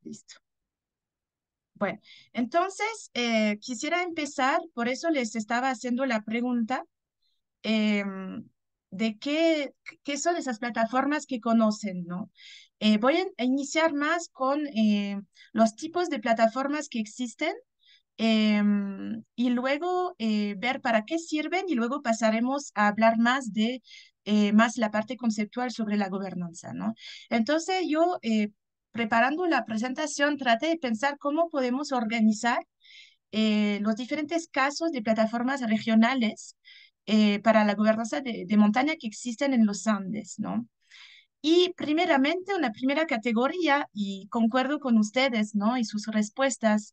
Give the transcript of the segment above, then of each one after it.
Listo. Bueno, entonces quisiera empezar, por eso les estaba haciendo la pregunta em, de qué son esas plataformas que conocen, ¿no? Voy a iniciar más con los tipos de plataformas que existen y luego ver para qué sirven y luego pasaremos a hablar más de más la parte conceptual sobre la gobernanza, ¿no? Entonces yo preparando la presentación traté de pensar cómo podemos organizar los diferentes casos de plataformas regionales para la gobernanza de montaña que existen en los Andes, ¿no? Y primeramente, una primera categoría, y concuerdo con ustedes, ¿no? Y sus respuestas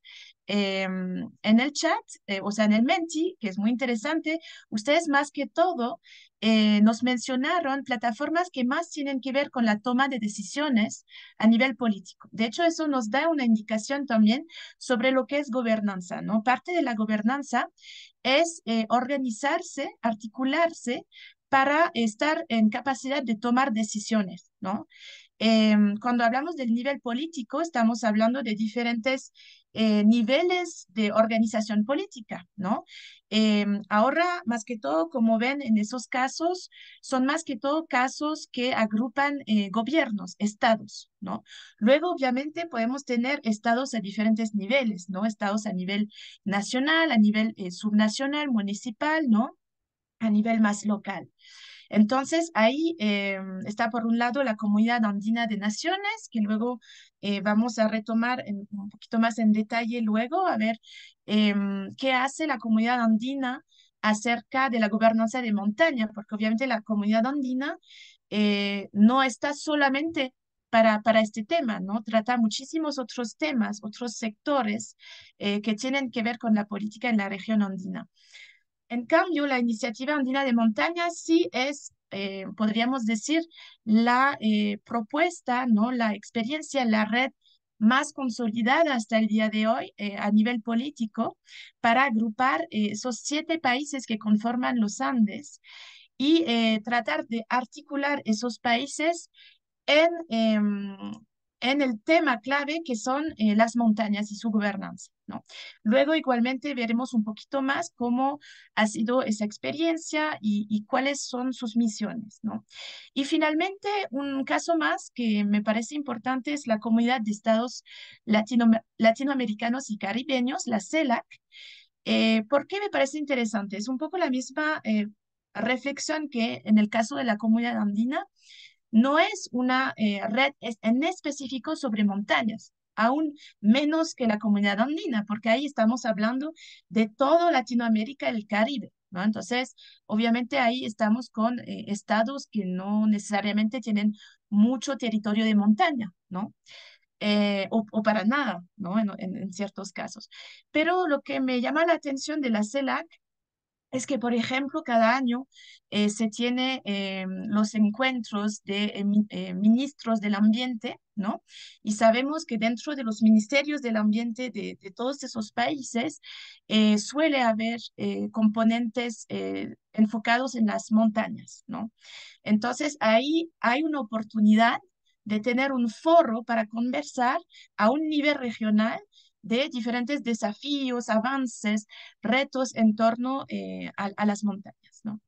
en el chat, o sea, en el Menti, que es muy interesante, ustedes más que todo nos mencionaron plataformas que más tienen que ver con la toma de decisiones a nivel político. De hecho, eso nos da una indicación también sobre lo que es gobernanza, ¿no? Parte de la gobernanza es organizarse, articularse para estar en capacidad de tomar decisiones, ¿no? Cuando hablamos del nivel político, estamos hablando de diferentes niveles de organización política, ¿no? Ahora, más que todo, como ven en esos casos, son más que todo casos que agrupan gobiernos, estados, ¿no? Luego, obviamente, podemos tener estados a diferentes niveles, ¿no? Estados a nivel nacional, a nivel subnacional, municipal, ¿no? A nivel más local. Entonces, ahí está por un lado la Comunidad Andina de Naciones, que luego vamos a retomar un poquito más en detalle luego, a ver qué hace la Comunidad Andina acerca de la gobernanza de montaña, porque obviamente la Comunidad Andina no está solamente para este tema, ¿no? Trata muchísimos otros temas, otros sectores que tienen que ver con la política en la región andina. En cambio, la iniciativa andina de montaña sí es, podríamos decir, la propuesta, ¿no? La experiencia, la red más consolidada hasta el día de hoy a nivel político para agrupar esos 7 países que conforman los Andes y tratar de articular esos países en el tema clave que son las montañas y su gobernanza, ¿no? Luego igualmente veremos un poquito más cómo ha sido esa experiencia y cuáles son sus misiones, ¿no? Y finalmente, un caso más que me parece importante es la Comunidad de Estados Latinoamericanos y Caribeños, la CELAC. ¿Por qué me parece interesante? Es un poco la misma reflexión que en el caso de la Comunidad Andina no es una red en específico sobre montañas, aún menos que la comunidad andina, porque ahí estamos hablando de todo Latinoamérica y el Caribe, ¿no? Entonces, obviamente ahí estamos con estados que no necesariamente tienen mucho territorio de montaña, ¿no? O para nada, ¿no? En ciertos casos. Pero lo que me llama la atención de la CELAC es que, por ejemplo, cada año se tiene los encuentros de ministros del ambiente, ¿no? Y sabemos que dentro de los ministerios del ambiente de todos esos países suele haber componentes enfocados en las montañas, ¿no? Entonces, ahí hay una oportunidad de tener un foro para conversar a un nivel regional de diferentes desafíos, avances, retos en torno a las montañas, ¿no?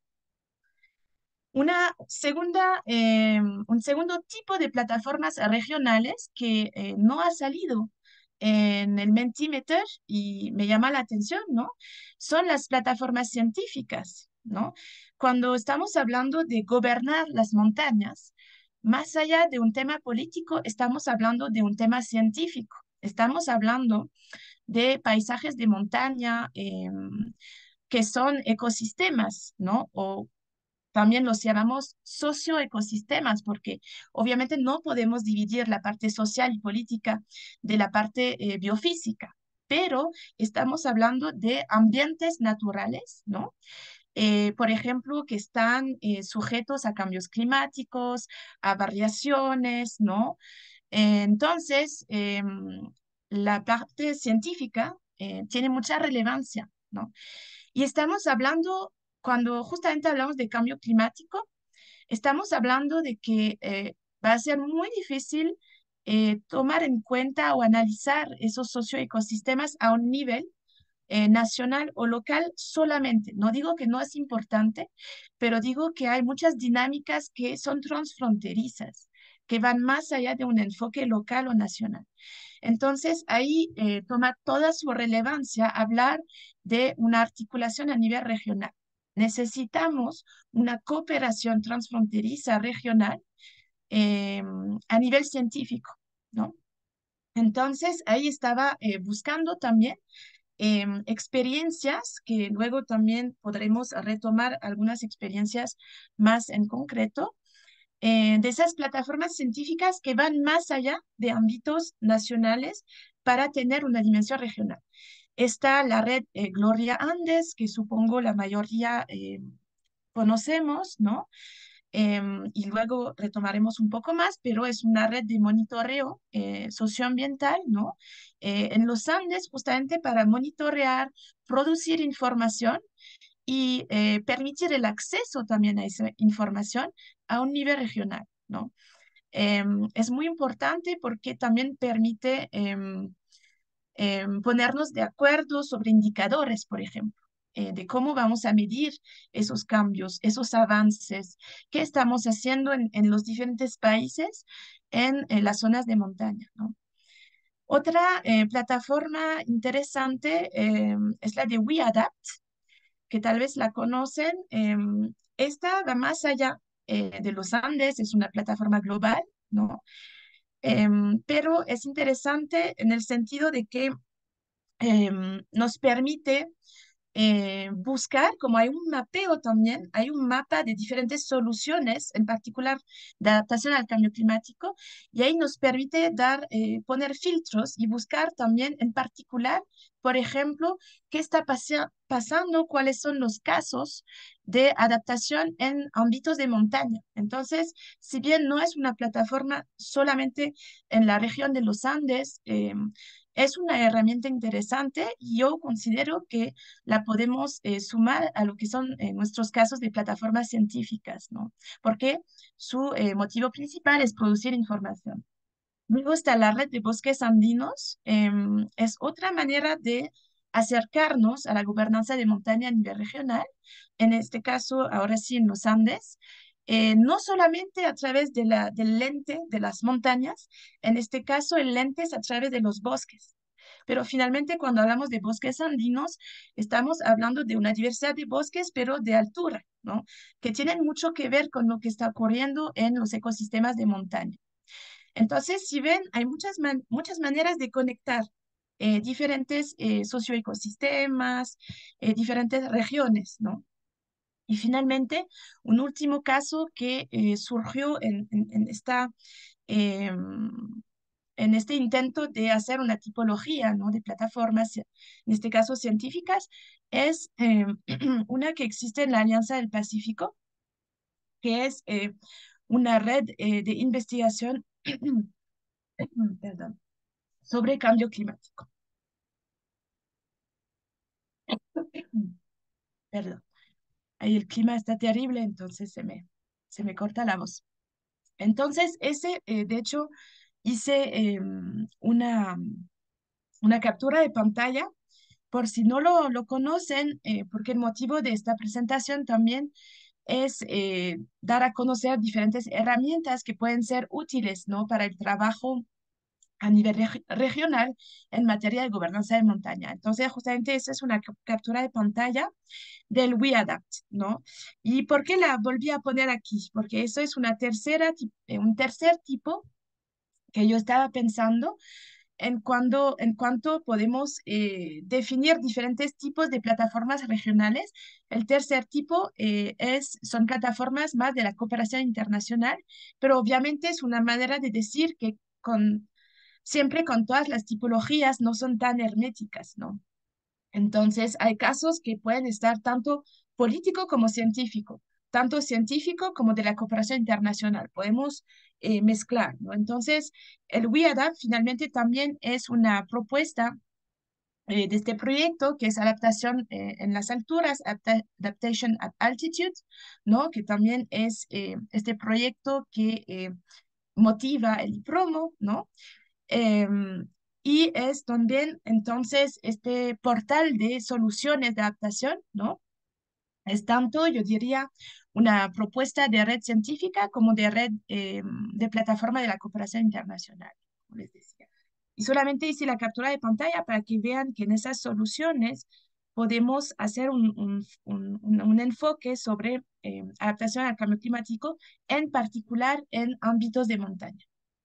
Un segundo tipo de plataformas regionales que no ha salido en el Mentimeter y me llama la atención, ¿no? Son las plataformas científicas, ¿no? Cuando estamos hablando de gobernar las montañas, más allá de un tema político, estamos hablando de un tema científico. Estamos hablando de paisajes de montaña que son ecosistemas, ¿no? O también los llamamos socioecosistemas, porque obviamente no podemos dividir la parte social y política de la parte biofísica, pero estamos hablando de ambientes naturales, ¿no? Por ejemplo, que están sujetos a cambios climáticos, a variaciones, ¿no? Entonces, la parte científica tiene mucha relevancia, ¿no? Y estamos hablando, cuando justamente hablamos de cambio climático, estamos hablando de que va a ser muy difícil tomar en cuenta o analizar esos socioecosistemas a un nivel nacional o local solamente. No digo que no es importante, pero digo que hay muchas dinámicas que son transfronterizas, que van más allá de un enfoque local o nacional. Entonces, ahí toma toda su relevancia hablar de una articulación a nivel regional. Necesitamos una cooperación transfronteriza regional eh, a nivel científico, ¿no? Entonces, ahí estaba buscando también experiencias que luego también podremos retomar algunas experiencias más en concreto de esas plataformas científicas que van más allá de ámbitos nacionales para tener una dimensión regional. Está la red Gloria Andes, que supongo la mayoría conocemos, ¿no? Y luego retomaremos un poco más, pero es una red de monitoreo socioambiental, ¿no? En los Andes, justamente para monitorear, producir información y permitir el acceso también a esa información a un nivel regional, ¿no? Es muy importante porque también permite ponernos de acuerdo sobre indicadores, por ejemplo, de cómo vamos a medir esos cambios, esos avances, qué estamos haciendo en los diferentes países en las zonas de montaña, ¿no? Otra plataforma interesante es la de WeAdapt, que tal vez la conocen. Esta va más allá de los Andes, es una plataforma global, ¿no? Pero es interesante en el sentido de que nos permite buscar, como hay un mapeo también, hay un mapa de diferentes soluciones, en particular de adaptación al cambio climático, y ahí nos permite dar, poner filtros y buscar también en particular, por ejemplo, qué está pasando, cuáles son los casos de adaptación en ámbitos de montaña. Entonces, si bien no es una plataforma solamente en la región de los Andes, es una herramienta interesante y yo considero que la podemos sumar a lo que son nuestros casos de plataformas científicas, ¿no? Porque su motivo principal es producir información. Luego está la red de bosques andinos, es otra manera de acercarnos a la gobernanza de montaña a nivel regional, en este caso, ahora sí, en los Andes, no solamente a través del lente de las montañas, en este caso el lente es a través de los bosques. Pero finalmente, cuando hablamos de bosques andinos, estamos hablando de una diversidad de bosques, pero de altura, ¿no? Que tienen mucho que ver con lo que está ocurriendo en los ecosistemas de montaña. Entonces, si ven, hay muchas maneras de conectar diferentes socioecosistemas, diferentes regiones, ¿no? Y finalmente, un último caso que surgió em, en este intento de hacer una tipología, ¿no? De plataformas, en este caso científicas, es una que existe en la Alianza del Pacífico, que es una red de investigación perdón, sobre cambio climático. Perdón. Ahí el clima está terrible, entonces se me corta la voz. Entonces, de hecho, hice una captura de pantalla por si no lo conocen, porque el motivo de esta presentación también es dar a conocer diferentes herramientas que pueden ser útiles, ¿no? Para el trabajo a nivel regional en materia de gobernanza de montaña. Entonces, justamente esa es una captura de pantalla del WeAdapt, ¿no? ¿Y por qué la volví a poner aquí? Porque eso es un tercer tipo que yo estaba pensando en cuanto podemos definir diferentes tipos de plataformas regionales. El tercer tipo son plataformas más de la cooperación internacional, pero obviamente es una manera de decir que siempre con todas las tipologías no son tan herméticas, ¿no? Entonces, hay casos que pueden estar tanto político como científico, tanto científico como de la cooperación internacional. Podemos mezclar, ¿no? Entonces, el WeAdapt finalmente también es una propuesta de este proyecto que es adaptación en las alturas, Adaptation at Altitude, ¿no? Que también es este proyecto que motiva el promo, ¿no? Em, y es también entonces este portal de soluciones de adaptación, ¿no? Es tanto, yo diría, una propuesta de red científica como de red de plataforma de la cooperación internacional, como les decía. Y solamente hice la captura de pantalla para que vean que en esas soluciones podemos hacer un enfoque sobre adaptación al cambio climático, en particular en ámbitos de montaña.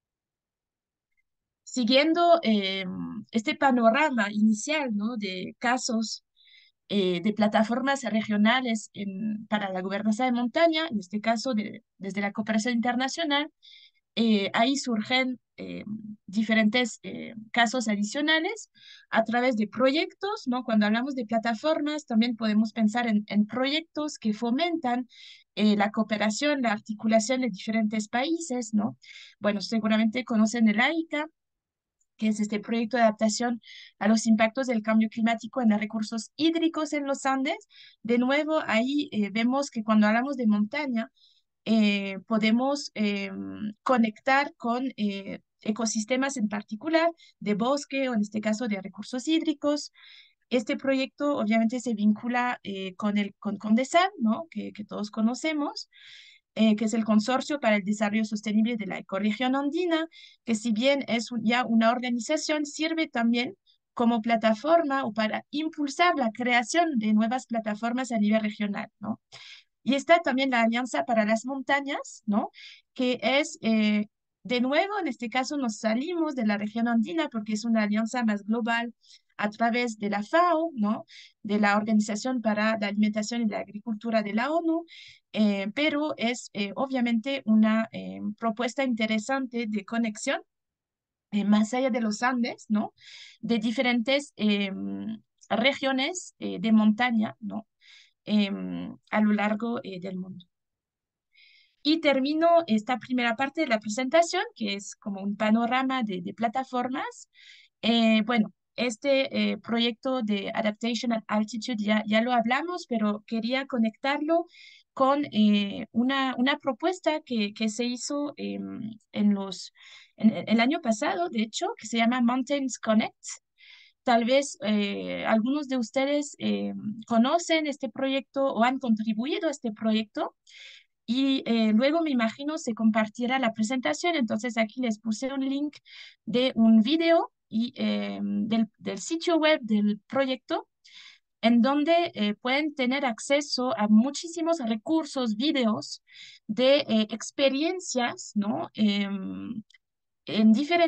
Siguiendo este panorama inicial, ¿no? De casos de plataformas regionales para la gobernanza de montaña, en este caso desde la cooperación internacional, ahí surgen diferentes casos adicionales a través de proyectos, ¿no? Cuando hablamos de plataformas, también podemos pensar en proyectos que fomentan la cooperación, la articulación de diferentes países, ¿no? Bueno, seguramente conocen el AICA, que es este proyecto de adaptación a los impactos del cambio climático en los recursos hídricos en los Andes. De nuevo, ahí vemos que cuando hablamos de montaña, podemos conectar con ecosistemas en particular, de bosque o en este caso de recursos hídricos. Este proyecto obviamente se vincula con CONDESAR, ¿no? Que todos conocemos, que es el Consorcio para el Desarrollo Sostenible de la Ecorregión Andina, que si bien es ya una organización, sirve también como plataforma o para impulsar la creación de nuevas plataformas a nivel regional, ¿no? Y está también la Alianza para las Montañas, ¿no? Que es, de nuevo, en este caso nos salimos de la región andina porque es una alianza más global a través de la FAO, ¿no? De la Organización para la Alimentación y la Agricultura de la ONU, pero es obviamente una propuesta interesante de conexión más allá de los Andes, ¿no? De diferentes regiones de montaña, ¿no? A lo largo del mundo. Y termino esta primera parte de la presentación, que es como un panorama de plataformas. Bueno, este proyecto de Adaptation at Altitude ya lo hablamos, pero quería conectarlo con una propuesta que se hizo en el año pasado, de hecho, que se llama Mountains Connect. Tal vez algunos de ustedes conocen este proyecto o han contribuido a este proyecto y luego me imagino se compartirá la presentación. Entonces aquí les puse un link de un video y del sitio web del proyecto en donde pueden tener acceso a muchísimos recursos, videos de experiencias, ¿no? En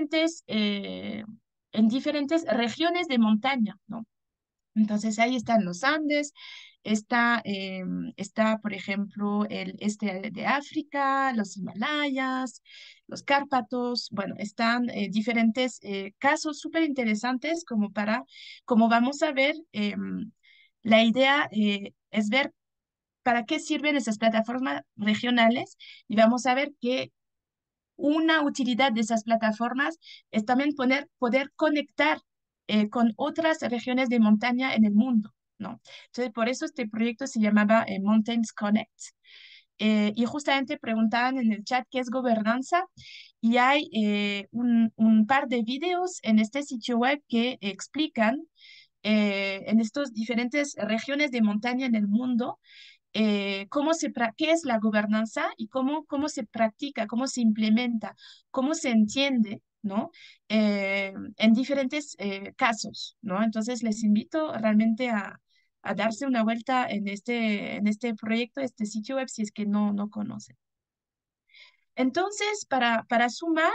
en diferentes regiones de montaña, ¿no? Entonces ahí están los Andes, está, por ejemplo, el este de África, los Himalayas, los Cárpatos, bueno, están diferentes casos súper interesantes como vamos a ver, la idea es ver para qué sirven esas plataformas regionales y vamos a ver que una utilidad de esas plataformas es también poder conectar con otras regiones de montaña en el mundo, ¿no? Entonces, por eso este proyecto se llamaba Mountains Connect. Y justamente preguntaban en el chat qué es gobernanza y hay un par de videos en este sitio web que explican en estas diferentes regiones de montaña en el mundo qué es la gobernanza y cómo se practica, cómo se implementa, cómo se entiende, ¿no? En diferentes casos, ¿no? Entonces les invito realmente a darse una vuelta en este proyecto, este sitio web, si es que no conocen. Entonces, para sumar,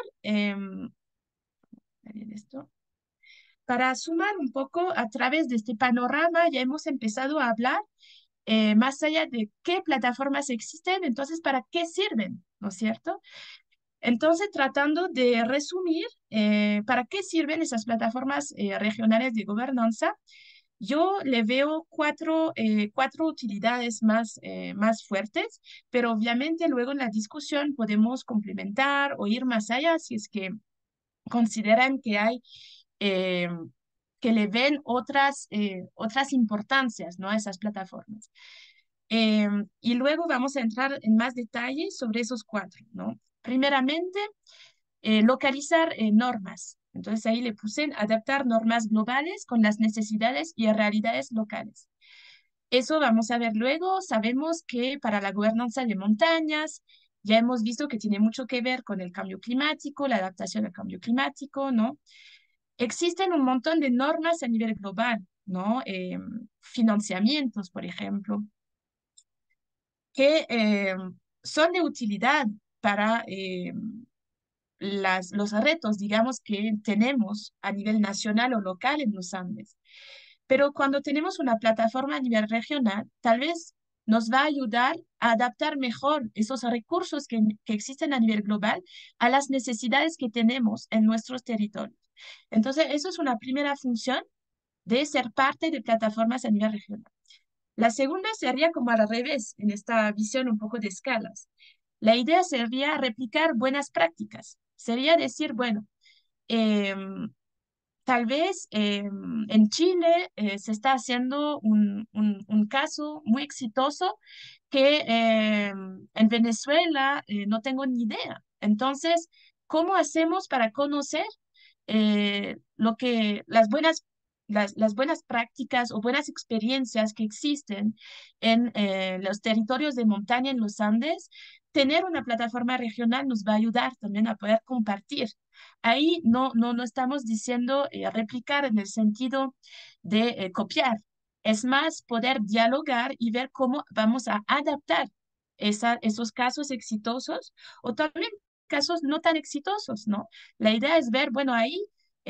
esto. Para sumar un poco a través de este panorama, ya hemos empezado a hablar más allá de qué plataformas existen, entonces, ¿para qué sirven? ¿No es cierto? Entonces, tratando de resumir, ¿para qué sirven esas plataformas regionales de gobernanza? Yo le veo cuatro utilidades más fuertes, pero obviamente luego en la discusión podemos complementar o ir más allá si es que consideran que hay eh, que le ven otras importancias, ¿no? A esas plataformas. Y luego vamos a entrar en más detalle sobre esos cuatro, ¿no? Primeramente, localizar normas. Entonces ahí le puse adaptar normas globales con las necesidades y realidades locales. Eso vamos a ver luego. Sabemos que para la gobernanza de montañas, ya hemos visto que tiene mucho que ver con el cambio climático, la adaptación al cambio climático, ¿no? Existen un montón de normas a nivel global, ¿no? Financiamientos, por ejemplo, que son de utilidad para los retos, digamos, que tenemos a nivel nacional o local en los Andes. Pero cuando tenemos una plataforma a nivel regional, tal vez nos va a ayudar a adaptar mejor esos recursos que existen a nivel global a las necesidades que tenemos en nuestros territorios. Entonces, eso es una primera función de ser parte de plataformas a nivel regional. La segunda sería como al revés, en esta visión un poco de escalas. La idea sería replicar buenas prácticas. Sería decir, bueno, em, tal vez en Chile se está haciendo un caso muy exitoso que en Venezuela no tengo ni idea. Entonces, ¿cómo hacemos para conocer las buenas prácticas o buenas experiencias que existen en los territorios de montaña en los Andes? Tener una plataforma regional nos va a ayudar también a poder compartir. Ahí no estamos diciendo replicar en el sentido de copiar. Es más poder dialogar y ver cómo vamos a adaptar esos casos exitosos o también casos no tan exitosos, ¿no? La idea es ver, bueno, ahí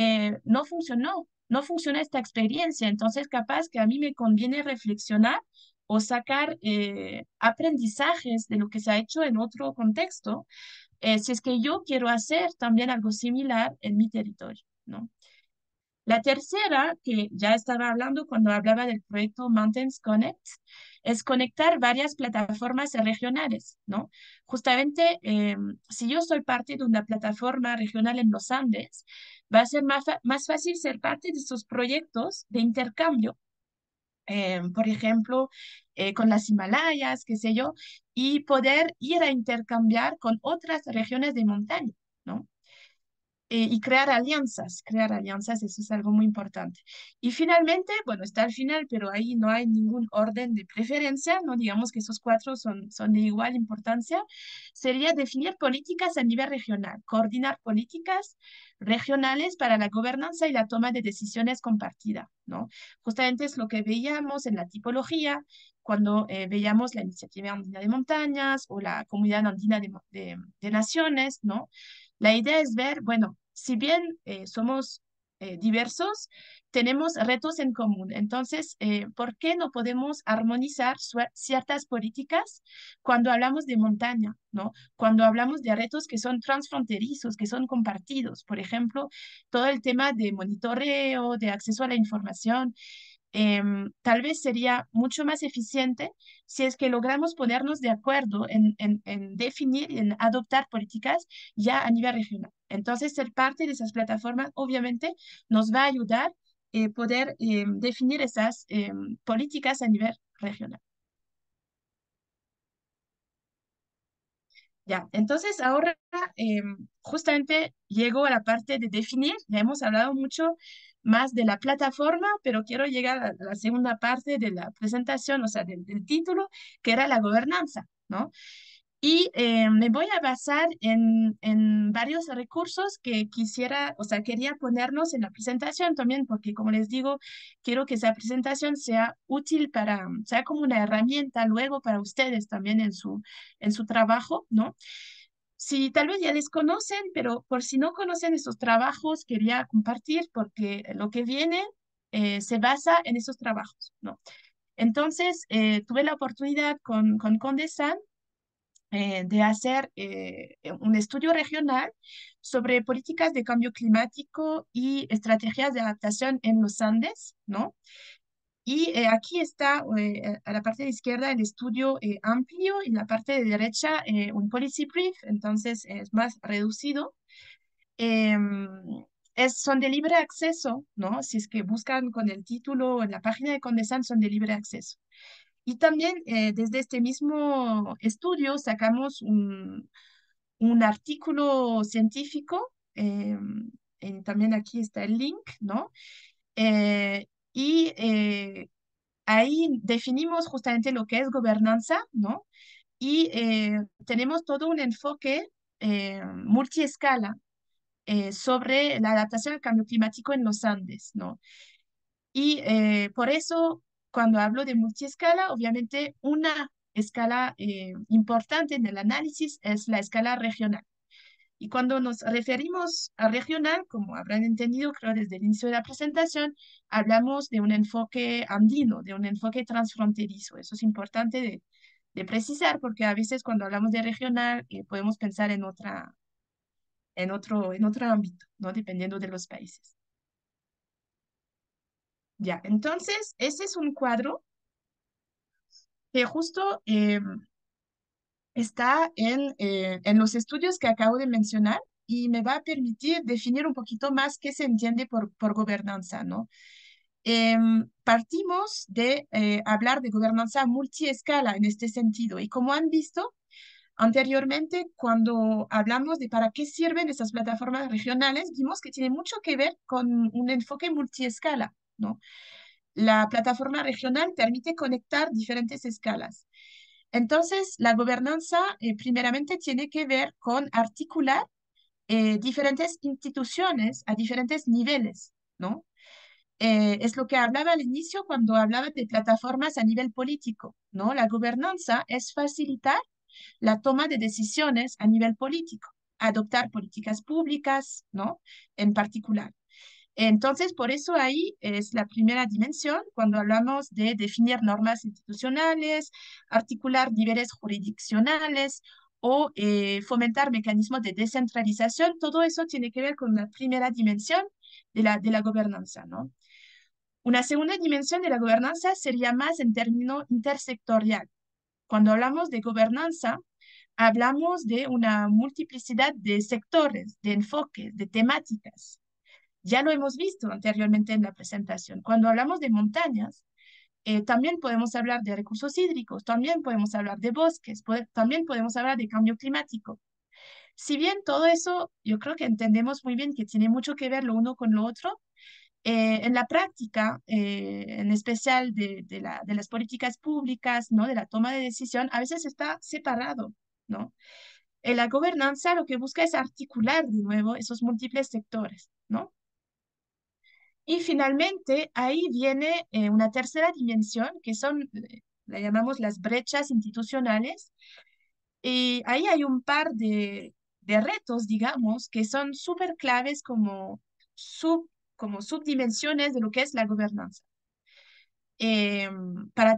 no funciona esta experiencia, entonces capaz que a mí me conviene reflexionar o sacar aprendizajes de lo que se ha hecho en otro contexto, si es que yo quiero hacer también algo similar en mi territorio, ¿no? La tercera, que ya estaba hablando cuando hablaba del proyecto Mountains Connect, es conectar varias plataformas regionales, ¿no? Justamente, si yo soy parte de una plataforma regional en los Andes, va a ser más fácil ser parte de estos proyectos de intercambio, por ejemplo, con las Himalayas, qué sé yo, y poder ir a intercambiar con otras regiones de montaña, ¿no? Y crear alianzas, eso es algo muy importante. Y finalmente, bueno, está al final, pero ahí no hay ningún orden de preferencia, no digamos que esos cuatro son de igual importancia, sería definir políticas a nivel regional, coordinar políticas regionales para la gobernanza y la toma de decisiones compartida, ¿no? Justamente es lo que veíamos en la tipología, cuando veíamos la Iniciativa Andina de Montañas o la Comunidad Andina de Naciones, ¿no? La idea es ver, bueno, si bien somos diversos, tenemos retos en común. Entonces, ¿por qué no podemos armonizar ciertas políticas cuando hablamos de montaña, ¿no? Cuando hablamos de retos que son transfronterizos, que son compartidos? Por ejemplo, todo el tema de monitoreo, de acceso a la información. Tal vez sería mucho más eficiente si es que logramos ponernos de acuerdo en definir y en adoptar políticas ya a nivel regional. Entonces, ser parte de esas plataformas obviamente nos va a ayudar a poder definir esas políticas a nivel regional. Ya, entonces ahora justamente llego a la parte de definir. Ya hemos hablado mucho más de la plataforma, pero quiero llegar a la segunda parte de la presentación, o sea, del título, que era la gobernanza, ¿no? Y me voy a basar en varios recursos que quisiera, o sea, quería ponernos en la presentación también, porque como les digo, quiero que esa presentación sea útil para, sea como una herramienta luego para ustedes también en su trabajo, ¿no? Si tal vez ya les conocen, pero por si no conocen esos trabajos, quería compartir porque lo que viene se basa en esos trabajos, ¿no? Entonces, tuve la oportunidad con Condesan de hacer un estudio regional sobre políticas de cambio climático y estrategias de adaptación en los Andes, ¿no? Y aquí está a la parte de izquierda el estudio amplio y en la parte de derecha un policy brief, entonces es más reducido. Em, son de libre acceso, ¿no? Si es que buscan con el título en la página de Condesan, son de libre acceso. Y también desde este mismo estudio sacamos un artículo científico, también aquí está el link, ¿no? Eh, y ahí definimos justamente lo que es gobernanza, ¿no? Y tenemos todo un enfoque multiescala sobre la adaptación al cambio climático en los Andes, ¿no? Y por eso, cuando hablo de multiescala, obviamente una escala importante en el análisis es la escala regional. Y cuando nos referimos a regional, como habrán entendido, creo desde el inicio de la presentación, hablamos de un enfoque andino, de un enfoque transfronterizo. Eso es importante de precisar porque a veces cuando hablamos de regional podemos pensar en otro ámbito, ¿no? Dependiendo de los países. Ya, entonces, ese es un cuadro que justo está en los estudios que acabo de mencionar y me va a permitir definir un poquito más qué se entiende por gobernanza, ¿no? Partimos de hablar de gobernanza multiescala en este sentido y como han visto anteriormente, cuando hablamos de para qué sirven esas plataformas regionales, vimos que tiene mucho que ver con un enfoque multiescala, ¿no? La plataforma regional permite conectar diferentes escalas. Entonces, la gobernanza primeramente tiene que ver con articular diferentes instituciones a diferentes niveles, ¿no? Es lo que hablaba al inicio cuando hablaba de plataformas a nivel político, ¿no? La gobernanza es facilitar la toma de decisiones a nivel político, adoptar políticas públicas, ¿no? En particular. Entonces, por eso ahí es la primera dimensión cuando hablamos de definir normas institucionales, articular niveles jurisdiccionales o fomentar mecanismos de descentralización. Todo eso tiene que ver con la primera dimensión de la gobernanza, ¿no? Una segunda dimensión de la gobernanza sería más en término intersectorial. Cuando hablamos de gobernanza, hablamos de una multiplicidad de sectores, de enfoques, de temáticas. Ya lo hemos visto anteriormente en la presentación. Cuando hablamos de montañas, también podemos hablar de recursos hídricos, también podemos hablar de bosques, también podemos hablar de cambio climático. Si bien todo eso, yo creo que entendemos muy bien que tiene mucho que ver lo uno con lo otro, en la práctica, en especial de las políticas públicas, ¿no? De la toma de decisión, a veces está separado, ¿no? En la gobernanza lo que busca es articular de nuevo esos múltiples sectores, ¿no? Y finalmente, ahí viene una tercera dimensión, que son, la llamamos las brechas institucionales. Y ahí hay un par de retos, digamos, que son súper claves como subdimensiones de lo que es la gobernanza. Para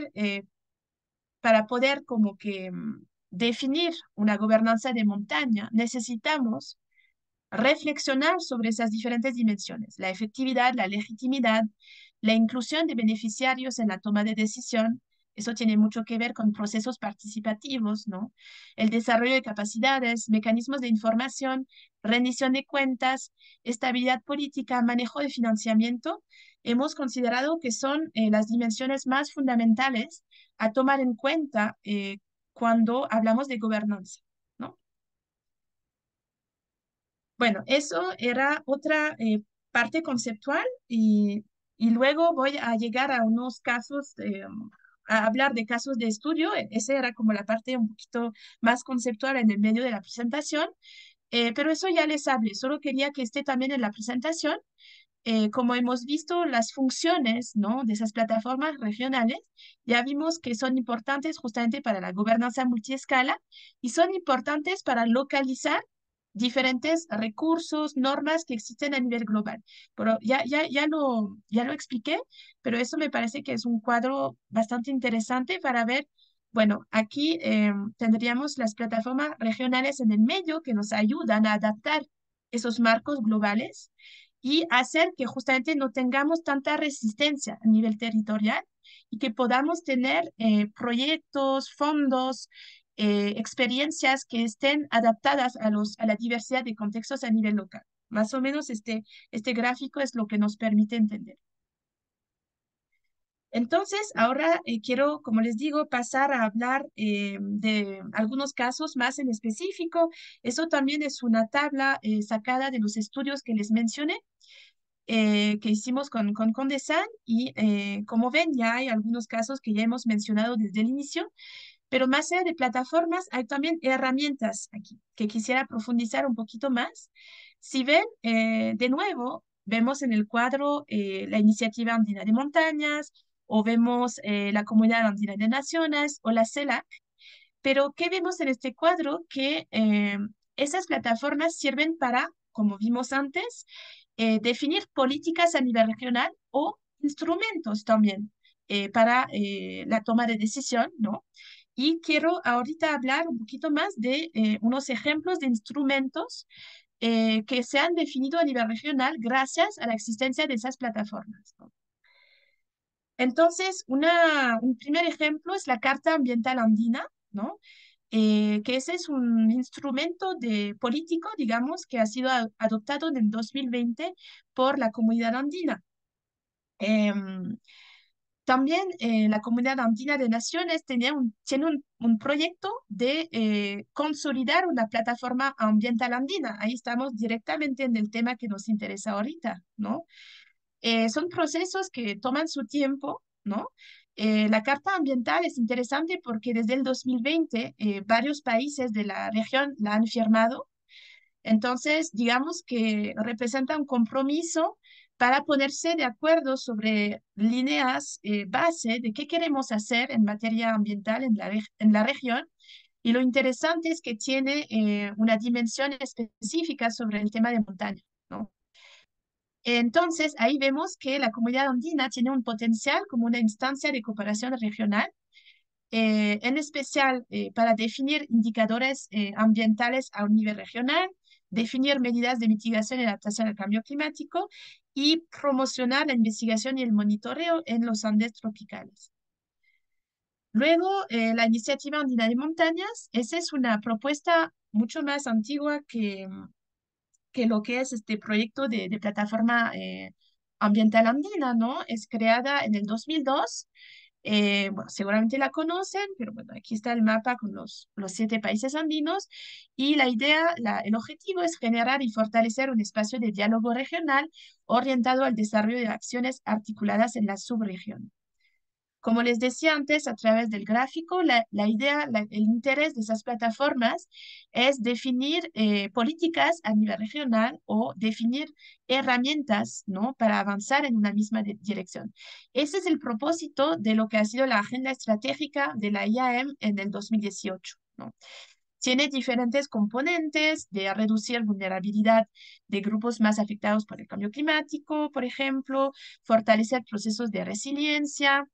para poder como que definir una gobernanza de montaña, necesitamos reflexionar sobre esas diferentes dimensiones, la efectividad, la legitimidad, la inclusión de beneficiarios en la toma de decisión. Eso tiene mucho que ver con procesos participativos, ¿no? El desarrollo de capacidades, mecanismos de información, rendición de cuentas, estabilidad política, manejo de financiamiento. Hemos considerado que son las dimensiones más fundamentales a tomar en cuenta cuando hablamos de gobernanza, ¿no? Bueno, eso era otra parte conceptual y luego voy a llegar a unos casos, a hablar de casos de estudio. Esa era como la parte un poquito más conceptual en el medio de la presentación, pero eso ya les hablé. Solo quería que esté también en la presentación. Como hemos visto, las funciones, ¿no? De esas plataformas regionales, ya vimos que son importantes justamente para la gobernanza multiescala y son importantes para localizar diferentes recursos, normas que existen a nivel global. Pero ya lo expliqué, pero eso me parece que es un cuadro bastante interesante para ver, bueno, aquí tendríamos las plataformas regionales en el medio que nos ayudan a adaptar esos marcos globales y hacer que justamente no tengamos tanta resistencia a nivel territorial y que podamos tener proyectos, fondos, experiencias que estén adaptadas a la diversidad de contextos a nivel local. Más o menos este gráfico es lo que nos permite entender. Entonces, ahora quiero, como les digo, pasar a hablar de algunos casos más en específico. Eso también es una tabla sacada de los estudios que les mencioné, que hicimos con Condesan y como ven, ya hay algunos casos que ya hemos mencionado desde el inicio, pero más allá de plataformas, hay también herramientas aquí que quisiera profundizar un poquito más. Si ven, de nuevo, vemos en el cuadro la Iniciativa Andina de Montañas, o vemos la Comunidad Andina de Naciones o la CELAC, pero ¿qué vemos en este cuadro? Que esas plataformas sirven para, como vimos antes, definir políticas a nivel regional o instrumentos también para la toma de decisión, ¿no? Y quiero ahorita hablar un poquito más de unos ejemplos de instrumentos que se han definido a nivel regional gracias a la existencia de esas plataformas, ¿no? Entonces, un primer ejemplo es la Carta Ambiental Andina, ¿no? Que ese es un instrumento de político, digamos, que ha sido adoptado en el 2020 por la Comunidad Andina. Em, También la Comunidad Andina de Naciones tiene un proyecto de consolidar una plataforma ambiental andina. Ahí estamos directamente en el tema que nos interesa ahorita, ¿no? Son procesos que toman su tiempo, ¿no? La Carta Ambiental es interesante porque desde el 2020 varios países de la región la han firmado. Entonces, digamos que representa un compromiso para ponerse de acuerdo sobre líneas base de qué queremos hacer en materia ambiental en la región. Y lo interesante es que tiene una dimensión específica sobre el tema de montaña, ¿no? Entonces, ahí vemos que la comunidad andina tiene un potencial como una instancia de cooperación regional, en especial para definir indicadores ambientales a un nivel regional, definir medidas de mitigación y adaptación al cambio climático y promocionar la investigación y el monitoreo en los Andes tropicales. Luego, la iniciativa andina de montañas, esa es una propuesta mucho más antigua que lo que es este proyecto de plataforma ambiental andina, ¿no? Es creada en el 2002. Bueno, seguramente la conocen, pero bueno, aquí está el mapa con los 7 países andinos y la idea, el objetivo es generar y fortalecer un espacio de diálogo regional orientado al desarrollo de acciones articuladas en la subregión. Como les decía antes, a través del gráfico, la idea, el interés de esas plataformas es definir políticas a nivel regional o definir herramientas, ¿no? Para avanzar en una misma dirección. Ese es el propósito de lo que ha sido la agenda estratégica de la IAM en el 2018, ¿no? Tiene diferentes componentes de reducir vulnerabilidad de grupos más afectados por el cambio climático, por ejemplo, fortalecer procesos de resiliencia,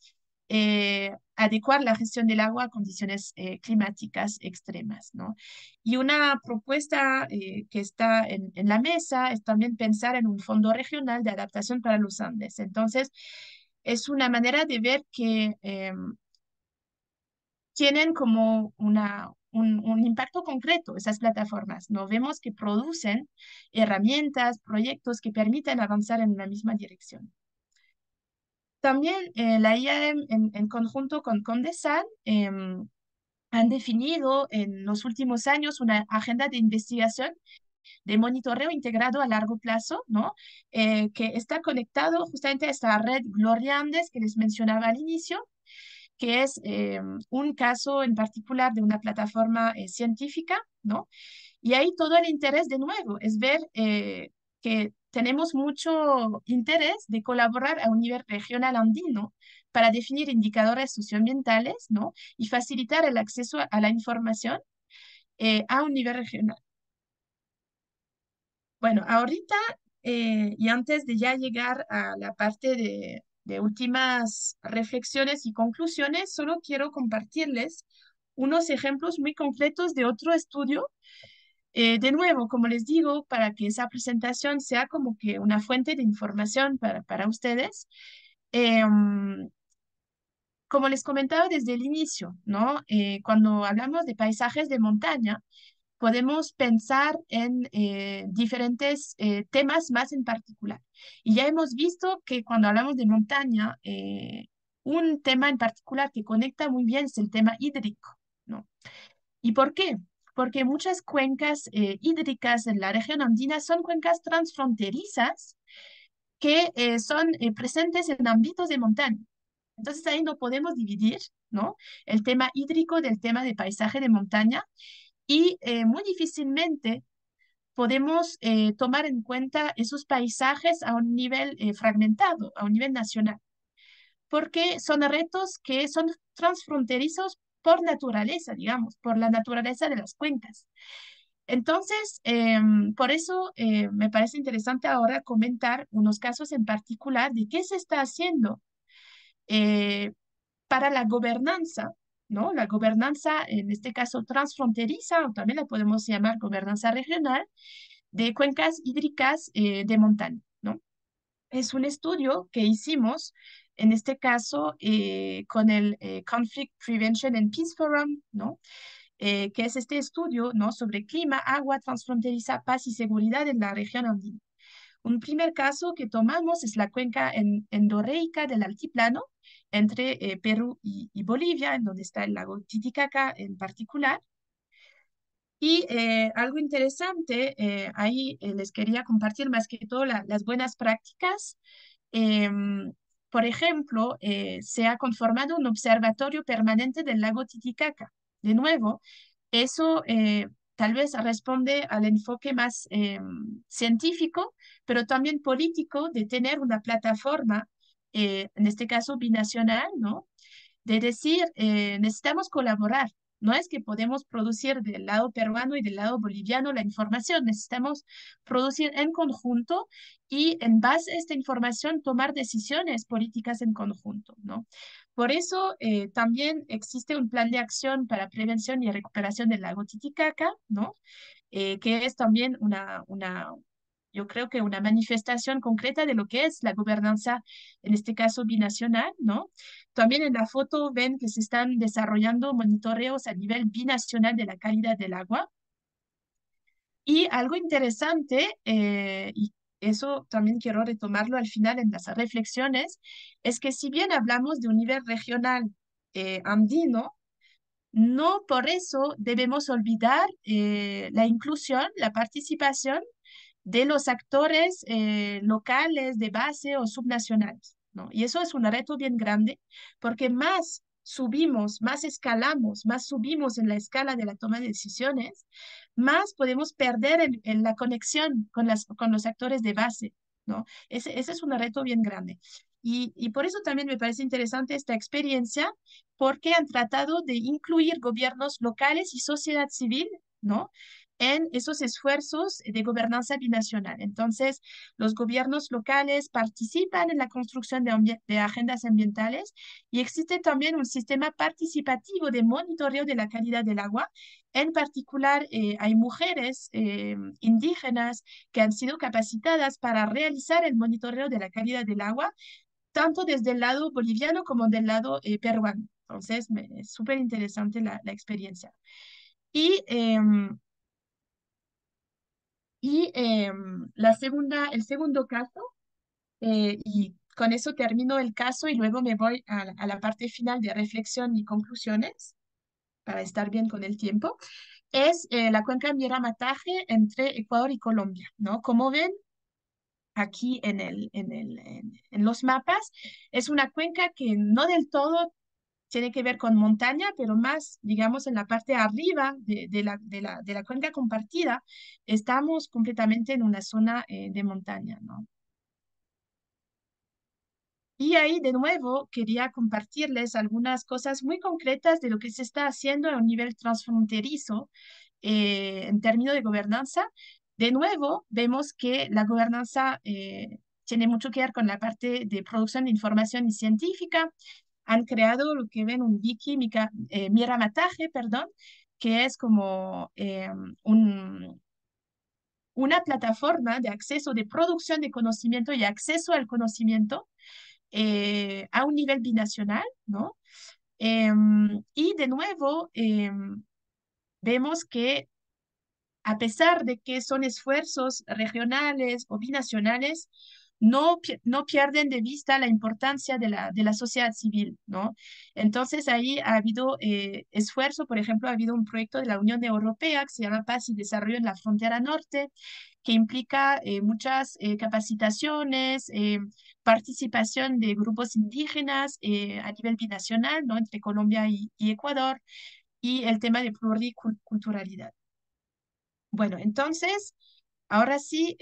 adecuar la gestión del agua a condiciones climáticas extremas, ¿no? Y una propuesta que está en la mesa es también pensar en un fondo regional de adaptación para los Andes. Entonces, es una manera de ver que tienen como un impacto concreto esas plataformas, ¿no? Vemos que producen herramientas, proyectos que permiten avanzar en la misma dirección. También la IAM en conjunto con Condesan han definido en los últimos años una agenda de investigación de monitoreo integrado a largo plazo, ¿no? Que está conectado justamente a esta red Gloria Andes que les mencionaba al inicio, que es un caso en particular de una plataforma científica, ¿no? Y ahí todo el interés de nuevo es ver que tenemos mucho interés de colaborar a un nivel regional andino para definir indicadores socioambientales, ¿no? Y facilitar el acceso a la información a un nivel regional. Bueno, ahorita y antes de ya llegar a la parte de últimas reflexiones y conclusiones, solo quiero compartirles unos ejemplos muy concretos de otro estudio. De nuevo, como les digo, para que esa presentación sea como que una fuente de información para ustedes, como les comentaba desde el inicio, ¿no? Cuando hablamos de paisajes de montaña, podemos pensar en diferentes temas más en particular. Y ya hemos visto que cuando hablamos de montaña, un tema en particular que conecta muy bien es el tema hídrico, ¿no? ¿Y por qué? Porque muchas cuencas hídricas en la región andina son cuencas transfronterizas que son presentes en ámbitos de montaña. Entonces ahí no podemos dividir, ¿no? El tema hídrico del tema de paisaje de montaña y muy difícilmente podemos tomar en cuenta esos paisajes a un nivel fragmentado, a un nivel nacional, porque son retos que son transfronterizos por naturaleza, digamos, por la naturaleza de las cuencas. Entonces, por eso me parece interesante ahora comentar unos casos en particular de qué se está haciendo eh, para la gobernanza, ¿no? La gobernanza, en este caso transfronteriza, o también la podemos llamar gobernanza regional, de cuencas hídricas de montaña, ¿no? Es un estudio que hicimos, en este caso, con el Conflict Prevention and Peace Forum, ¿no? Que es este estudio, ¿no? Sobre clima, agua transfronteriza, paz y seguridad en la región andina. Un primer caso que tomamos es la cuenca endorreica del altiplano entre Perú y Bolivia, en donde está el lago Titicaca en particular. Y algo interesante, ahí les quería compartir más que todo las buenas prácticas. Em, por ejemplo, se ha conformado un observatorio permanente del lago Titicaca. De nuevo, eso tal vez responde al enfoque más científico, pero también político de tener una plataforma, en este caso binacional, ¿no? De decir, necesitamos colaborar. No es que podemos producir del lado peruano y del lado boliviano la información, necesitamos producir en conjunto y en base a esta información tomar decisiones políticas en conjunto, ¿no? Por eso también existe un plan de acción para prevención y recuperación del lago Titicaca, ¿no? Que es también yo creo que una manifestación concreta de lo que es la gobernanza, en este caso binacional, ¿no? También en la foto ven que se están desarrollando monitoreos a nivel binacional de la calidad del agua. Y algo interesante, y eso también quiero retomarlo al final en las reflexiones, es que si bien hablamos de un nivel regional andino, no por eso debemos olvidar la inclusión, la participación de los actores locales de base o subnacionales, ¿no? Y eso es un reto bien grande porque más subimos, más escalamos, más subimos en la escala de la toma de decisiones, más podemos perder en la conexión con los actores de base, ¿no? Ese es un reto bien grande. Y por eso también me parece interesante esta experiencia, porque han tratado de incluir gobiernos locales y sociedad civil, ¿no? En esos esfuerzos de gobernanza binacional. Entonces, los gobiernos locales participan en la construcción de agendas ambientales y existe también un sistema participativo de monitoreo de la calidad del agua. En particular, hay mujeres indígenas que han sido capacitadas para realizar el monitoreo de la calidad del agua, tanto desde el lado boliviano como del lado peruano. Entonces, es súper interesante la experiencia. Y el segundo caso, y con eso termino el caso y luego me voy a la parte final de reflexión y conclusiones para estar bien con el tiempo, es la cuenca Mira-Mataje entre Ecuador y Colombia, ¿no? Como ven aquí en los mapas, es una cuenca que no del todo tiene que ver con montaña, pero más, digamos, en la parte arriba de la cuenca compartida, estamos completamente en una zona de montaña, ¿no? Y ahí, de nuevo, quería compartirles algunas cosas muy concretas de lo que se está haciendo a un nivel transfronterizo en términos de gobernanza. De nuevo, vemos que la gobernanza tiene mucho que ver con la parte de producción de información y científica. Han creado lo que ven un Miramataje, perdón, que es como una plataforma de acceso, de producción de conocimiento y acceso al conocimiento a un nivel binacional, ¿no? Y de nuevo, vemos que a pesar de que son esfuerzos regionales o binacionales, no pierden de vista la importancia de la sociedad civil, ¿no? Entonces ahí ha habido esfuerzo, por ejemplo, ha habido un proyecto de la Unión Europea que se llama Paz y Desarrollo en la Frontera Norte, que implica muchas capacitaciones, participación de grupos indígenas a nivel binacional, ¿no? Entre Colombia y Ecuador, y el tema de pluriculturalidad. Bueno, entonces, ahora sí,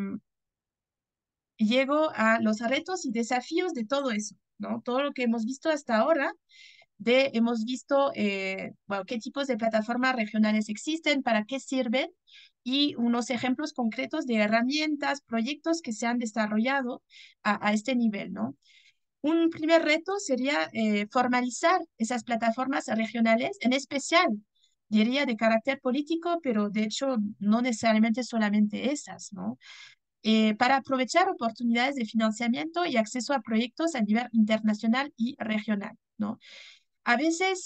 llego a los retos y desafíos de todo eso, ¿no? Todo lo que hemos visto hasta ahora, hemos visto, bueno, qué tipos de plataformas regionales existen, para qué sirven, y unos ejemplos concretos de herramientas, proyectos que se han desarrollado a este nivel, ¿no? Un primer reto sería formalizar esas plataformas regionales, en especial, diría, de carácter político, pero de hecho no necesariamente solamente esas, ¿no? Para aprovechar oportunidades de financiamiento y acceso a proyectos a nivel internacional y regional, ¿no? A veces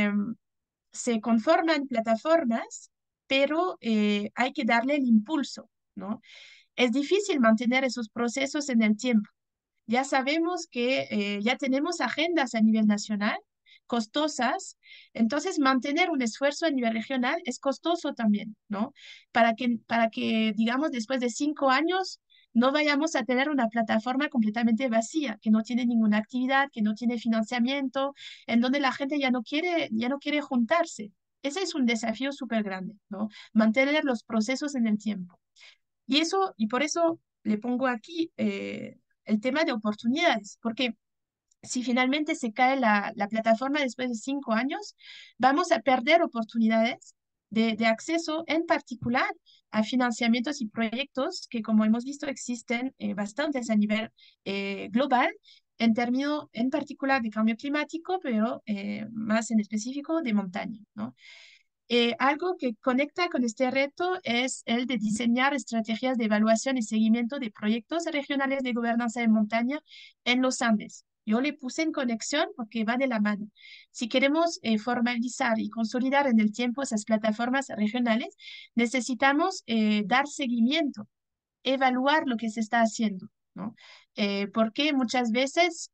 se conforman plataformas, pero hay que darle el impulso, ¿no? Es difícil mantener esos procesos en el tiempo. Ya sabemos que ya tenemos agendas a nivel nacional costosas, entonces mantener un esfuerzo a nivel regional es costoso también, ¿no? Para que, digamos, después de 5 años no vayamos a tener una plataforma completamente vacía, que no tiene ninguna actividad, que no tiene financiamiento, en donde la gente ya no quiere juntarse. Ese es un desafío súper grande, ¿no? Mantener los procesos en el tiempo. Y por eso le pongo aquí el tema de oportunidades, porque si finalmente se cae la plataforma después de 5 años, vamos a perder oportunidades de acceso, en particular a financiamientos y proyectos que, como hemos visto, existen bastantes a nivel global, en términos, en particular, de cambio climático, pero más en específico de montaña, ¿no? Algo que conecta con este reto es el de diseñar estrategias de evaluación y seguimiento de proyectos regionales de gobernanza de montaña en los Andes. Yo le puse en conexión porque va de la mano. Si queremos formalizar y consolidar en el tiempo esas plataformas regionales, necesitamos dar seguimiento, evaluar lo que se está haciendo, ¿no? Porque muchas veces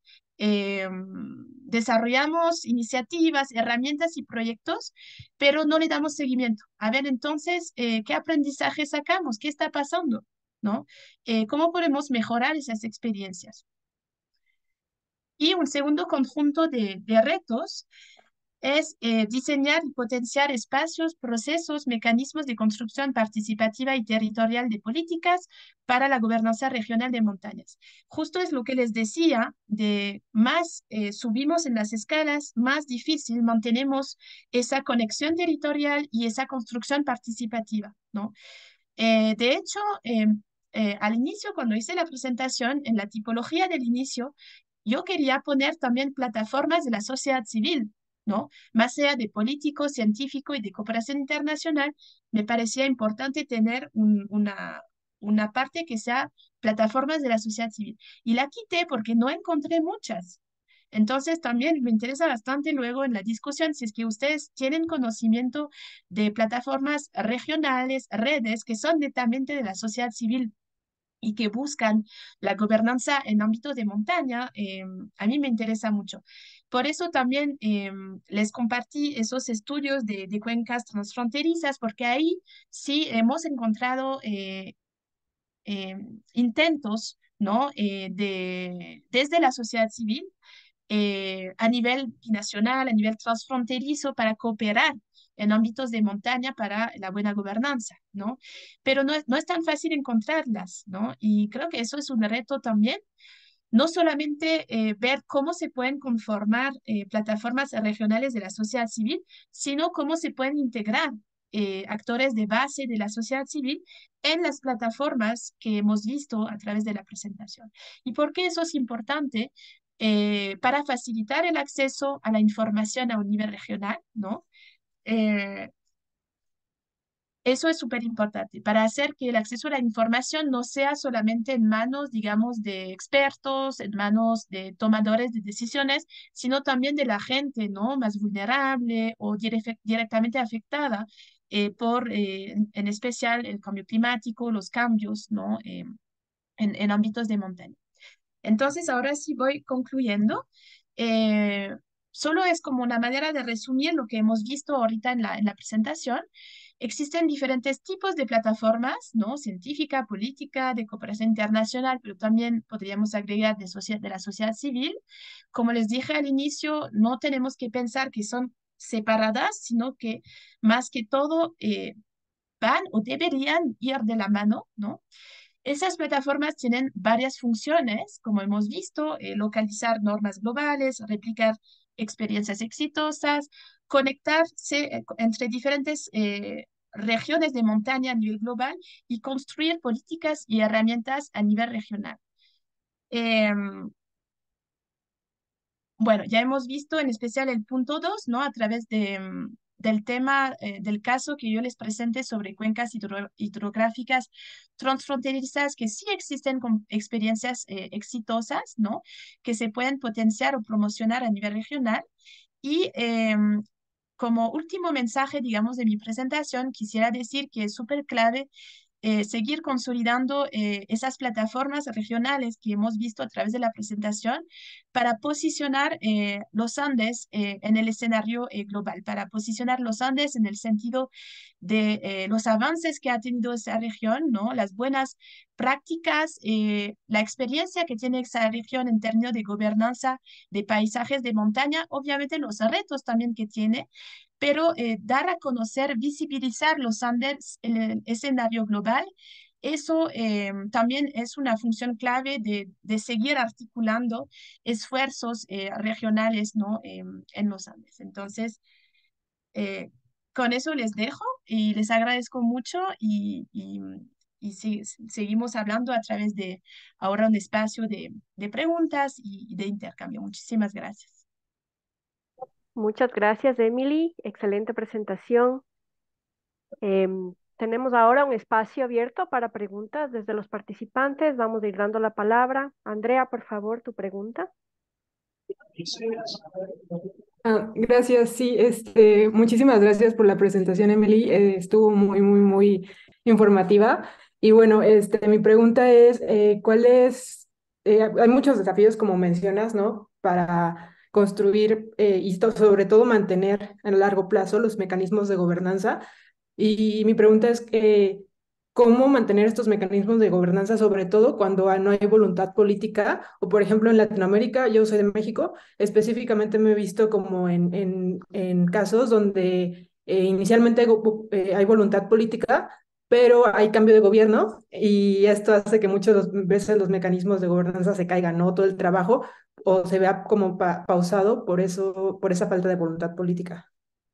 desarrollamos iniciativas, herramientas y proyectos, pero no le damos seguimiento. A ver, entonces, ¿qué aprendizaje sacamos? ¿Qué está pasando? ¿No? ¿Cómo podemos mejorar esas experiencias? Y un segundo conjunto de retos es diseñar y potenciar espacios, procesos, mecanismos de construcción participativa y territorial de políticas para la gobernanza regional de montañas. Justo es lo que les decía, de más subimos en las escalas, más difícil mantenemos esa conexión territorial y esa construcción participativa, ¿no? De hecho, al inicio, cuando hice la presentación, en la tipología del inicio, yo quería poner también plataformas de la sociedad civil, ¿no? Más allá de político, científico y de cooperación internacional, me parecía importante tener una parte que sea plataformas de la sociedad civil. Y la quité porque no encontré muchas. Entonces, también me interesa bastante luego en la discusión si es que ustedes tienen conocimiento de plataformas regionales, redes que son netamente de la sociedad civil y que buscan la gobernanza en ámbitos de montaña. A mí me interesa mucho. Por eso también les compartí esos estudios de cuencas transfronterizas, porque ahí sí hemos encontrado eh, intentos, ¿no? Desde la sociedad civil a nivel binacional, a nivel transfronterizo, para cooperar en ámbitos de montaña para la buena gobernanza, ¿no? Pero no es tan fácil encontrarlas, ¿no? Y creo que eso es un reto también, no solamente ver cómo se pueden conformar plataformas regionales de la sociedad civil, sino cómo se pueden integrar actores de base de la sociedad civil en las plataformas que hemos visto a través de la presentación. ¿Y por qué eso es importante? Para facilitar el acceso a la información a un nivel regional, ¿no? Eh, Eso es súper importante para hacer que el acceso a la información no sea solamente en manos, digamos, de expertos, en manos de tomadores de decisiones, sino también de la gente, ¿no? Más vulnerable o directamente afectada por, en especial, el cambio climático, los cambios, ¿no? en ámbitos de montaña. Entonces, ahora sí voy concluyendo. Eh, Solo es como una manera de resumir lo que hemos visto ahorita en la presentación. Existen diferentes tipos de plataformas, ¿no? Científica, política, de cooperación internacional, pero también podríamos agregar de la sociedad civil. Como les dije al inicio, no tenemos que pensar que son separadas, sino que más que todo van o deberían ir de la mano, ¿no? Esas plataformas tienen varias funciones, como hemos visto, localizar normas globales, replicar experiencias exitosas, conectarse entre diferentes regiones de montaña a nivel global y construir políticas y herramientas a nivel regional. Em, bueno, ya hemos visto en especial el punto 2, ¿no? A través del tema, del caso que yo les presenté sobre cuencas hidrográficas transfronterizas que sí existen con experiencias exitosas, ¿no? Que se pueden potenciar o promocionar a nivel regional. Y como último mensaje, digamos, de mi presentación, quisiera decir que es súper clave seguir consolidando esas plataformas regionales que hemos visto a través de la presentación para posicionar los Andes en el escenario global, para posicionar los Andes en el sentido de los avances que ha tenido esa región, ¿no? Las buenas prácticas, la experiencia que tiene esa región en términos de gobernanza de paisajes de montaña, obviamente los retos también que tiene, pero dar a conocer, visibilizar los Andes en el escenario global, eso también es una función clave de seguir articulando esfuerzos regionales, ¿no? En los Andes. Entonces, eh, con eso les dejo y les agradezco mucho y seguimos hablando a través de ahora un espacio de preguntas y de intercambio. Muchísimas gracias. Muchas gracias, Emily. Excelente presentación. Tenemos ahora un espacio abierto para preguntas desde los participantes. Vamos a ir dando la palabra. Andrea, por favor, tu pregunta. Gracias, sí, muchísimas gracias por la presentación, Emily. Estuvo muy informativa. Y bueno, mi pregunta es, hay muchos desafíos, como mencionas, ¿no? Para construir sobre todo mantener a largo plazo los mecanismos de gobernanza. Y mi pregunta es, ¿cómo mantener estos mecanismos de gobernanza, sobre todo cuando no hay voluntad política? O, por ejemplo, en Latinoamérica, yo soy de México, específicamente me he visto como en casos donde inicialmente hay voluntad política, pero hay cambio de gobierno y esto hace que muchas veces los mecanismos de gobernanza se caigan, ¿no? Todo el trabajo o se vea como pausado por eso, por esa falta de voluntad política.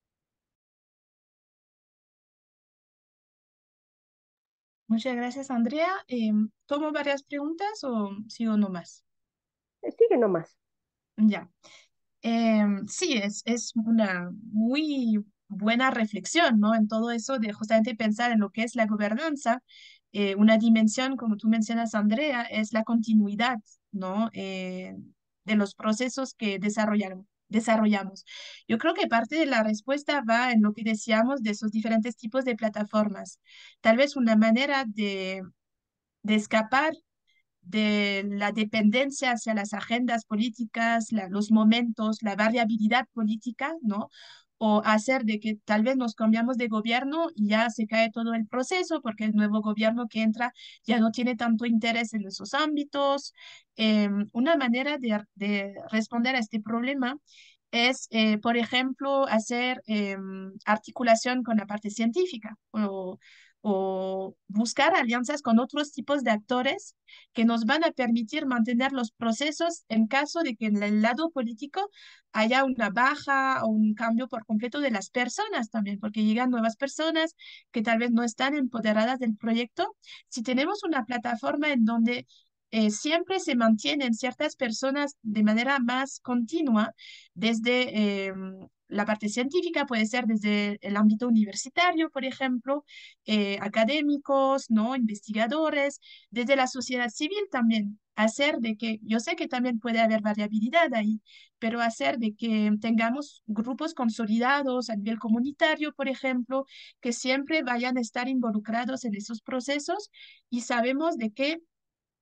Muchas gracias, Andrea. ¿Tomo varias preguntas o sigo nomás? Sigue nomás. Ya. Sí, es una muy buena reflexión, ¿no? En todo eso de justamente pensar en lo que es la gobernanza. Una dimensión, como tú mencionas, Andrea, es la continuidad, ¿no? De los procesos que desarrollamos. Yo creo que parte de la respuesta va en lo que decíamos de esos diferentes tipos de plataformas. Tal vez una manera de escapar de la dependencia hacia las agendas políticas, los momentos, la variabilidad política, ¿no? O hacer de que tal vez nos cambiamos de gobierno y ya se cae todo el proceso porque el nuevo gobierno que entra ya no tiene tanto interés en esos ámbitos. Una manera de responder a este problema es, por ejemplo, hacer articulación con la parte científica o buscar alianzas con otros tipos de actores que nos van a permitir mantener los procesos en caso de que en el lado político haya una baja o un cambio por completo de las personas también, porque llegan nuevas personas que tal vez no están empoderadas del proyecto. Si tenemos una plataforma en donde siempre se mantienen ciertas personas de manera más continua, desde la parte científica, puede ser desde el ámbito universitario, por ejemplo, académicos, ¿no? Investigadores, desde la sociedad civil también, hacer de que, yo sé que también puede haber variabilidad ahí, pero hacer de que tengamos grupos consolidados a nivel comunitario, por ejemplo, que siempre vayan a estar involucrados en esos procesos y sabemos de que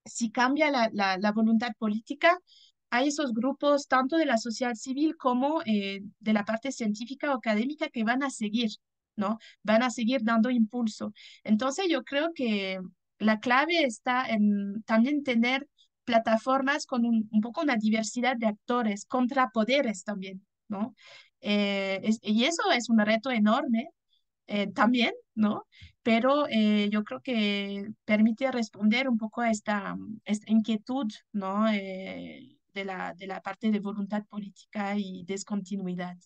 si cambia la voluntad política, hay esos grupos tanto de la sociedad civil como de la parte científica o académica que van a seguir, ¿no? Van a seguir dando impulso. Entonces yo creo que la clave está en también tener plataformas con un poco una diversidad de actores, contrapoderes también, ¿no? Y eso es un reto enorme también, ¿no? Pero yo creo que permite responder un poco a esta inquietud, ¿no? De la parte de voluntad política y descontinuidad.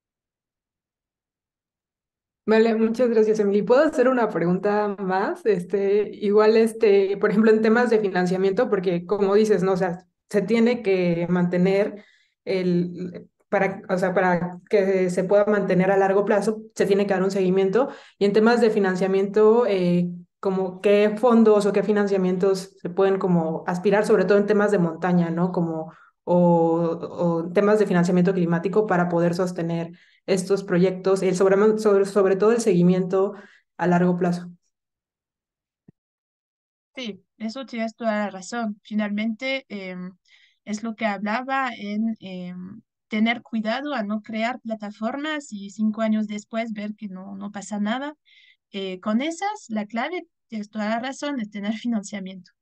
Vale, muchas gracias, Emily. ¿Puedo hacer una pregunta más? Igual, por ejemplo, en temas de financiamiento, porque como dices, ¿no? O sea, se tiene que mantener o sea, para que se pueda mantener a largo plazo, se tiene que dar un seguimiento. Y en temas de financiamiento, como qué fondos o qué financiamientos se pueden como aspirar, sobre todo en temas de montaña, ¿no? O temas de financiamiento climático para poder sostener estos proyectos, sobre todo el seguimiento a largo plazo. Sí, eso tienes toda la razón. Finalmente, es lo que hablaba en tener cuidado a no crear plataformas y 5 años después ver que no pasa nada. Con esas, la clave, tienes toda la razón, es tener financiamiento.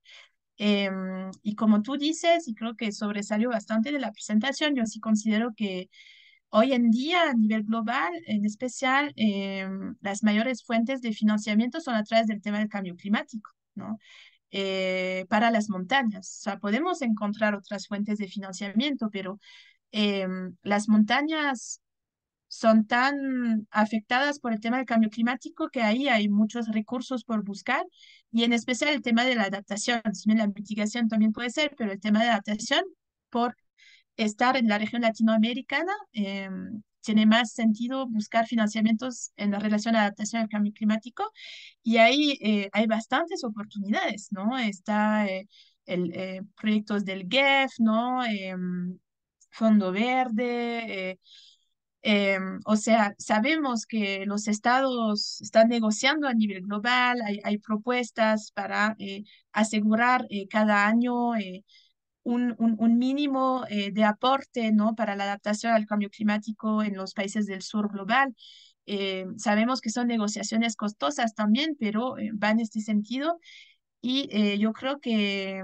Y como tú dices, y creo que sobresalió bastante de la presentación, yo sí considero que hoy en día, a nivel global, en especial, las mayores fuentes de financiamiento son a través del tema del cambio climático, ¿no? Para las montañas. O sea, podemos encontrar otras fuentes de financiamiento, pero las montañas son tan afectadas por el tema del cambio climático que ahí hay muchos recursos por buscar y en especial el tema de la adaptación. Si bien la mitigación también puede ser, pero el tema de adaptación por estar en la región latinoamericana, tiene más sentido buscar financiamientos en la relación a adaptación al cambio climático y ahí hay bastantes oportunidades, ¿no? Está proyectos del GEF, ¿no? Fondo Verde. O sea, sabemos que los estados están negociando a nivel global, hay propuestas para asegurar cada año un mínimo de aporte, ¿no? Para la adaptación al cambio climático en los países del sur global. Sabemos que son negociaciones costosas también, pero va en este sentido y yo creo que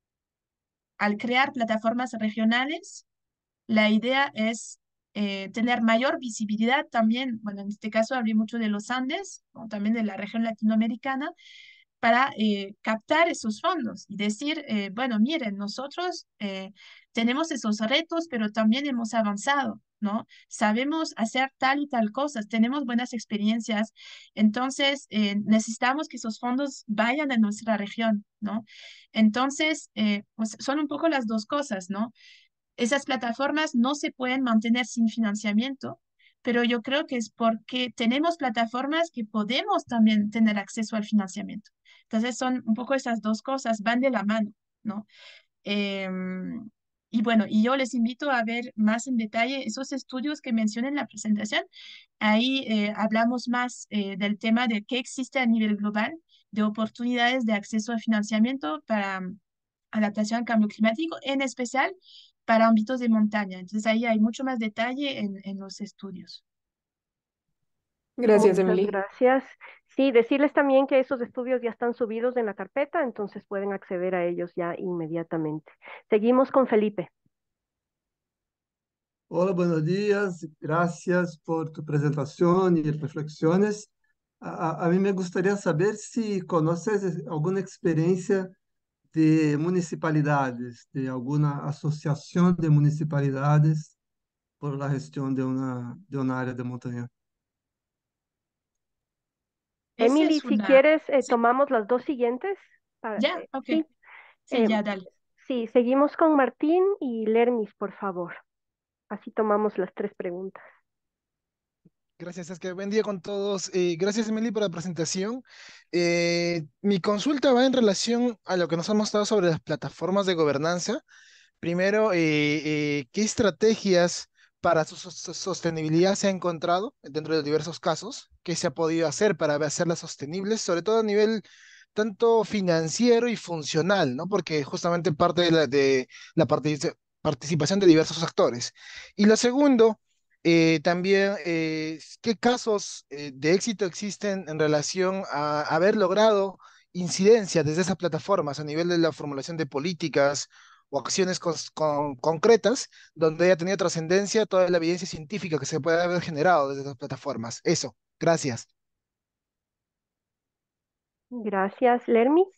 al crear plataformas regionales, la idea es tener mayor visibilidad también, bueno, en este caso hablé mucho de los Andes, ¿no? También de la región latinoamericana, para captar esos fondos y decir, bueno, miren, nosotros tenemos esos retos, pero también hemos avanzado, ¿no? Sabemos hacer tal y tal cosas, tenemos buenas experiencias, entonces necesitamos que esos fondos vayan a nuestra región, ¿no? Entonces, pues son un poco las dos cosas, ¿no? Esas plataformas no se pueden mantener sin financiamiento, pero yo creo que es porque tenemos plataformas que podemos también tener acceso al financiamiento. Entonces son un poco esas dos cosas, van de la mano, ¿no? Em, y bueno, y yo les invito a ver más en detalle esos estudios que mencioné en la presentación. Ahí hablamos más del tema de qué existe a nivel global, de oportunidades de acceso a financiamiento para adaptación al cambio climático, en especial para ámbitos de montaña. Entonces ahí hay mucho más detalle en los estudios. Gracias, Muchas Emily. gracias. Sí, decirles también que esos estudios ya están subidos en la carpeta, entonces pueden acceder a ellos ya inmediatamente. Seguimos con Felipe. Hola, buenos días. Gracias por tu presentación y reflexiones. A mí me gustaría saber si conoces alguna experiencia de municipalidades, de alguna asociación de municipalidades por la gestión de una área de montaña. Esa Emily, es si una... quieres, Sí, tomamos las dos siguientes. ya, ok. Sí, Sí, em, ya, dale. sí, seguimos con Martín y Lermis, por favor. Así tomamos las tres preguntas. Gracias, es que buen día con todos. Gracias, Emily, por la presentación. Mi consulta va en relación a lo que nos ha mostrado sobre las plataformas de gobernanza. Primero, ¿qué estrategias para su sostenibilidad se ha encontrado dentro de diversos casos? ¿Qué se ha podido hacer para hacerlas sostenibles, sobre todo a nivel tanto financiero y funcional, ¿no? Porque justamente parte de la participación de diversos actores. Y lo segundo, también, ¿qué casos de éxito existen en relación a haber logrado incidencia desde esas plataformas a nivel de la formulación de políticas o acciones concretas donde haya tenido trascendencia toda la evidencia científica que se puede haber generado desde esas plataformas? Eso, gracias. Gracias, Lermis.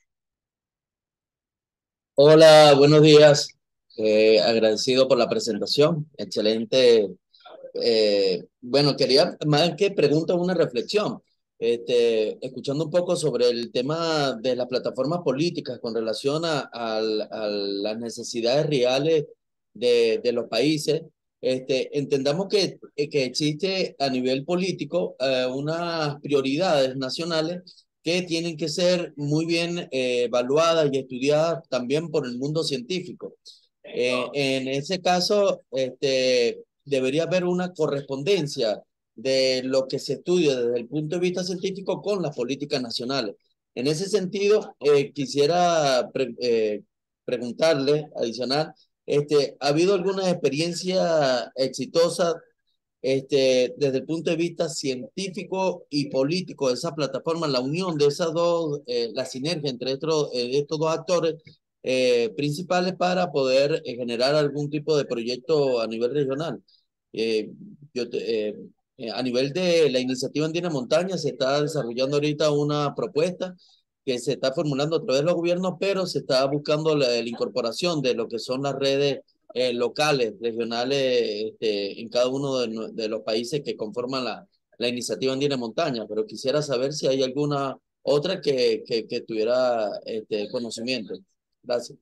Hola, buenos días. Agradecido por la presentación. Excelente. Bueno, quería más que pregunta una reflexión. Escuchando un poco sobre el tema de las plataformas políticas con relación a las necesidades reales de los países, entendamos que existe a nivel político unas prioridades nacionales que tienen que ser muy bien evaluadas y estudiadas también por el mundo científico. En ese caso, debería haber una correspondencia de lo que se estudia desde el punto de vista científico con las políticas nacionales. En ese sentido, quisiera preguntarle, adicional, ¿ha habido alguna experiencia exitosa desde el punto de vista científico y político de esa plataforma, la unión de esas dos, la sinergia entre estos dos actores principales para poder generar algún tipo de proyecto a nivel regional? Eh, a nivel de la iniciativa Andina Montaña se está desarrollando ahorita una propuesta que se está formulando a través de los gobiernos, pero se está buscando la incorporación de lo que son las redes locales, regionales, en cada uno de los países que conforman la iniciativa Andina Montaña, pero quisiera saber si hay alguna otra que tuviera conocimiento. Gracias.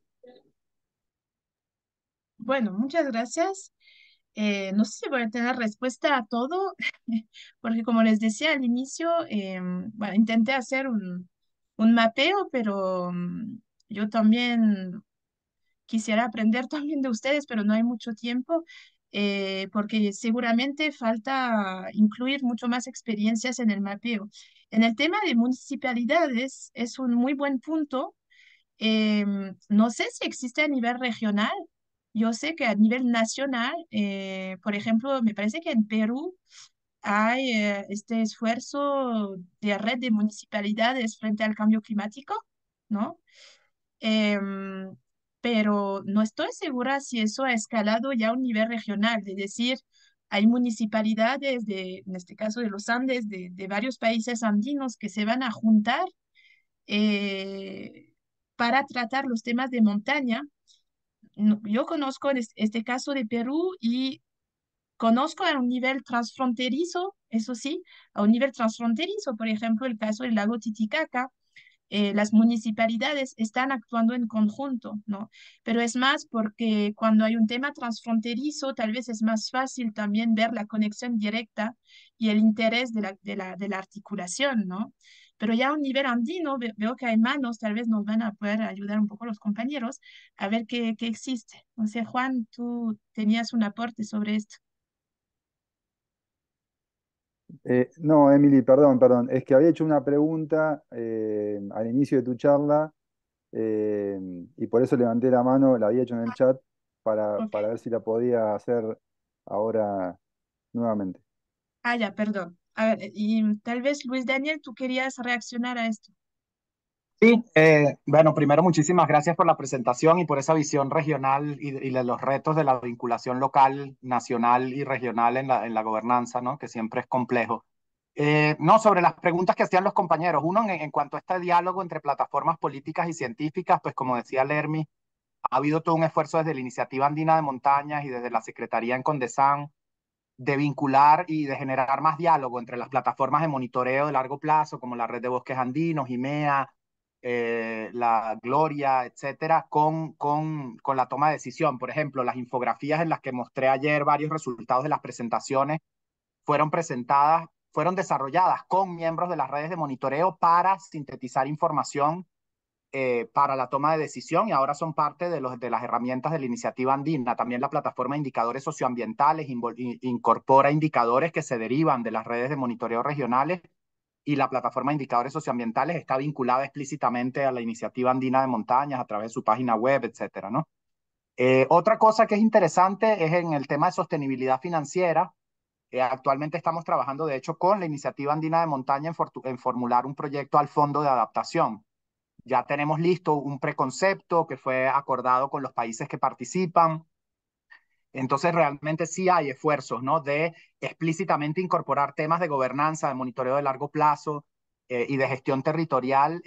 Bueno, muchas gracias. No sé si voy a tener respuesta a todo, porque como les decía al inicio, bueno, intenté hacer un mapeo, pero yo también quisiera aprender también de ustedes, pero no hay mucho tiempo, porque seguramente falta incluir mucho más experiencias en el mapeo. En el tema de municipalidades, es un muy buen punto. No sé si existe a nivel regional. Yo sé que a nivel nacional, por ejemplo, me parece que en Perú hay este esfuerzo de red de municipalidades frente al cambio climático, ¿no? Em, pero no estoy segura si eso ha escalado ya a un nivel regional, de decir, hay municipalidades en este caso de los Andes, de varios países andinos que se van a juntar eh, para tratar los temas de montaña. Yo conozco este caso de Perú y conozco a un nivel transfronterizo, eso sí, a un nivel transfronterizo, por ejemplo, el caso del lago Titicaca, las municipalidades están actuando en conjunto, ¿no? Pero es más porque cuando hay un tema transfronterizo, tal vez es más fácil también ver la conexión directa y el interés de la articulación, ¿no? Pero ya a un nivel andino veo que hay manos, tal vez nos van a poder ayudar un poco los compañeros a ver qué existe. No sé, Juan, tú tenías un aporte sobre esto. No, Emily, perdón. Es que había hecho una pregunta al inicio de tu charla eh, y por eso levanté la mano, la había hecho en el chat Ok. para ver si la podía hacer ahora nuevamente. Ah, ya, perdón. A ver, y tal vez Luis Daniel, tú querías reaccionar a esto. Sí, bueno, primero muchísimas gracias por la presentación y por esa visión regional y de los retos de la vinculación local, nacional y regional en la gobernanza, ¿no? Que siempre es complejo. No, sobre las preguntas que hacían los compañeros, uno en cuanto a este diálogo entre plataformas políticas y científicas, pues como decía Lermi, ha habido todo un esfuerzo desde la Iniciativa Andina de Montañas y desde la Secretaría en Condesán de vincular y de generar más diálogo entre las plataformas de monitoreo de largo plazo, como la Red de Bosques Andinos, IMEA, la Gloria, etcétera, con la toma de decisión. Por ejemplo, las infografías en las que mostré ayer varios resultados de las presentaciones fueron desarrolladas con miembros de las redes de monitoreo para sintetizar información para la toma de decisión y ahora son parte de las herramientas de la iniciativa andina. También la plataforma de indicadores socioambientales incorpora indicadores que se derivan de las redes de monitoreo regionales y la plataforma de indicadores socioambientales está vinculada explícitamente a la Iniciativa Andina de Montañas a través de su página web, etcétera, ¿no? Otra cosa que es interesante es en el tema de sostenibilidad financiera. Actualmente estamos trabajando, de hecho, con la Iniciativa Andina de Montaña en formular un proyecto al fondo de adaptación. Ya tenemos listo un preconcepto que fue acordado con los países que participan. Entonces, realmente sí hay esfuerzos, ¿no? De explícitamente incorporar temas de gobernanza, de monitoreo de largo plazo y de gestión territorial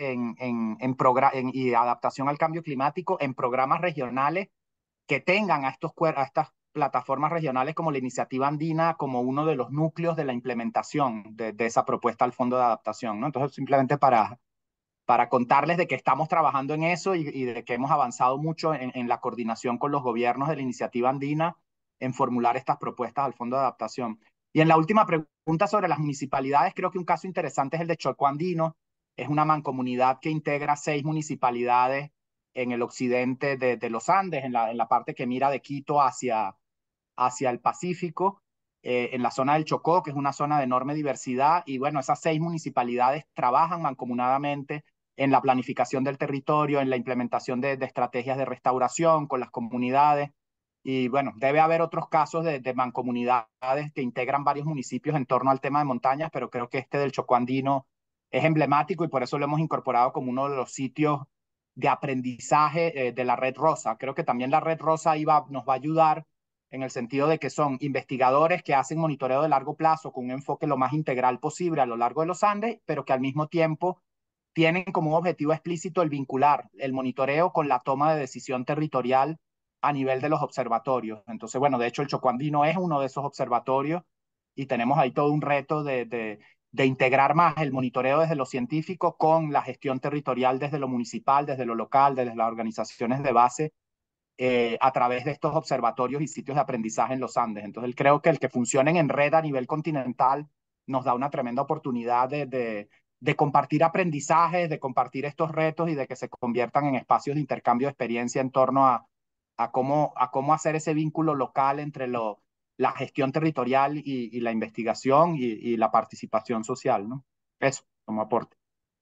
y adaptación al cambio climático en programas regionales que tengan a estas plataformas regionales como la Iniciativa Andina como uno de los núcleos de la implementación de esa propuesta al Fondo de Adaptación, ¿no? Entonces, simplemente para contarles de que estamos trabajando en eso y de que hemos avanzado mucho en la coordinación con los gobiernos de la Iniciativa Andina en formular estas propuestas al Fondo de Adaptación. Y en la última pregunta sobre las municipalidades, creo que un caso interesante es el de Chocó Andino. Es una mancomunidad que integra 6 municipalidades en el occidente de los Andes, en la parte que mira de Quito hacia el Pacífico, en la zona del Chocó, que es una zona de enorme diversidad. Y bueno, esas 6 municipalidades trabajan mancomunadamente en la planificación del territorio, en la implementación de estrategias de restauración con las comunidades. Y bueno, debe haber otros casos de mancomunidades que integran varios municipios en torno al tema de montañas, pero creo que este del Chocó Andino es emblemático y por eso lo hemos incorporado como uno de los sitios de aprendizaje de la Red Rosa. Creo que también la Red Rosa nos va a ayudar en el sentido de que son investigadores que hacen monitoreo de largo plazo con un enfoque lo más integral posible a lo largo de los Andes, pero que al mismo tiempo tienen como un objetivo explícito el vincular el monitoreo con la toma de decisión territorial a nivel de los observatorios. Entonces, bueno, de hecho el Chocó Andino es uno de esos observatorios y tenemos ahí todo un reto de integrar más el monitoreo desde lo científico con la gestión territorial desde lo municipal, desde lo local, desde las organizaciones de base, a través de estos observatorios y sitios de aprendizaje en los Andes. Entonces, creo que el que funcionen en red a nivel continental nos da una tremenda oportunidad de compartir aprendizajes, de compartir estos retos y de que se conviertan en espacios de intercambio de experiencia en torno a cómo hacer ese vínculo local entre la gestión territorial y la investigación y la participación social, ¿no? Eso, como aporte.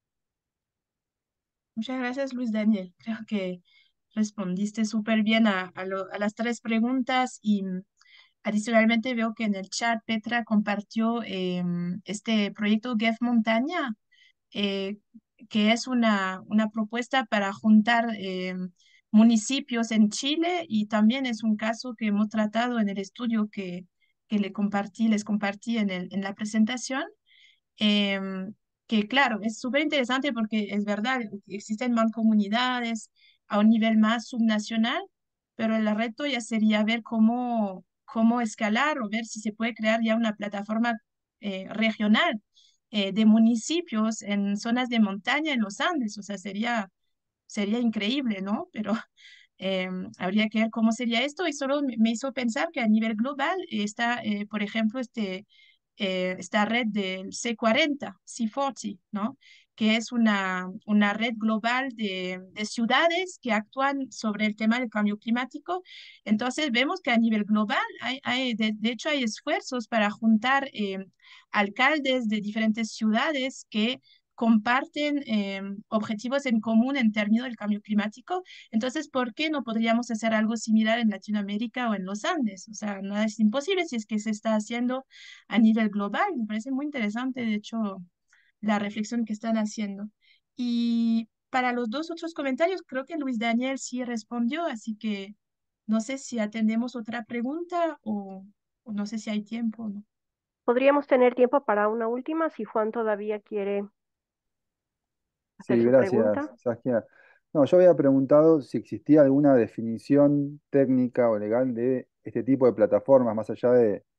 Muchas gracias, Luis Daniel. Creo que respondiste súper bien a las 3 preguntas y adicionalmente veo que en el chat Petra compartió este proyecto GEF Montaña, eh, que es una propuesta para juntar municipios en Chile y también es un caso que hemos tratado en el estudio que les compartí en la presentación. Em, que claro, es súper interesante porque es verdad, existen mancomunidades a un nivel más subnacional, pero el reto ya sería ver cómo escalar o ver si se puede crear ya una plataforma regional de municipios en zonas de montaña en los Andes. O sea, sería increíble, ¿no? Pero habría que ver cómo sería esto y solo me hizo pensar que a nivel global está, por ejemplo, esta red del C40, C40, ¿no? Que es una red global de ciudades que actúan sobre el tema del cambio climático. Entonces vemos que a nivel global de hecho hay esfuerzos para juntar alcaldes de diferentes ciudades que comparten objetivos en común en términos del cambio climático. Entonces, ¿por qué no podríamos hacer algo similar en Latinoamérica o en los Andes? O sea, nada es imposible si es que se está haciendo a nivel global. Me parece muy interesante, de hecho, la reflexión que están haciendo. Y para los 2 otros comentarios, creo que Luis Daniel sí respondió, así que no sé si atendemos otra pregunta o no sé si hay tiempo o no. Podríamos tener tiempo para una última si Juan todavía quiere hacer Sí, su gracias, pregunta. Saskia. No, yo había preguntado si existía alguna definición técnica o legal de este tipo de plataformas, más allá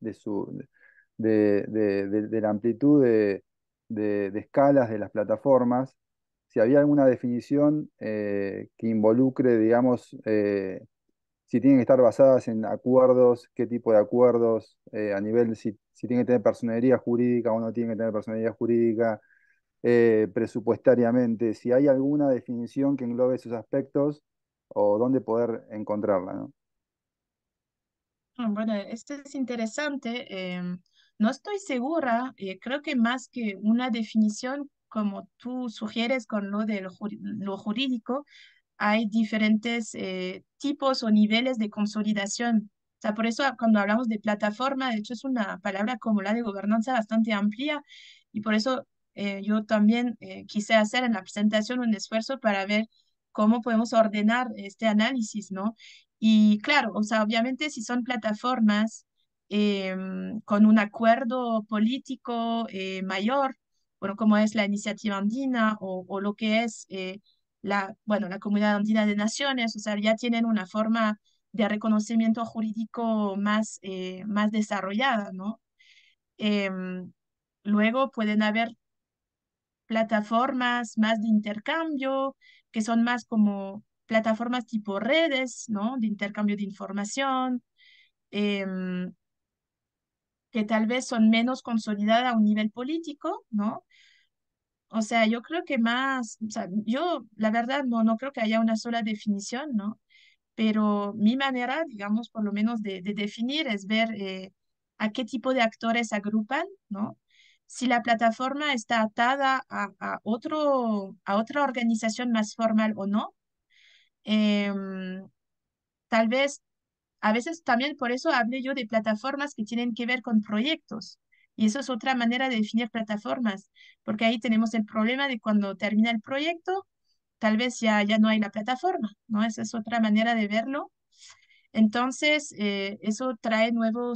de la amplitud de escalas de las plataformas, si había alguna definición que involucre, digamos, si tienen que estar basadas en acuerdos, qué tipo de acuerdos, a nivel, si tienen que tener personería jurídica o no tienen que tener personería jurídica, presupuestariamente, si hay alguna definición que englobe esos aspectos o dónde poder encontrarla, ¿no? Bueno, esto es interesante. No estoy segura, creo que más que una definición, como tú sugieres con lo de lo jurídico, hay diferentes tipos o niveles de consolidación. O sea, por eso cuando hablamos de plataforma, de hecho es una palabra como la de gobernanza bastante amplia y por eso yo también quise hacer en la presentación un esfuerzo para ver cómo podemos ordenar este análisis, ¿no? Y claro, o sea, obviamente si son plataformas con un acuerdo político mayor, bueno, como es la iniciativa andina o lo que es bueno, la Comunidad Andina de Naciones, o sea, ya tienen una forma de reconocimiento jurídico más desarrollada, ¿no? Em, Luego pueden haber plataformas más de intercambio, que son más como plataformas tipo redes, ¿no? De intercambio de información, em, que tal vez son menos consolidadas a un nivel político, ¿no? O sea, yo creo que más, o sea, yo la verdad no creo que haya una sola definición, ¿no? Pero mi manera, digamos, por lo menos de definir es ver a qué tipo de actores agrupan, ¿no? Si la plataforma está atada a otra organización más formal o no. Em, Tal vez, a veces también por eso hablé yo de plataformas que tienen que ver con proyectos. Y eso es otra manera de definir plataformas, porque ahí tenemos el problema de cuando termina el proyecto, tal vez ya no hay la plataforma, ¿no? Esa es otra manera de verlo. Entonces, eso trae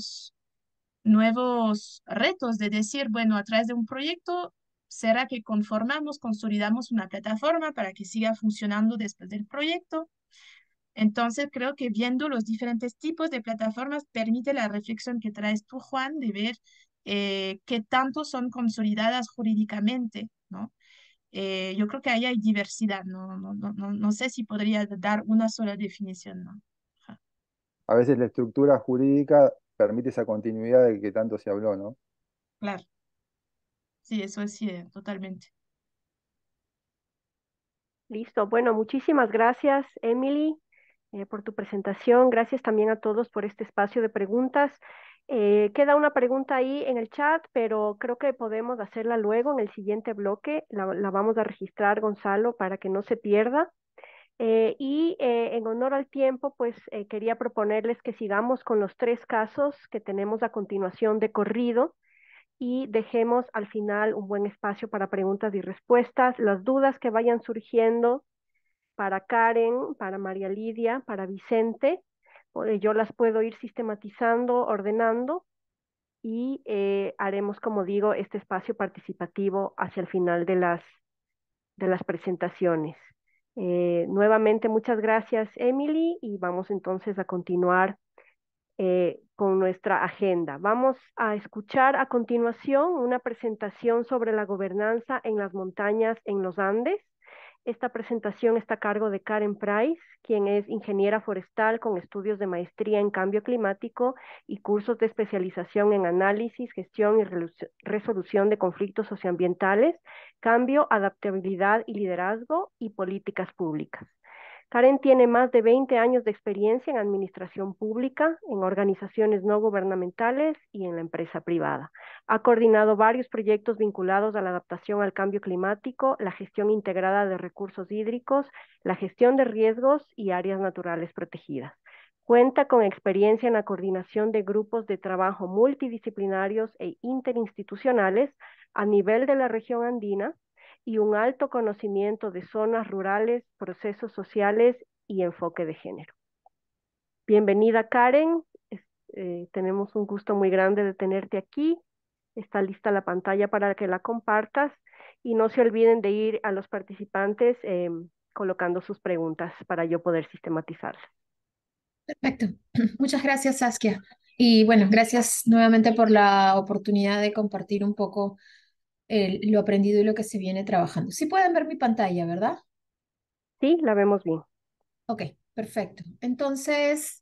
nuevos retos de decir, bueno, a través de un proyecto, ¿será que conformamos, consolidamos una plataforma para que siga funcionando después del proyecto? Entonces, creo que viendo los diferentes tipos de plataformas permite la reflexión que traes tú, Juan, de ver qué tanto son consolidadas jurídicamente, ¿no? Yo creo que ahí hay diversidad, no sé si podría dar una sola definición, ¿no? Ajá. A veces la estructura jurídica permite esa continuidad de que tanto se habló, ¿no? Claro, sí, eso es sí, totalmente. Listo. Bueno, muchísimas gracias, Emily, por tu presentación. Gracias también a todos por este espacio de preguntas. Queda una pregunta ahí en el chat, pero creo que podemos hacerla luego en el siguiente bloque. La vamos a registrar, Gonzalo, para que no se pierda. En honor al tiempo, pues quería proponerles que sigamos con los 3 casos que tenemos a continuación de corrido y dejemos al final un buen espacio para preguntas y respuestas. Las dudas que vayan surgiendo para Karen, para María Lidia, para Vicente, yo las puedo ir sistematizando, ordenando y haremos, como digo, este espacio participativo hacia el final de las presentaciones. Nuevamente, muchas gracias, Emily, y vamos entonces a continuar con nuestra agenda. Vamos a escuchar a continuación una presentación sobre la gobernanza en las montañas en los Andes. Esta presentación está a cargo de Karen Price, quien es ingeniera forestal con estudios de maestría en cambio climático y cursos de especialización en análisis, gestión y resolución de conflictos socioambientales, cambio, adaptabilidad y liderazgo y políticas públicas. Karen tiene más de 20 años de experiencia en administración pública, en organizaciones no gubernamentales y en la empresa privada. Ha coordinado varios proyectos vinculados a la adaptación al cambio climático, la gestión integrada de recursos hídricos, la gestión de riesgos y áreas naturales protegidas. Cuenta con experiencia en la coordinación de grupos de trabajo multidisciplinarios e interinstitucionales a nivel de la región andina, y un alto conocimiento de zonas rurales, procesos sociales y enfoque de género. Bienvenida, Karen. Tenemos un gusto muy grande de tenerte aquí. Está lista la pantalla para que la compartas y no se olviden de ir a los participantes colocando sus preguntas para yo poder sistematizarlas. Perfecto. Muchas gracias, Saskia. Y bueno, gracias nuevamente por la oportunidad de compartir un poco lo aprendido y lo que se viene trabajando. Sí pueden ver mi pantalla, ¿verdad? Sí, la vemos bien. Ok, perfecto. Entonces,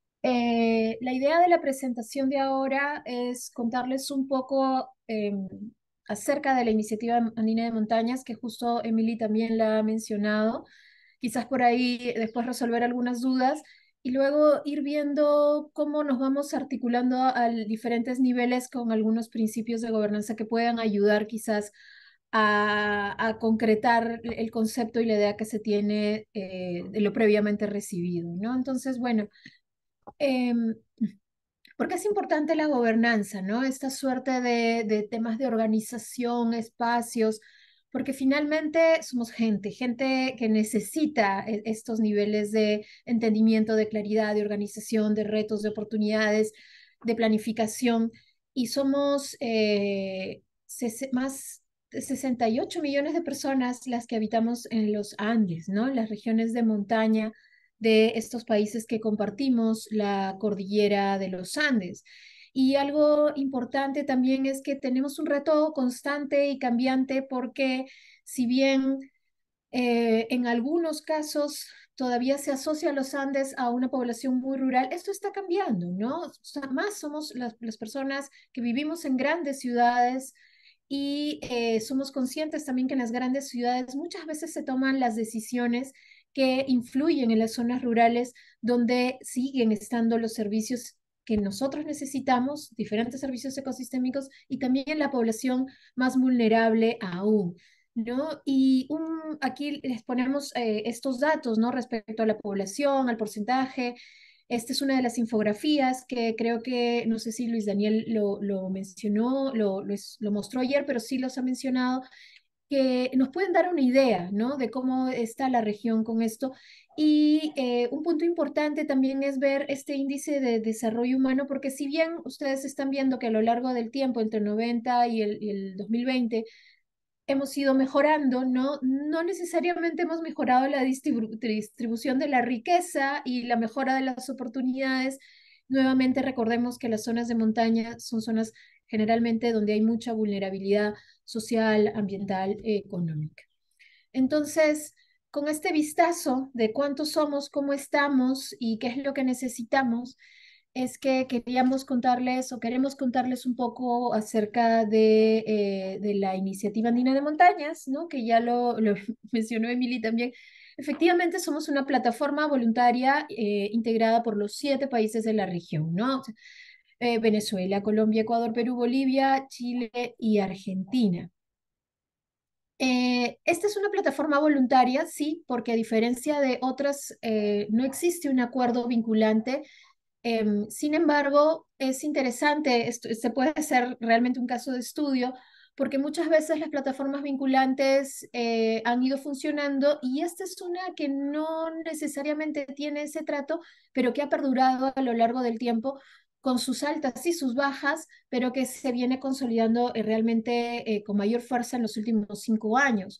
la idea de la presentación de ahora es contarles un poco acerca de la iniciativa andina de montañas, que justo Emily también la ha mencionado. Quizás por ahí después resolver algunas dudas y luego ir viendo cómo nos vamos articulando a diferentes niveles con algunos principios de gobernanza que puedan ayudar quizás a concretar el concepto y la idea que se tiene de lo previamente recibido, ¿no? Entonces, bueno, em, porque es importante la gobernanza, ¿no? Esta suerte de temas de organización, espacios, porque finalmente somos gente, gente que necesita estos niveles de entendimiento, de claridad, de organización, de retos, de oportunidades, de planificación, y somos más de 68 millones de personas las que habitamos en los Andes, ¿no? En las regiones de montaña de estos países que compartimos la cordillera de los Andes. Y algo importante también es que tenemos un reto constante y cambiante porque si bien en algunos casos todavía se asocia a los Andes a una población muy rural, esto está cambiando, ¿no? O sea, más somos las personas que vivimos en grandes ciudades y somos conscientes también que en las grandes ciudades muchas veces se toman las decisiones que influyen en las zonas rurales donde siguen estando los servicios que nosotros necesitamos, diferentes servicios ecosistémicos y también la población más vulnerable aún. ¿No? Y aquí les ponemos estos datos, ¿no? Respecto a la población, al porcentaje. Esta es una de las infografías que creo que, no sé si Luis Daniel lo mencionó, lo mostró ayer, pero sí los ha mencionado, que nos pueden dar una idea, ¿no? De cómo está la región con esto. Y un punto importante también es ver este índice de desarrollo humano, porque si bien ustedes están viendo que a lo largo del tiempo, entre 90 y el 2020, hemos ido mejorando, ¿no? No necesariamente hemos mejorado la distribución de la riqueza y la mejora de las oportunidades. Nuevamente recordemos que las zonas de montaña son zonas generalmente donde hay mucha vulnerabilidad social, ambiental, económica. Entonces, con este vistazo de cuántos somos, cómo estamos y qué es lo que necesitamos, es que queríamos contarles o queremos contarles un poco acerca de la Iniciativa Andina de Montañas, ¿no? Que ya lo mencionó Emily también. Efectivamente, somos una plataforma voluntaria integrada por los 7 países de la región, ¿no? O sea, Venezuela, Colombia, Ecuador, Perú, Bolivia, Chile y Argentina. Esta es una plataforma voluntaria, sí, porque a diferencia de otras, no existe un acuerdo vinculante. Sin embargo, es interesante, esto, se puede hacer realmente un caso de estudio, porque muchas veces las plataformas vinculantes han ido funcionando y esta es una que no necesariamente tiene ese trato, pero que ha perdurado a lo largo del tiempo con sus altas y sus bajas, pero que se viene consolidando realmente con mayor fuerza en los últimos 5 años.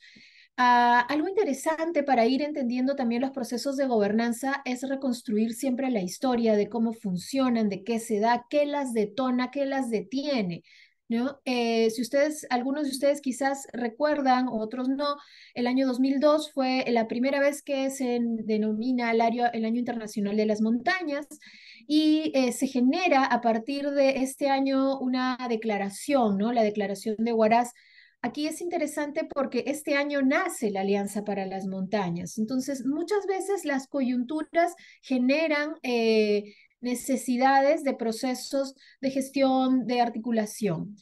Algo interesante para ir entendiendo también los procesos de gobernanza es reconstruir siempre la historia de cómo funcionan, de qué se da, qué las detona, qué las detiene, ¿no? Si ustedes, algunos de ustedes quizás recuerdan, otros no, el año 2002 fue la primera vez que se denomina el año Internacional de las Montañas y se genera a partir de este año una declaración, ¿no? La Declaración de Huaraz. Aquí es interesante porque este año nace la Alianza para las Montañas. Entonces, muchas veces las coyunturas generan necesidades de procesos de gestión, de articulación.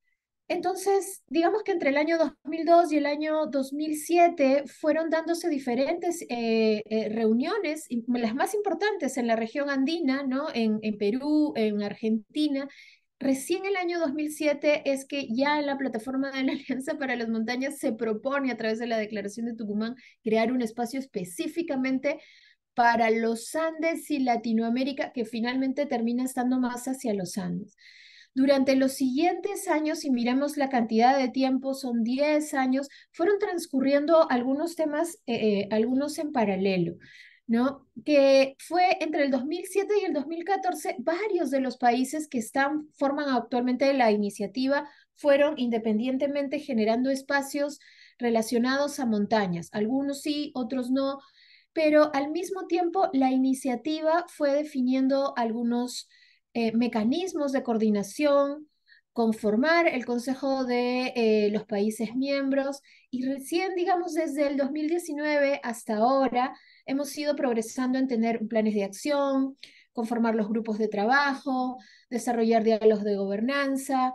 Entonces, digamos que entre el año 2002 y el año 2007 fueron dándose diferentes reuniones, y las más importantes en la región andina, ¿no? En Perú, en Argentina. Recién el año 2007 es que ya en la plataforma de la Alianza para las Montañas se propone a través de la Declaración de Tucumán crear un espacio específicamente para los Andes y Latinoamérica, que finalmente termina estando más hacia los Andes. Durante los siguientes años, si miramos la cantidad de tiempo, son 10 años, fueron transcurriendo algunos temas, algunos en paralelo, ¿no? Que fue entre el 2007 y el 2014, varios de los países que forman actualmente la iniciativa fueron independientemente generando espacios relacionados a montañas. Algunos sí, otros no, pero al mismo tiempo la iniciativa fue definiendo algunos mecanismos de coordinación conformar el Consejo de los Países Miembros y recién, digamos, desde el 2019 hasta ahora, hemos ido progresando en tener planes de acción, conformar los grupos de trabajo, desarrollar diálogos de gobernanza,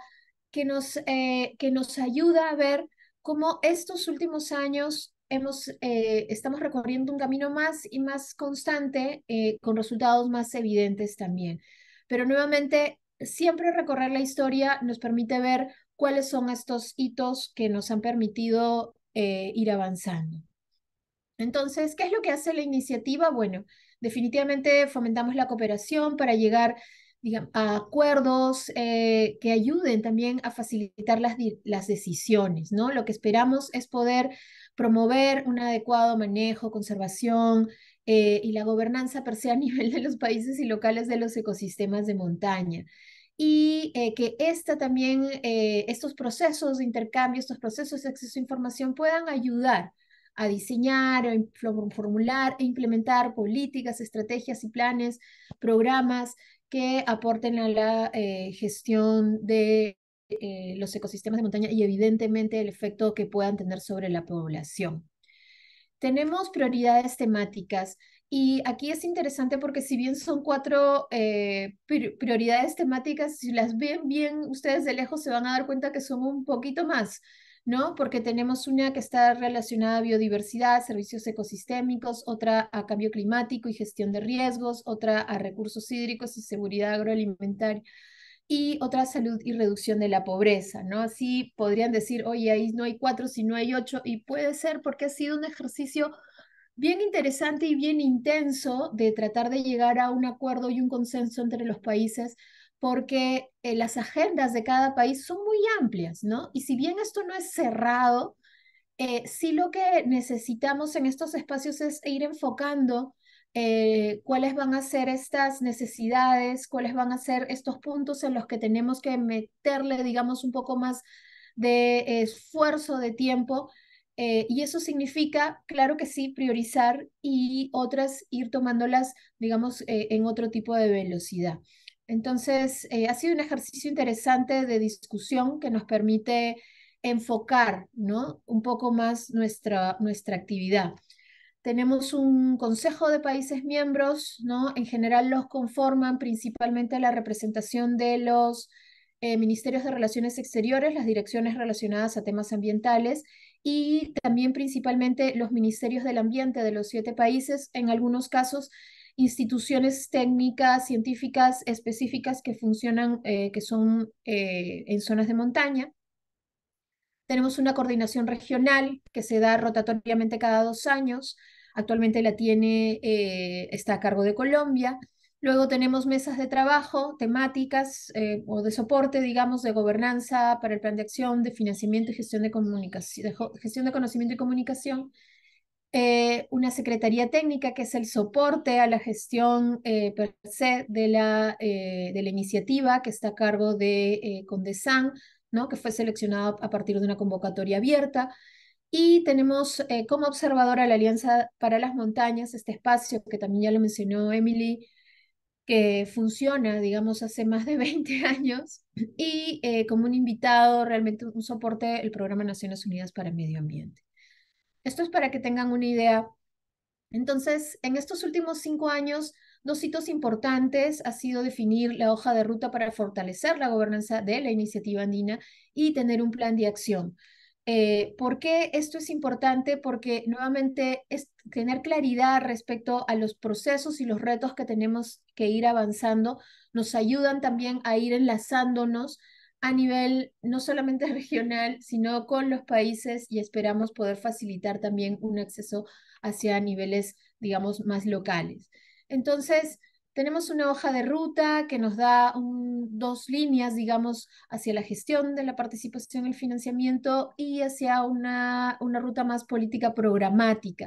que nos ayuda a ver cómo estos últimos años estamos recorriendo un camino más y más constante, con resultados más evidentes también. Pero nuevamente, siempre recorrer la historia nos permite ver cuáles son estos hitos que nos han permitido ir avanzando. Entonces, ¿qué es lo que hace la iniciativa? Bueno, definitivamente fomentamos la cooperación para llegar, digamos, a acuerdos que ayuden también a facilitar las decisiones, ¿no? Lo que esperamos es poder promover un adecuado manejo, conservación y la gobernanza per se a nivel de los países y locales de los ecosistemas de montaña. Y que estos procesos de intercambio, estos procesos de acceso a información puedan ayudar a diseñar, formular e implementar políticas, estrategias y planes, programas que aporten a la gestión de los ecosistemas de montaña y evidentemente el efecto que puedan tener sobre la población. Tenemos prioridades temáticas y aquí es interesante porque si bien son 4 prioridades temáticas, si las ven bien ustedes de lejos se van a dar cuenta que son un poquito más, ¿no? Porque tenemos una que está relacionada a biodiversidad, servicios ecosistémicos, otra a cambio climático y gestión de riesgos, otra a recursos hídricos y seguridad agroalimentaria y otra salud y reducción de la pobreza, ¿no? Así podrían decir, oye, ahí no hay 4, sino hay 8, y puede ser porque ha sido un ejercicio bien interesante y bien intenso de tratar de llegar a un acuerdo y un consenso entre los países, porque las agendas de cada país son muy amplias, ¿no? Y si bien esto no es cerrado, sí lo que necesitamos en estos espacios es ir enfocando cuáles van a ser estas necesidades, cuáles van a ser estos puntos en los que tenemos que meterle, digamos, un poco más de esfuerzo, de tiempo. Y eso significa, claro que sí, priorizar y otras ir tomándolas, digamos, en otro tipo de velocidad. Entonces, ha sido un ejercicio interesante de discusión que nos permite enfocar, ¿no? Un poco más nuestra actividad. Tenemos un consejo de países miembros, ¿no? En general los conforman principalmente la representación de los ministerios de Relaciones Exteriores, las direcciones relacionadas a temas ambientales y también principalmente los ministerios del ambiente de los 7 países, en algunos casos instituciones técnicas, científicas específicas que funcionan, que son en zonas de montaña. Tenemos una coordinación regional que se da rotatoriamente cada 2 años. Actualmente está a cargo de Colombia. Luego tenemos mesas de trabajo temáticas o de soporte, digamos, de gobernanza para el plan de acción, de financiamiento y gestión de comunicación, gestión de conocimiento y comunicación. Una secretaría técnica que es el soporte a la gestión per se de la iniciativa que está a cargo de Condesan, ¿no? Que fue seleccionado a partir de una convocatoria abierta. Y tenemos como observadora la Alianza para las Montañas, este espacio que también ya lo mencionó Emily, que funciona, digamos, hace más de 20 años, y como un invitado, realmente un soporte, el Programa Naciones Unidas para el Medio Ambiente. Esto es para que tengan una idea. Entonces, en estos últimos 5 años, 2 hitos importantes ha sido definir la hoja de ruta para fortalecer la gobernanza de la iniciativa andina y tener un plan de acción. ¿Por qué esto es importante? Porque nuevamente es tener claridad respecto a los procesos y los retos que tenemos que ir avanzando nos ayudan también a ir enlazándonos a nivel no solamente regional, sino con los países y esperamos poder facilitar también un acceso hacia niveles, digamos, más locales. Entonces, tenemos una hoja de ruta que nos da 2 líneas, digamos, hacia la gestión de la participación y el financiamiento y hacia una ruta más política programática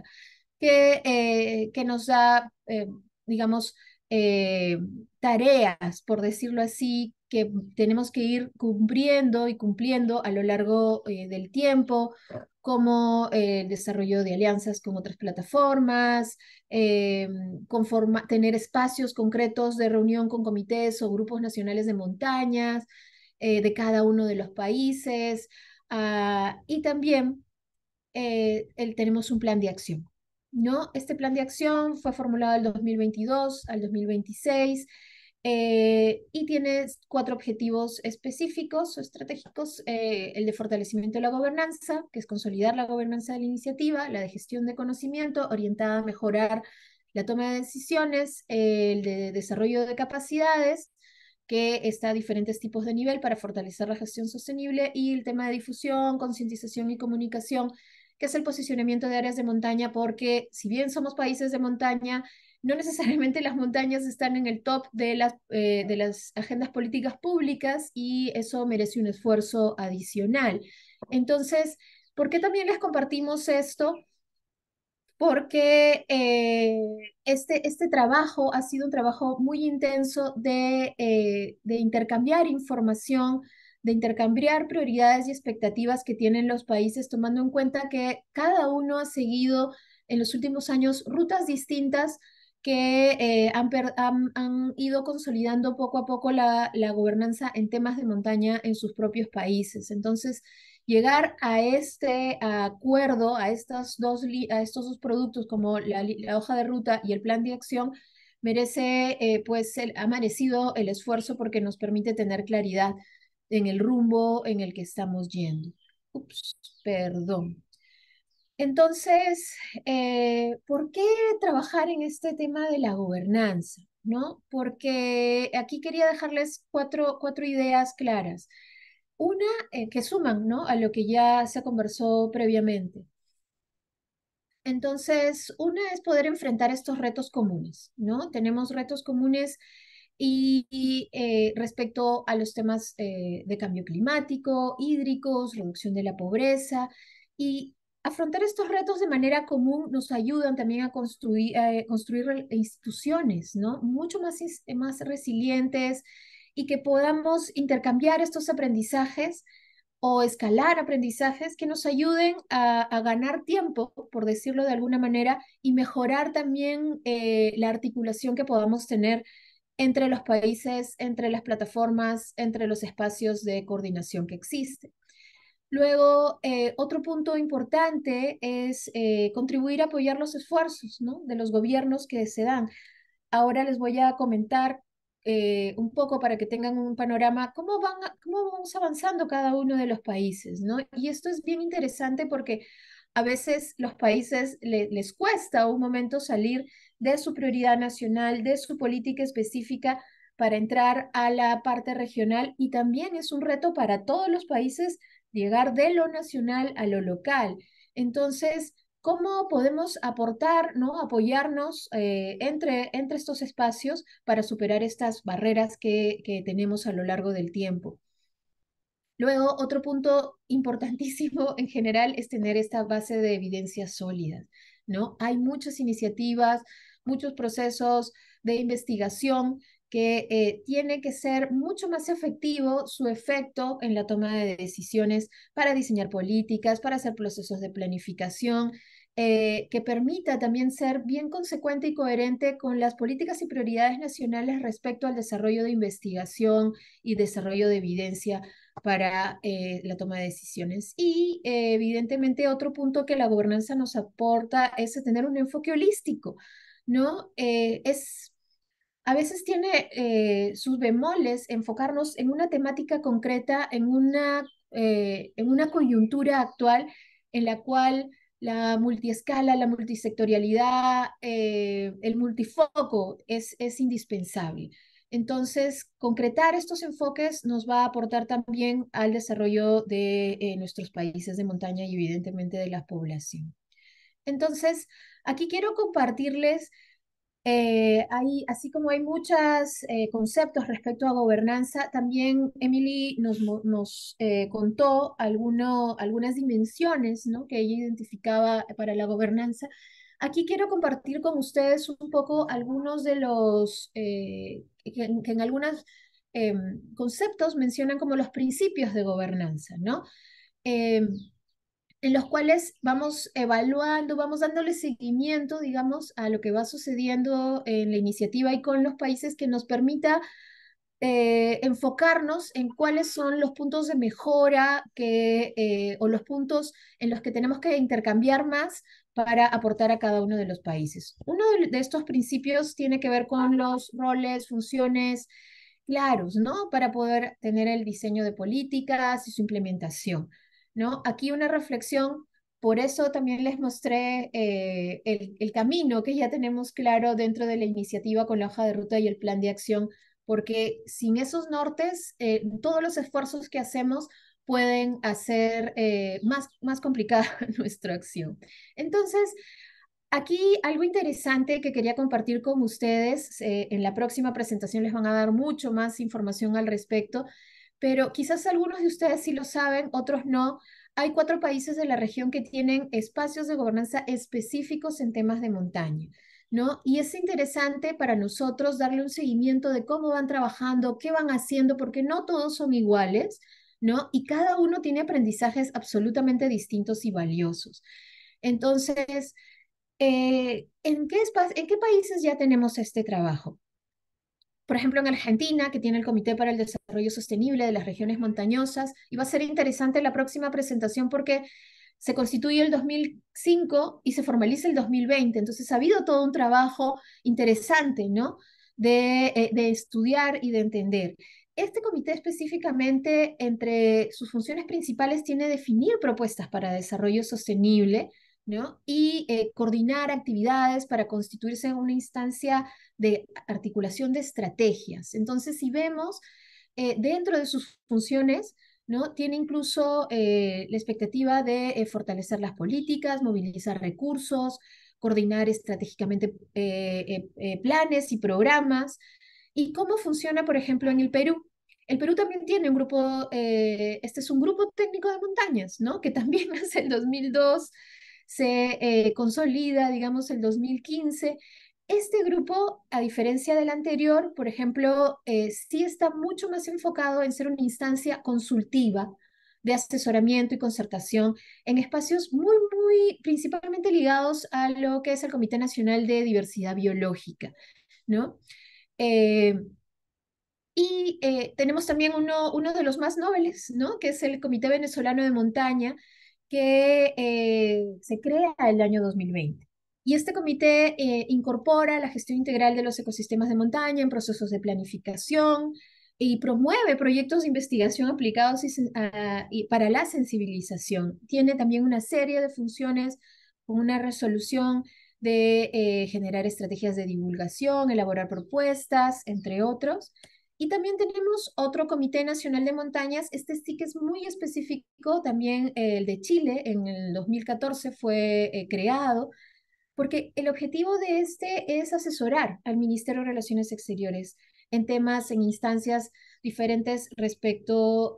que nos da, digamos, eh, tareas, por decirlo así, que tenemos que ir cumpliendo y cumpliendo a lo largo del tiempo, como el desarrollo de alianzas con otras plataformas, eh, tener espacios concretos de reunión con comités o grupos nacionales de montañas, de cada uno de los países, y también tenemos un plan de acción, ¿no? Este plan de acción fue formulado del 2022 al 2026 y tiene 4 objetivos específicos o estratégicos: el de fortalecimiento de la gobernanza, que es consolidar la gobernanza de la iniciativa; la de gestión de conocimiento, orientada a mejorar la toma de decisiones; el de desarrollo de capacidades, que está a diferentes tipos de nivel para fortalecer la gestión sostenible; y el tema de difusión, concientización y comunicación, que es el posicionamiento de áreas de montaña, porque si bien somos países de montaña, no necesariamente las montañas están en el top de las agendas políticas públicas, y eso merece un esfuerzo adicional. Entonces, ¿por qué también les compartimos esto? Porque este trabajo ha sido un trabajo muy intenso de intercambiar información, de intercambiar prioridades y expectativas que tienen los países, tomando en cuenta que cada uno ha seguido en los últimos años rutas distintas que han ido consolidando poco a poco la gobernanza en temas de montaña en sus propios países. Entonces, llegar a este acuerdo, a estos dos productos, como la hoja de ruta y el plan de acción, ha merecido el esfuerzo, porque nos permite tener claridad en el rumbo en el que estamos yendo. Ups, perdón. Entonces, ¿por qué trabajar en este tema de la gobernanza? ¿No? Porque aquí quería dejarles cuatro ideas claras. Una, que suman, ¿no?, a lo que ya se conversó previamente. Entonces, una es poder enfrentar estos retos comunes, ¿no? Tenemos retos comunes respecto a los temas de cambio climático, hídricos, reducción de la pobreza, y afrontar estos retos de manera común nos ayudan también a construir instituciones, ¿no?, mucho más resilientes, y que podamos intercambiar estos aprendizajes o escalar aprendizajes que nos ayuden a ganar tiempo, por decirlo de alguna manera, y mejorar también la articulación que podamos tener entre los países, entre las plataformas, entre los espacios de coordinación que existen. Luego, otro punto importante es contribuir a apoyar los esfuerzos, ¿no?, de los gobiernos que se dan. Ahora les voy a comentar un poco, para que tengan un panorama, cómo vamos avanzando cada uno de los países, ¿no? Y esto es bien interesante, porque a veces los países les cuesta un momento salir de su prioridad nacional, de su política específica, para entrar a la parte regional, y también es un reto para todos los países llegar de lo nacional a lo local. Entonces, ¿cómo podemos aportar, ¿no?, apoyarnos entre estos espacios para superar estas barreras que tenemos a lo largo del tiempo? Luego, otro punto importantísimo en general es tener esta base de evidencias sólidas, ¿no? Hay muchas iniciativas, muchos procesos de investigación que tiene que ser mucho más efectivo su efecto en la toma de decisiones, para diseñar políticas, para hacer procesos de planificación, que permita también ser bien consecuente y coherente con las políticas y prioridades nacionales respecto al desarrollo de investigación y desarrollo de evidencia para la toma de decisiones. Y evidentemente, otro punto que la gobernanza nos aporta es tener un enfoque holístico, ¿no? A veces tiene sus bemoles enfocarnos en una temática concreta, en una coyuntura actual en la cual la multiescala, la multisectorialidad, el multifoco es indispensable. Entonces, concretar estos enfoques nos va a aportar también al desarrollo de nuestros países de montaña, y evidentemente de la población. Entonces, aquí quiero compartirles, así como hay muchos conceptos respecto a gobernanza, también Emily nos contó algunas dimensiones, ¿no?, que ella identificaba para la gobernanza. Aquí quiero compartir con ustedes un poco algunos de los que en algunos conceptos mencionan como los principios de gobernanza, ¿no? Em, en los cuales vamos evaluando, vamos dándole seguimiento, digamos, a lo que va sucediendo en la iniciativa y con los países, que nos permita enfocarnos en cuáles son los puntos de mejora o los puntos en los que tenemos que intercambiar más para aportar a cada uno de los países. Uno de estos principios tiene que ver con los roles, funciones claros, ¿no? Para poder tener el diseño de políticas y su implementación, ¿no? Aquí una reflexión. Por eso también les mostré el camino que ya tenemos claro dentro de la iniciativa con la hoja de ruta y el plan de acción, porque sin esos nortes, todos los esfuerzos que hacemos pueden hacer más complicada nuestra acción. Entonces, aquí algo interesante que quería compartir con ustedes, en la próxima presentación les van a dar mucho más información al respecto, pero quizás algunos de ustedes sí lo saben, otros no. Hay 4 países de la región que tienen espacios de gobernanza específicos en temas de montaña, ¿no? Y es interesante para nosotros darle un seguimiento de cómo van trabajando, qué van haciendo, porque no todos son iguales, ¿no? Y cada uno tiene aprendizajes absolutamente distintos y valiosos. Entonces, ¿en qué países ya tenemos este trabajo? Por ejemplo, en Argentina, que tiene el Comité para el Desarrollo Sostenible de las Regiones Montañosas, y va a ser interesante la próxima presentación porque se constituye el 2005 y se formaliza el 2020. Entonces ha habido todo un trabajo interesante, ¿no? De estudiar y de entender. Este comité específicamente, entre sus funciones principales, tiene definir propuestas para desarrollo sostenible, ¿no? Y coordinar actividades para constituirse en una instancia de articulación de estrategias. Entonces, si vemos dentro de sus funciones, ¿no? Tiene incluso la expectativa de fortalecer las políticas, movilizar recursos, coordinar estratégicamente planes y programas. ¿Y cómo funciona, por ejemplo, en el Perú? El Perú también tiene un grupo, este es un grupo técnico de montañas, ¿no? Que también hace el 2002, se consolida, digamos, el 2015. Este grupo, a diferencia del anterior, por ejemplo, sí está mucho más enfocado en ser una instancia consultiva de asesoramiento y concertación en espacios muy principalmente ligados a lo que es el Comité Nacional de Diversidad Biológica, ¿no? Eh, tenemos también uno de los más nobles, ¿no? Que es el Comité Venezolano de Montaña, que se crea el año 2020. Y este comité incorpora la gestión integral de los ecosistemas de montaña en procesos de planificación y promueve proyectos de investigación aplicados y para la sensibilización. Tiene también una serie de funciones con una resolución de generar estrategias de divulgación, elaborar propuestas, entre otros. Y también tenemos otro Comité Nacional de Montañas, este sí que es muy específico, también el de Chile, en el 2014 fue creado, porque el objetivo de este es asesorar al Ministerio de Relaciones Exteriores en temas, en instancias diferentes respecto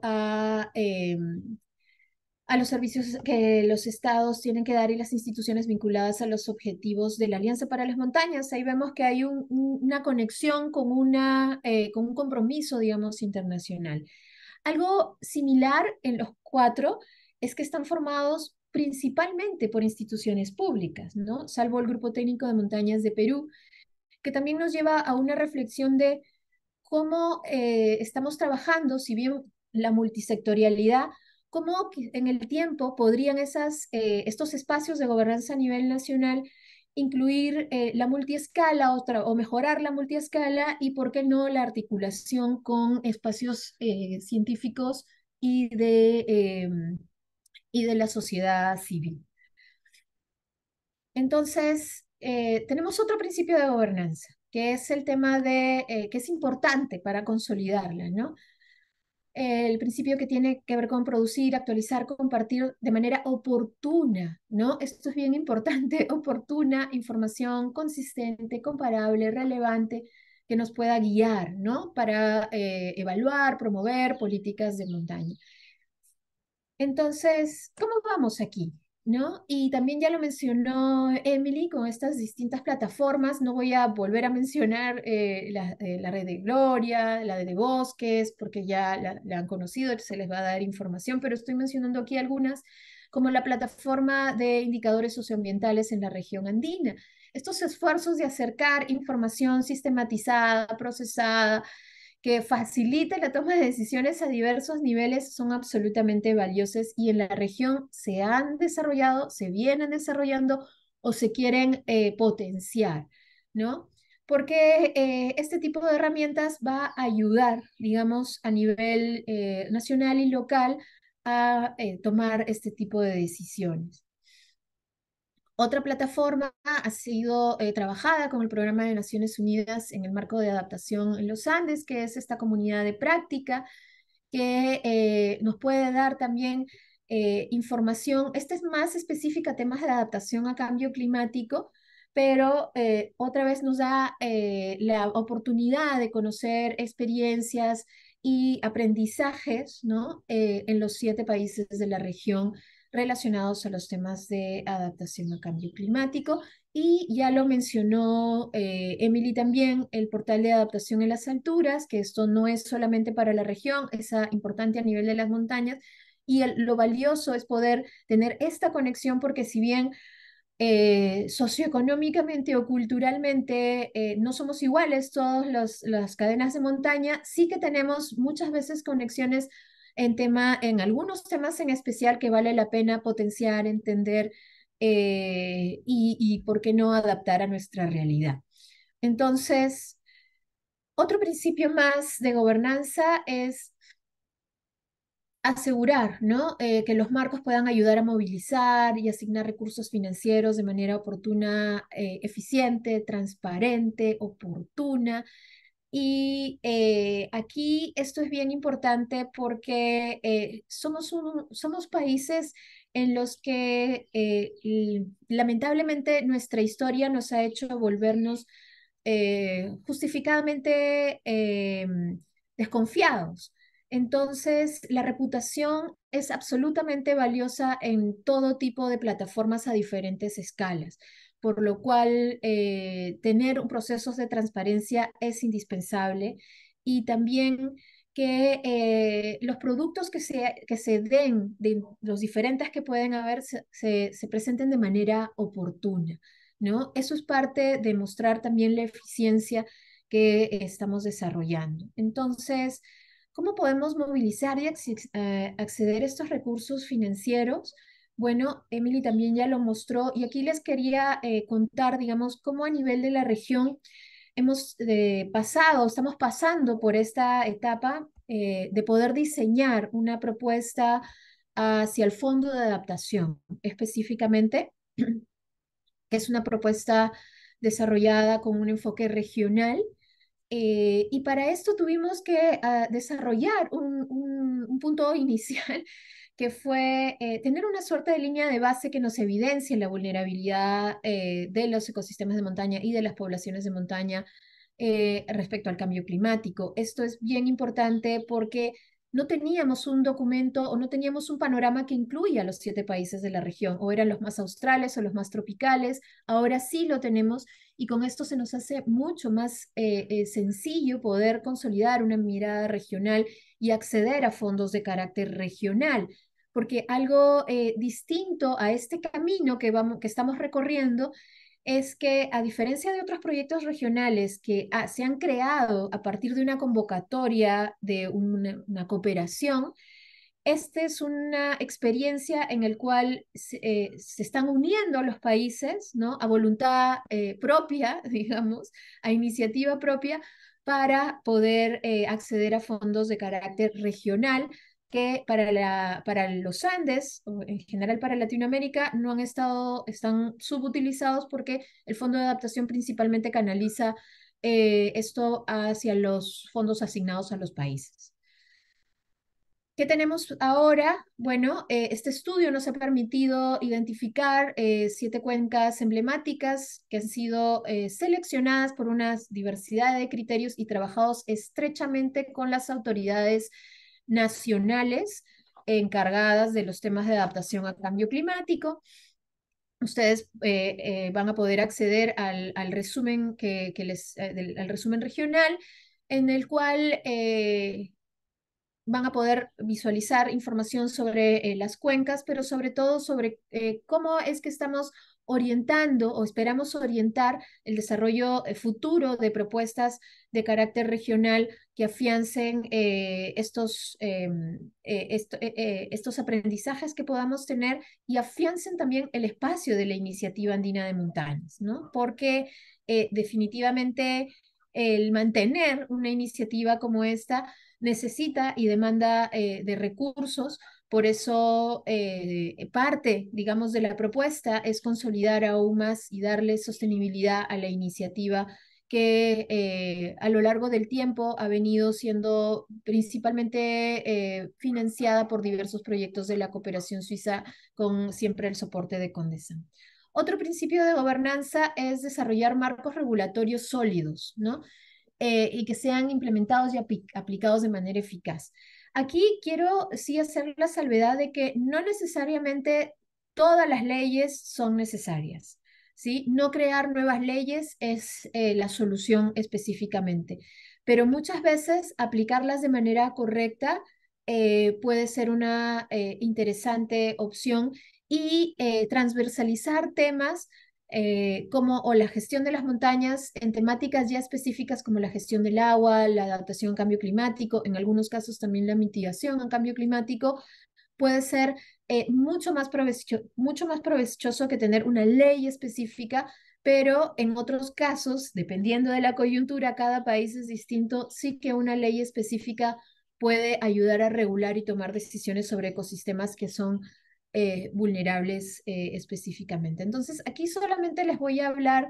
a los servicios que los estados tienen que dar y las instituciones vinculadas a los objetivos de la Alianza para las Montañas. Ahí vemos que hay una conexión con un compromiso, digamos, internacional. Algo similar en los 4 es que están formados principalmente por instituciones públicas, ¿no? Salvo el Grupo Técnico de Montañas de Perú, que también nos lleva a una reflexión de cómo estamos trabajando, si bien la multisectorialidad, cómo en el tiempo podrían estos espacios de gobernanza a nivel nacional incluir la multiescala o mejorar la multiescala y, por qué no, la articulación con espacios científicos y y de la sociedad civil. Entonces, tenemos otro principio de gobernanza, que es el tema que es importante para consolidarla, ¿no? El principio que tiene que ver con producir, actualizar, compartir de manera oportuna, ¿no? Esto es bien importante, oportuna, información consistente, comparable, relevante, que nos pueda guiar, ¿no? Para evaluar, promover políticas de montaña. Entonces, ¿cómo vamos aquí? ¿No? Y también ya lo mencionó Emily con estas distintas plataformas. No voy a volver a mencionar la red de Gloria, la de Bosques, porque ya la han conocido, se les va a dar información, pero estoy mencionando aquí algunas, como la plataforma de indicadores socioambientales en la región andina. Estos esfuerzos de acercar información sistematizada, procesada, que facilite la toma de decisiones a diversos niveles son absolutamente valiosas y en la región se han desarrollado, se vienen desarrollando o se quieren potenciar, ¿no? Porque este tipo de herramientas va a ayudar, digamos, a nivel nacional y local a tomar este tipo de decisiones. Otra plataforma ha sido trabajada con el Programa de Naciones Unidas en el marco de adaptación en los Andes, que es esta comunidad de práctica que nos puede dar también información. Esta es más específica a temas de adaptación a cambio climático, pero otra vez nos da la oportunidad de conocer experiencias y aprendizajes, ¿no? En los 7 países de la región relacionados a los temas de adaptación a cambio climático. Y ya lo mencionó Emily también, el portal de adaptación en las alturas, que esto no es solamente para la región, es importante a nivel de las montañas. Y lo valioso es poder tener esta conexión porque si bien socioeconómicamente o culturalmente no somos iguales todas las cadenas de montaña, sí que tenemos muchas veces conexiones en algunos temas en especial que vale la pena potenciar, entender y por qué no adaptar a nuestra realidad. Entonces, otro principio más de gobernanza es asegurar, ¿no? Que los marcos puedan ayudar a movilizar y asignar recursos financieros de manera oportuna, eficiente, transparente, oportuna. Y aquí esto es bien importante porque somos países en los que lamentablemente nuestra historia nos ha hecho volvernos justificadamente desconfiados. Entonces, la reputación es absolutamente valiosa en todo tipo de plataformas a diferentes escalas, por lo cual tener procesos de transparencia es indispensable y también que los productos que se den, de los diferentes que pueden haber, se presenten de manera oportuna, ¿no? Eso es parte de mostrar también la eficiencia que estamos desarrollando. Entonces, ¿cómo podemos movilizar y acceder a estos recursos financieros? Bueno, Emily también ya lo mostró y aquí les quería contar, digamos, cómo a nivel de la región estamos pasando por esta etapa de poder diseñar una propuesta hacia el fondo de adaptación, específicamente, que es una propuesta desarrollada con un enfoque regional y para esto tuvimos que desarrollar un punto inicial que fue tener una suerte de línea de base que nos evidencie la vulnerabilidad de los ecosistemas de montaña y de las poblaciones de montaña respecto al cambio climático. Esto es bien importante porque no teníamos un documento o no teníamos un panorama que incluya a los 7 países de la región, o eran los más australes o los más tropicales. Ahora sí lo tenemos y con esto se nos hace mucho más sencillo poder consolidar una mirada regional y acceder a fondos de carácter regional, porque algo distinto a este camino que estamos recorriendo es que a diferencia de otros proyectos regionales que se han creado a partir de una convocatoria de una cooperación, esta es una experiencia en la cual se están uniendo los países, ¿no? A voluntad propia, digamos, a iniciativa propia, para poder acceder a fondos de carácter regional que para los Andes, o en general para Latinoamérica, no han estado, están subutilizados porque el Fondo de Adaptación principalmente canaliza esto hacia los fondos asignados a los países. ¿Qué tenemos ahora? Bueno, este estudio nos ha permitido identificar 7 cuencas emblemáticas que han sido seleccionadas por una diversidad de criterios y trabajados estrechamente con las autoridades nacionales encargadas de los temas de adaptación a cambio climático. Ustedes van a poder acceder al resumen al resumen regional, en el cual van a poder visualizar información sobre las cuencas, pero sobre todo sobre cómo es que estamos orientando o esperamos orientar el desarrollo futuro de propuestas de carácter regional que afiancen estos aprendizajes que podamos tener y afiancen también el espacio de la Iniciativa Andina de Montañas, ¿no? Porque definitivamente el mantener una iniciativa como esta necesita y demanda de recursos. Por eso parte, digamos, de la propuesta es consolidar aún más y darle sostenibilidad a la iniciativa que a lo largo del tiempo ha venido siendo principalmente financiada por diversos proyectos de la cooperación suiza con siempre el soporte de Condesan. Otro principio de gobernanza es desarrollar marcos regulatorios sólidos, ¿no? Y que sean implementados y aplicados de manera eficaz. Aquí quiero sí hacer la salvedad de que no necesariamente todas las leyes son necesarias, ¿sí? No crear nuevas leyes es la solución específicamente, pero muchas veces aplicarlas de manera correcta puede ser una interesante opción y transversalizar temas como o la gestión de las montañas en temáticas ya específicas como la gestión del agua, la adaptación al cambio climático, en algunos casos también la mitigación al cambio climático, puede ser mucho más provechoso que tener una ley específica, pero en otros casos, dependiendo de la coyuntura, cada país es distinto, sí que una ley específica puede ayudar a regular y tomar decisiones sobre ecosistemas que son vulnerables específicamente. Entonces, aquí solamente les voy a hablar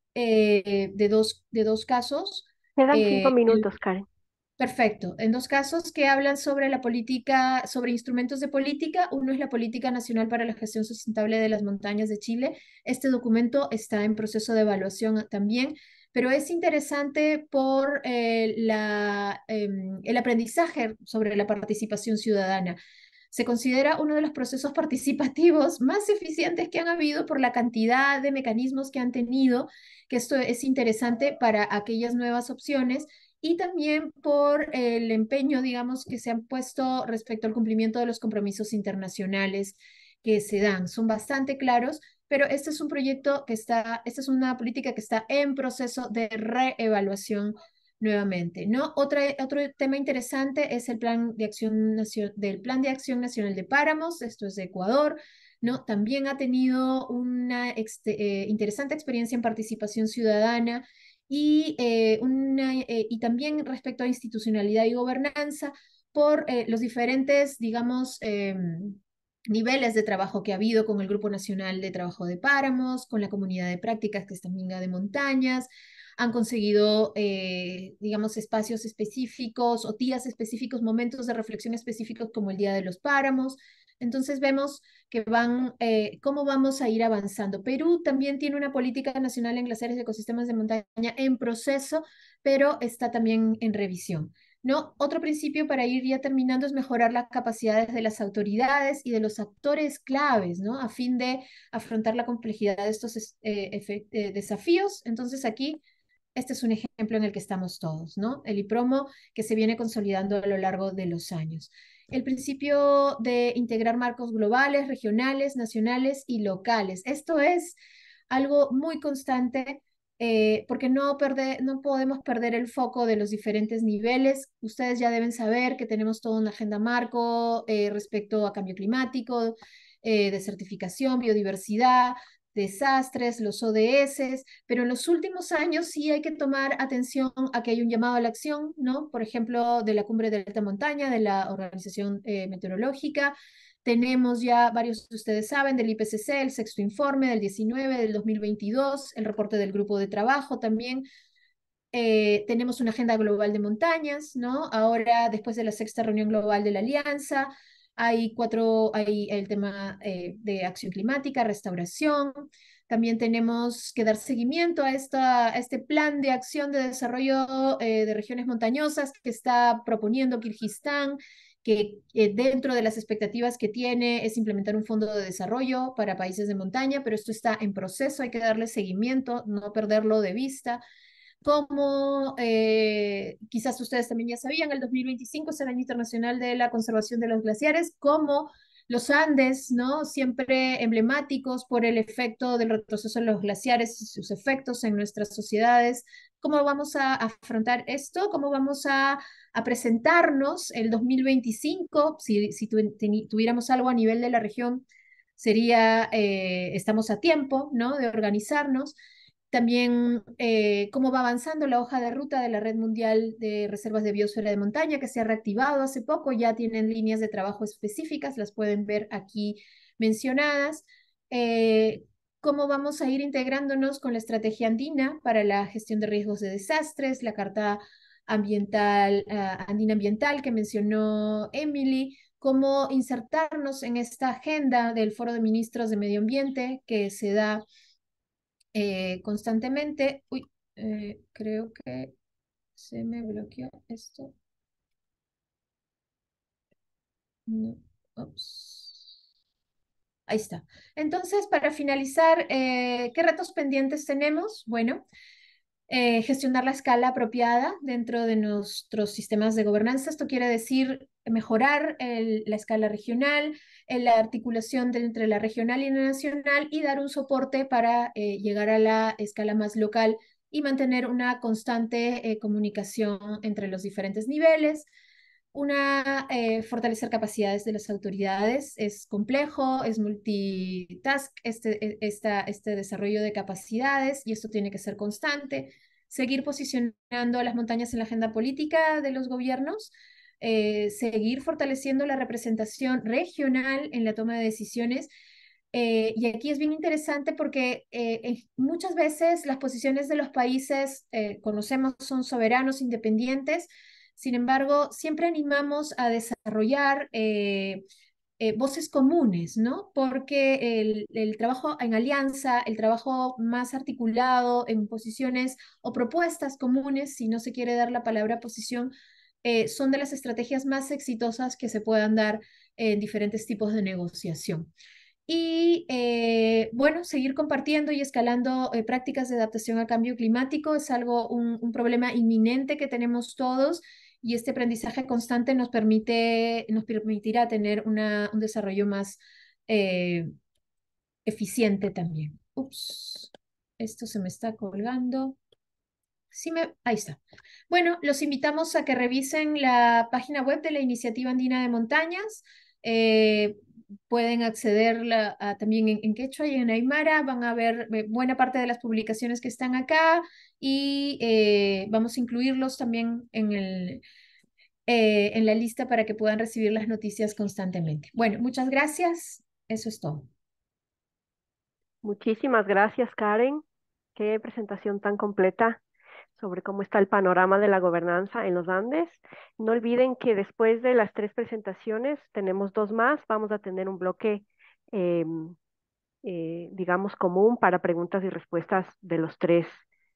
de dos casos. Quedan 5 minutos, El Karen. Perfecto. En dos casos que hablan sobre la política, sobre instrumentos de política. Uno es la Política Nacional para la Gestión Sustentable de las Montañas de Chile. Este documento está en proceso de evaluación también, pero es interesante por el aprendizaje sobre la participación ciudadana. Se considera uno de los procesos participativos más eficientes que han habido por la cantidad de mecanismos que han tenido, que esto es interesante para aquellas nuevas opciones y también por el empeño, digamos, que se han puesto respecto al cumplimiento de los compromisos internacionales que se dan. Son bastante claros, pero este es un proyecto que esta es una política que está en proceso de reevaluación nuevamente, ¿no? Otro tema interesante es el plan de acción del Plan de Acción Nacional de Páramos, esto es de Ecuador, ¿no? También ha tenido una interesante experiencia en participación ciudadana y también respecto a institucionalidad y gobernanza por los diferentes, digamos, niveles de trabajo que ha habido con el Grupo Nacional de Trabajo de Páramos, con la comunidad de prácticas que es también la de montañas, han conseguido, digamos, espacios específicos o días específicos, momentos de reflexión específicos como el Día de los Páramos. Entonces vemos que cómo vamos a ir avanzando. Perú también tiene una política nacional en glaciares y ecosistemas de montaña en proceso, pero está también en revisión. ¿No? Otro principio para ir ya terminando es mejorar las capacidades de las autoridades y de los actores claves, ¿no? A fin de afrontar la complejidad de estos desafíos. Entonces aquí este es un ejemplo en el que estamos todos, ¿no? El IPROMO que se viene consolidando a lo largo de los años. El principio de integrar marcos globales, regionales, nacionales y locales. Esto es algo muy constante porque no podemos perder el foco de los diferentes niveles. Ustedes ya deben saber que tenemos toda una agenda marco respecto a cambio climático, desertificación, biodiversidad, desastres, los ODS, pero en los últimos años sí hay que tomar atención a que hay un llamado a la acción, ¿no? Por ejemplo, de la Cumbre de Alta Montaña, de la Organización Meteorológica. Tenemos ya, varios de ustedes saben, del IPCC, el sexto informe del 19, del 2022, el reporte del grupo de trabajo también. Tenemos una agenda global de montañas, ¿no? Ahora, después de la sexta reunión global de la Alianza, hay el tema de acción climática, restauración. También tenemos que dar seguimiento a este plan de acción de desarrollo de regiones montañosas que está proponiendo Kirguistán, que dentro de las expectativas que tiene es implementar un fondo de desarrollo para países de montaña, pero esto está en proceso, hay que darle seguimiento, no perderlo de vista. como quizás ustedes también ya sabían, el 2025 es el Año Internacional de la Conservación de los Glaciares, como los Andes, ¿no? Siempre emblemáticos por el efecto del retroceso de los glaciares y sus efectos en nuestras sociedades. ¿Cómo vamos a afrontar esto? ¿Cómo vamos a presentarnos el 2025? Si tuviéramos algo a nivel de la región, sería, estamos a tiempo, ¿no? De organizarnos. También cómo va avanzando la hoja de ruta de la Red Mundial de Reservas de Biosfera de Montaña, que se ha reactivado hace poco, ya tienen líneas de trabajo específicas, las pueden ver aquí mencionadas. Cómo vamos a ir integrándonos con la estrategia andina para la gestión de riesgos de desastres, la Carta Ambiental, Andina Ambiental que mencionó Emily, cómo insertarnos en esta agenda del Foro de Ministros de Medio Ambiente que se da constantemente. Uy, creo que se me bloqueó esto. No, ups. Ahí está. Entonces, para finalizar, ¿qué retos pendientes tenemos? Bueno, gestionar la escala apropiada dentro de nuestros sistemas de gobernanza. Esto quiere decir mejorar la escala regional, la articulación entre la regional y la nacional y dar un soporte para llegar a la escala más local y mantener una constante comunicación entre los diferentes niveles. Fortalecer capacidades de las autoridades. Es complejo, es multitask este desarrollo de capacidades y esto tiene que ser constante. Seguir posicionando a las montañas en la agenda política de los gobiernos. Seguir fortaleciendo la representación regional en la toma de decisiones. Y aquí es bien interesante porque muchas veces las posiciones de los países, conocemos, son soberanos, independientes. Sin embargo, siempre animamos a desarrollar voces comunes, ¿no? Porque el trabajo en alianza, el trabajo más articulado en posiciones o propuestas comunes, si no se quiere dar la palabra posición, son de las estrategias más exitosas que se puedan dar en diferentes tipos de negociación. Y bueno, seguir compartiendo y escalando prácticas de adaptación al cambio climático es un problema inminente que tenemos todos y este aprendizaje constante nos permitirá tener un desarrollo más eficiente también. Ups, esto se me está colgando. Ahí está. Bueno, los invitamos a que revisen la página web de la Iniciativa Andina de Montañas. Pueden acceder también en quechua y en aymara. Van a ver buena parte de las publicaciones que están acá y vamos a incluirlos también en la lista para que puedan recibir las noticias constantemente. Bueno, muchas gracias. Eso es todo. Muchísimas gracias, Karen. Qué presentación tan completa sobre cómo está el panorama de la gobernanza en los Andes. No olviden que después de las 3 presentaciones tenemos 2 más. Vamos a tener un bloque, digamos, común para preguntas y respuestas de los 3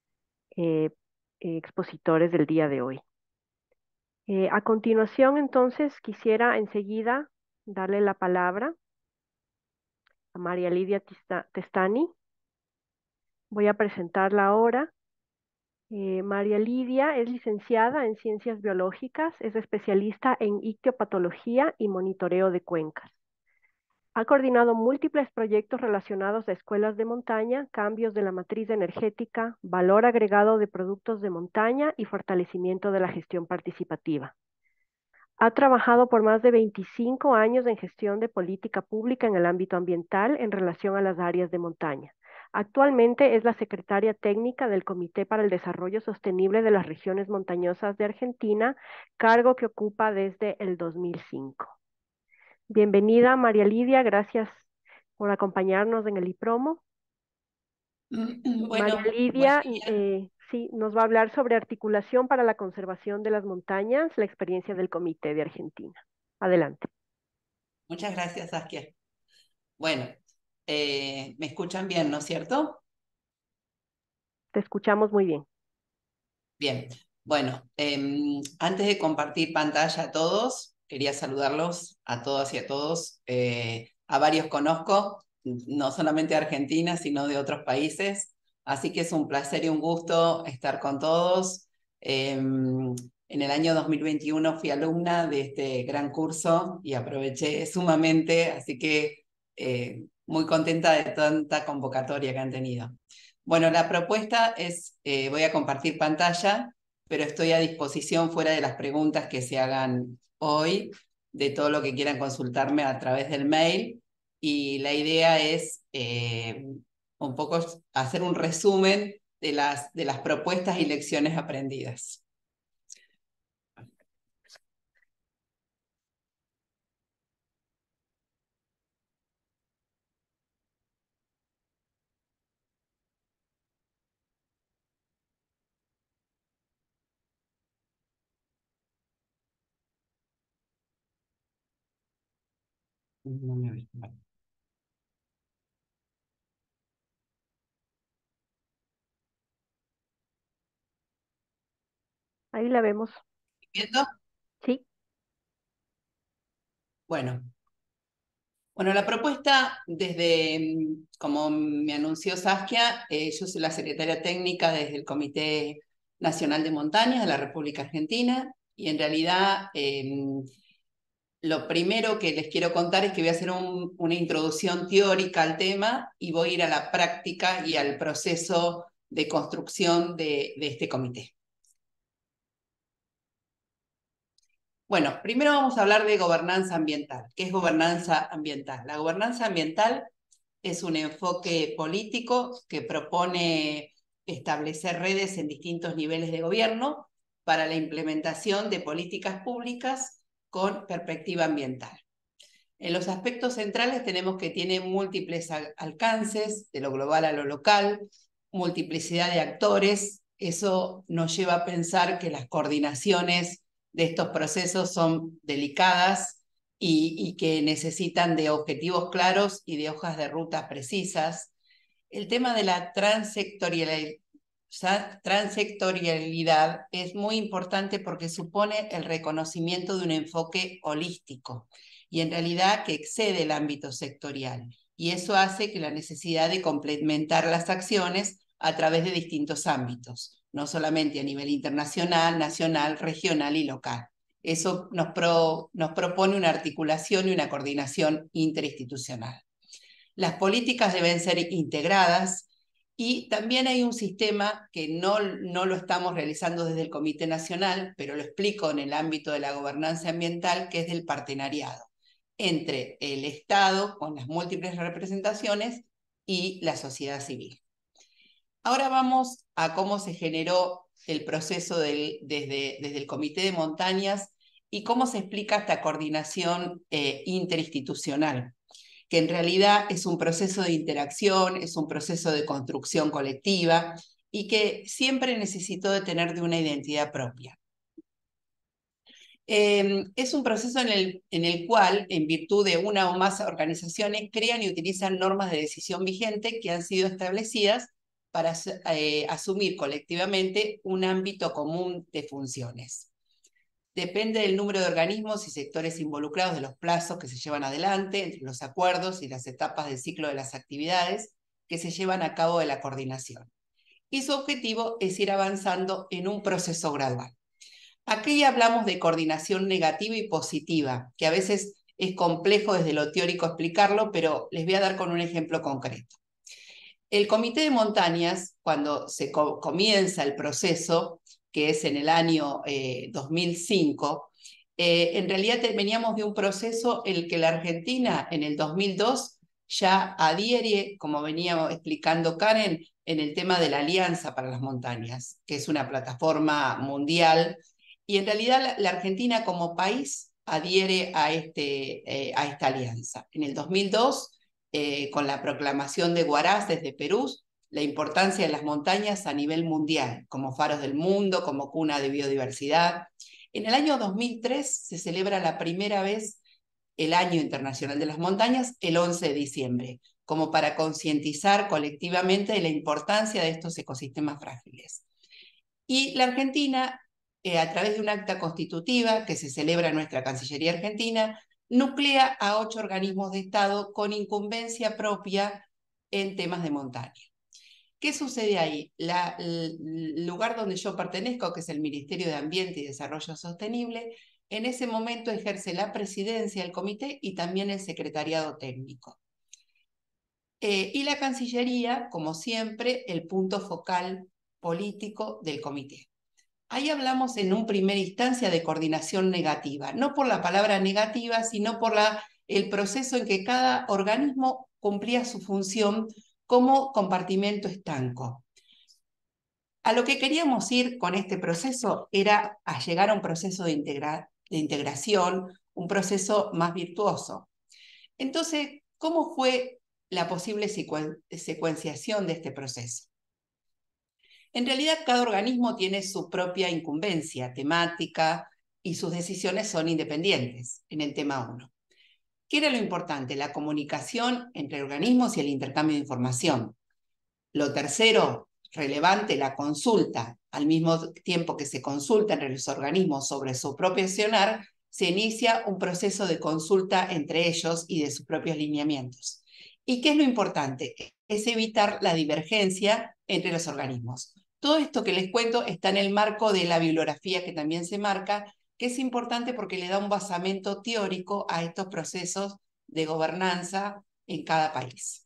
expositores del día de hoy. A continuación, entonces, quisiera enseguida darle la palabra a María Lidia Testani. Voy a presentarla ahora. María Lidia es licenciada en Ciencias Biológicas, es especialista en ictiopatología y monitoreo de cuencas. Ha coordinado múltiples proyectos relacionados a escuelas de montaña, cambios de la matriz energética, valor agregado de productos de montaña y fortalecimiento de la gestión participativa. Ha trabajado por más de 25 años en gestión de política pública en el ámbito ambiental en relación a las áreas de montaña. Actualmente es la secretaria técnica del Comité para el Desarrollo Sostenible de las Regiones Montañosas de Argentina, cargo que ocupa desde el 2005. Bienvenida, María Lidia, gracias por acompañarnos en el IPROMO. Bueno, María Lidia, sí, nos va a hablar sobre articulación para la conservación de las montañas, la experiencia del Comité de Argentina. Adelante. muchas gracias, Saskia. Bueno, me escuchan bien, ¿no es cierto? Te escuchamos muy bien. Bien, bueno, antes de compartir pantalla a todos, quería saludarlos a todas y a todos. A varios conozco, no solamente de Argentina, sino de otros países. Así que es un placer y un gusto estar con todos. En el año 2021 fui alumna de este gran curso y aproveché sumamente, así que muy contenta de tanta convocatoria que han tenido. Bueno, la propuesta es, voy a compartir pantalla, pero estoy a disposición fuera de las preguntas que se hagan hoy, de todo lo que quieran consultarme a través del mail. Y la idea es un poco hacer un resumen de las propuestas y lecciones aprendidas. No me oí. Vale. Ahí la vemos. ¿Viendo? Sí. Bueno, la propuesta como me anunció Saskia, yo soy la secretaria técnica desde el Comité Nacional de Montañas de la República Argentina y en realidad lo primero que les quiero contar es que voy a hacer una introducción teórica al tema y voy a ir a la práctica y al proceso de construcción de este comité. Bueno, primero vamos a hablar de gobernanza ambiental. ¿Qué es gobernanza ambiental? La gobernanza ambiental es un enfoque político que propone establecer redes en distintos niveles de gobierno para la implementación de políticas públicas con perspectiva ambiental. En los aspectos centrales tenemos que tiene múltiples alcances, de lo global a lo local, multiplicidad de actores. Eso nos lleva a pensar que las coordinaciones de estos procesos son delicadas y que necesitan de objetivos claros y de hojas de ruta precisas. El tema de la transectorialidad es muy importante porque supone el reconocimiento de un enfoque holístico y en realidad que excede el ámbito sectorial. Y eso hace que la necesidad de complementar las acciones a través de distintos ámbitos, no solamente a nivel internacional, nacional, regional y local. Eso nos propone una articulación y una coordinación interinstitucional. Las políticas deben ser integradas y también hay un sistema que no lo estamos realizando desde el Comité Nacional, pero lo explico en el ámbito de la gobernanza ambiental, que es del partenariado entre el Estado, con las múltiples representaciones, y la sociedad civil. Ahora vamos a cómo se generó el proceso desde el Comité de Montañas y cómo se explica esta coordinación interinstitucional, que en realidad es un proceso de interacción, es un proceso de construcción colectiva y que siempre necesitó de tener de una identidad propia. Es un proceso en el cual, en virtud de una o más organizaciones, crean y utilizan normas de decisión vigente que han sido establecidas para asumir colectivamente un ámbito común de funciones. Depende del número de organismos y sectores involucrados de los plazos que se llevan adelante entre los acuerdos y las etapas del ciclo de las actividades que se llevan a cabo de la coordinación. Y su objetivo es ir avanzando en un proceso gradual. Aquí hablamos de coordinación negativa y positiva, que a veces es complejo desde lo teórico explicarlo, pero les voy a dar con un ejemplo concreto. El Comité de Montañas, cuando se comienza el proceso, que es en el año 2005, en realidad veníamos de un proceso en el que la Argentina en el 2002 ya adhiere, como venía explicando Karen, en el tema de la Alianza para las Montañas, que es una plataforma mundial, y en realidad la Argentina como país adhiere a esta alianza. En el 2002, con la proclamación de Huaraz desde Perú, la importancia de las montañas a nivel mundial, como faros del mundo, como cuna de biodiversidad. En el año 2003 se celebra la primera vez el Año Internacional de las Montañas, el 11 de diciembre, como para concientizar colectivamente de la importancia de estos ecosistemas frágiles. Y la Argentina, a través de un acta constitutiva que se celebra en nuestra Cancillería Argentina, nuclea a 8 organismos de Estado con incumbencia propia en temas de montaña. ¿Qué sucede ahí? El lugar donde yo pertenezco, que es el Ministerio de Ambiente y Desarrollo Sostenible, en ese momento ejerce la presidencia del comité y también el secretariado técnico. Y la Cancillería, como siempre, el punto focal político del comité. Ahí hablamos en un primera instancia de coordinación negativa, no por la palabra negativa, sino por el proceso en que cada organismo cumplía su función como compartimento estanco. A lo que queríamos ir con este proceso era a llegar a un proceso de integración, un proceso más virtuoso. Entonces, ¿cómo fue la posible secuenciación de este proceso? En realidad, cada organismo tiene su propia incumbencia temática y sus decisiones son independientes en el tema 1. ¿Qué era lo importante? La comunicación entre organismos y el intercambio de información. Lo tercero, relevante, la consulta. Al mismo tiempo que se consulta entre los organismos sobre su propio accionar, se inicia un proceso de consulta entre ellos y de sus propios lineamientos. ¿Y qué es lo importante? Es evitar la divergencia entre los organismos. Todo esto que les cuento está en el marco de la bibliografía que también se marca, que es importante porque le da un basamento teórico a estos procesos de gobernanza en cada país.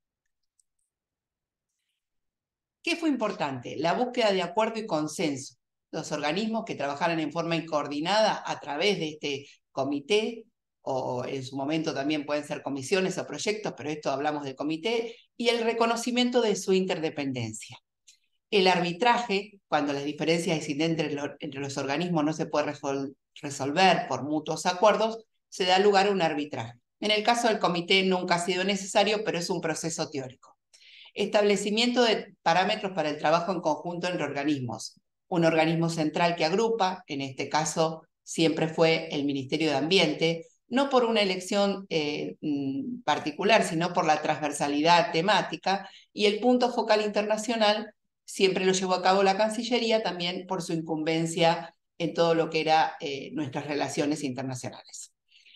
¿Qué fue importante? La búsqueda de acuerdo y consenso. Los organismos que trabajaran en forma coordinada a través de este comité, o en su momento también pueden ser comisiones o proyectos, pero esto hablamos del comité, y el reconocimiento de su interdependencia. El arbitraje, cuando las diferencias existentes entre los organismos no se pueden resolver por mutuos acuerdos, se da lugar a un arbitraje. En el caso del comité nunca ha sido necesario, pero es un proceso teórico. Establecimiento de parámetros para el trabajo en conjunto entre organismos. Un organismo central que agrupa, en este caso siempre fue el Ministerio de Ambiente, no por una elección particular, sino por la transversalidad temática, y el punto focal internacional siempre lo llevó a cabo la Cancillería, también por su incumbencia en todo lo que era nuestras relaciones internacionales.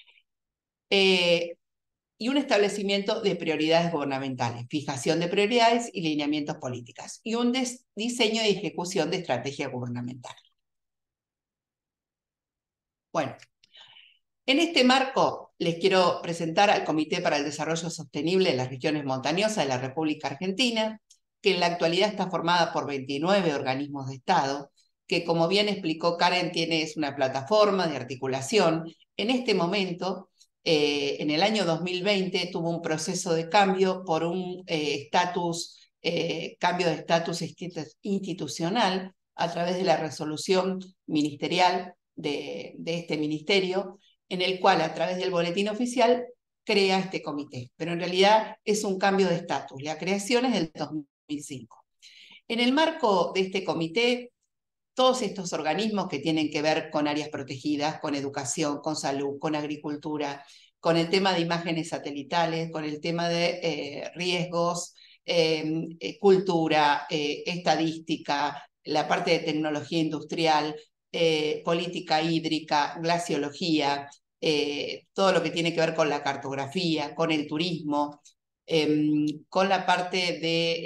Y un establecimiento de prioridades gubernamentales, fijación de prioridades y lineamientos políticos, y un diseño y ejecución de estrategia gubernamental. Bueno, en este marco les quiero presentar al Comité para el Desarrollo Sostenible de las Regiones Montañosas de la República Argentina, que en la actualidad está formada por 29 organismos de Estado, que como bien explicó Karen, es una plataforma de articulación. En este momento, en el año 2020, tuvo un proceso de cambio por un cambio de estatus institucional a través de la resolución ministerial de este ministerio, en el cual a través del boletín oficial crea este comité, pero en realidad es un cambio de estatus. La creación es del 2005. En el marco de este comité, todos estos organismos que tienen que ver con áreas protegidas, con educación, con salud, con agricultura, con el tema de imágenes satelitales, con el tema de riesgos, cultura, estadística, la parte de tecnología industrial, política hídrica, glaciología, todo lo que tiene que ver con la cartografía, con el turismo, con la parte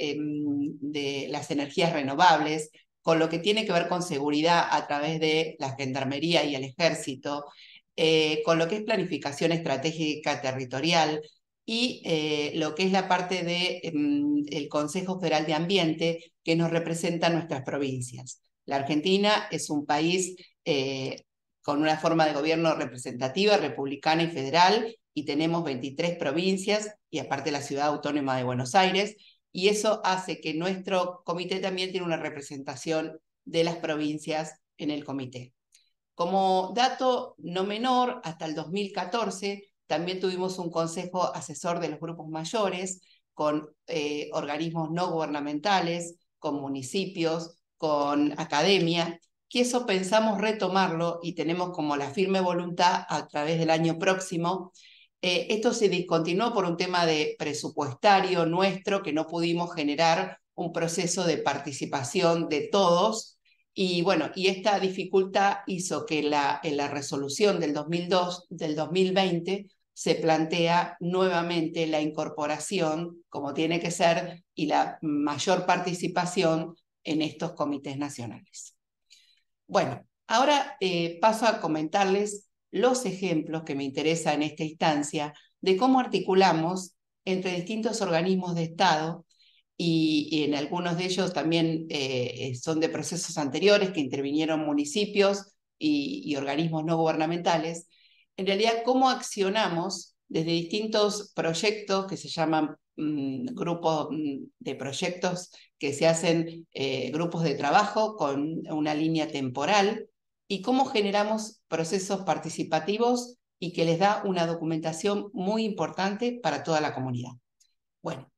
de las energías renovables, con lo que tiene que ver con seguridad a través de la Gendarmería y el Ejército, con lo que es planificación estratégica territorial y lo que es la parte del Consejo Federal de Ambiente que nos representa nuestras provincias. La Argentina es un país con una forma de gobierno representativa, republicana y federal, y tenemos 23 provincias y aparte la Ciudad Autónoma de Buenos Aires, y eso hace que nuestro comité también tiene una representación de las provincias en el comité. Como dato no menor, hasta el 2014 también tuvimos un consejo asesor de los grupos mayores con organismos no gubernamentales, con municipios, con academia, que eso pensamos retomarlo y tenemos como la firme voluntad a través del año próximo. Esto se discontinuó por un tema de presupuestario nuestro, que no pudimos generar un proceso de participación de todos. Y bueno, y esta dificultad hizo que en la resolución del 2020 se plantea nuevamente la incorporación, como tiene que ser, y la mayor participación en estos comités nacionales. Bueno, ahora paso a comentarles los ejemplos que me interesan en esta instancia de cómo articulamos entre distintos organismos de Estado y en algunos de ellos también son de procesos anteriores que intervinieron municipios y organismos no gubernamentales. En realidad, cómo accionamos desde distintos proyectos que se llaman grupos de proyectos que se hacen grupos de trabajo con una línea temporal y cómo generamos procesos participativos y que les da una documentación muy importante para toda la comunidad. Bueno,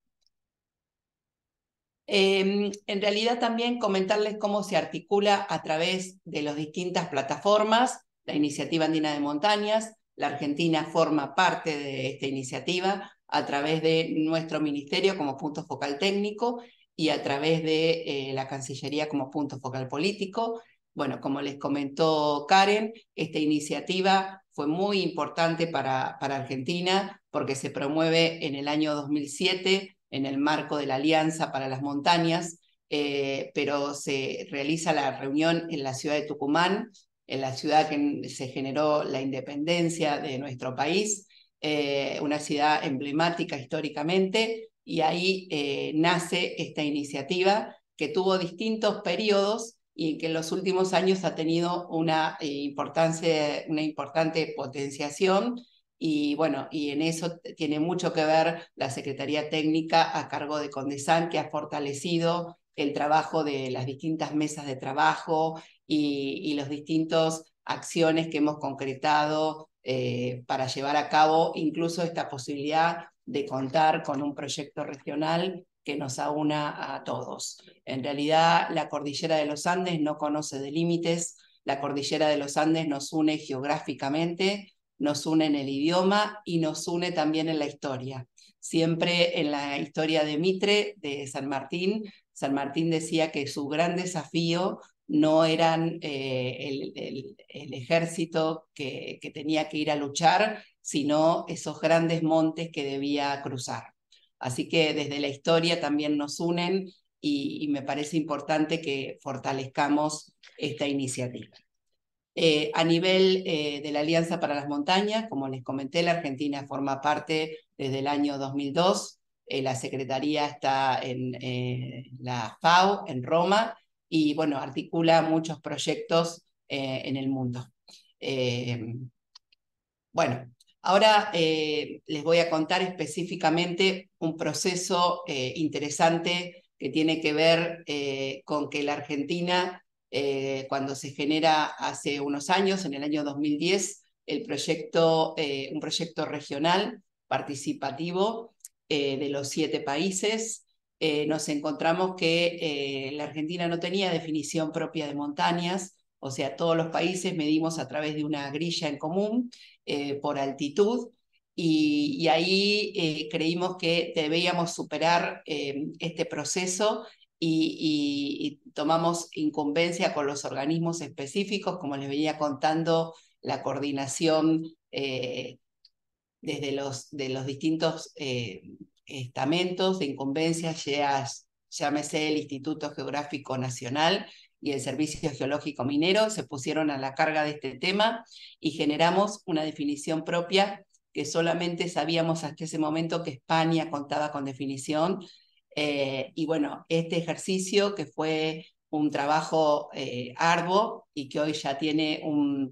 en realidad también comentarles cómo se articula a través de las distintas plataformas la Iniciativa Andina de Montañas. La Argentina forma parte de esta iniciativa a través de nuestro ministerio como punto focal técnico y a través de la Cancillería como punto focal político. Bueno, como les comentó Karen, esta iniciativa fue muy importante para Argentina porque se promueve en el año 2007 en el marco de la Alianza para las Montañas, pero se realiza la reunión en la ciudad de Tucumán, en la ciudad que se generó la independencia de nuestro país, una ciudad emblemática históricamente, y ahí nace esta iniciativa que tuvo distintos periodos y que en los últimos años ha tenido una importante potenciación. Y bueno, y en eso tiene mucho que ver la Secretaría Técnica a cargo de Condesan, que ha fortalecido el trabajo de las distintas mesas de trabajo y las distintas acciones que hemos concretado para llevar a cabo incluso esta posibilidad de contar con un proyecto regional que nos aúna a todos. En realidad, la Cordillera de los Andes no conoce de límites, la Cordillera de los Andes nos une geográficamente, nos une en el idioma y nos une también en la historia. Siempre en la historia de Mitre, de San Martín decía que su gran desafío no eran el ejército que tenía que ir a luchar, sino esos grandes montes que debía cruzar. Así que desde la historia también nos unen y me parece importante que fortalezcamos esta iniciativa. A nivel de la Alianza para las Montañas, como les comenté, la Argentina forma parte desde el año 2002. La Secretaría está en la FAO, en Roma, y bueno, articula muchos proyectos en el mundo. Bueno, ahora les voy a contar específicamente un proceso interesante que tiene que ver con que la Argentina, cuando se genera hace unos años, en el año 2010, un proyecto regional participativo de los 7 países, nos encontramos que la Argentina no tenía definición propia de montañas, o sea, todos los países medimos a través de una grilla en común por altitud, y ahí creímos que debíamos superar este proceso y tomamos incumbencia con los organismos específicos, como les venía contando, la coordinación desde los distintos estamentos de incumbencia, llámese el Instituto Geográfico Nacional y el Servicio Geológico Minero, se pusieron a la carga de este tema y generamos una definición propia que solamente sabíamos hasta ese momento que España contaba con definición. Y bueno, este ejercicio, que fue un trabajo arduo y que hoy ya tiene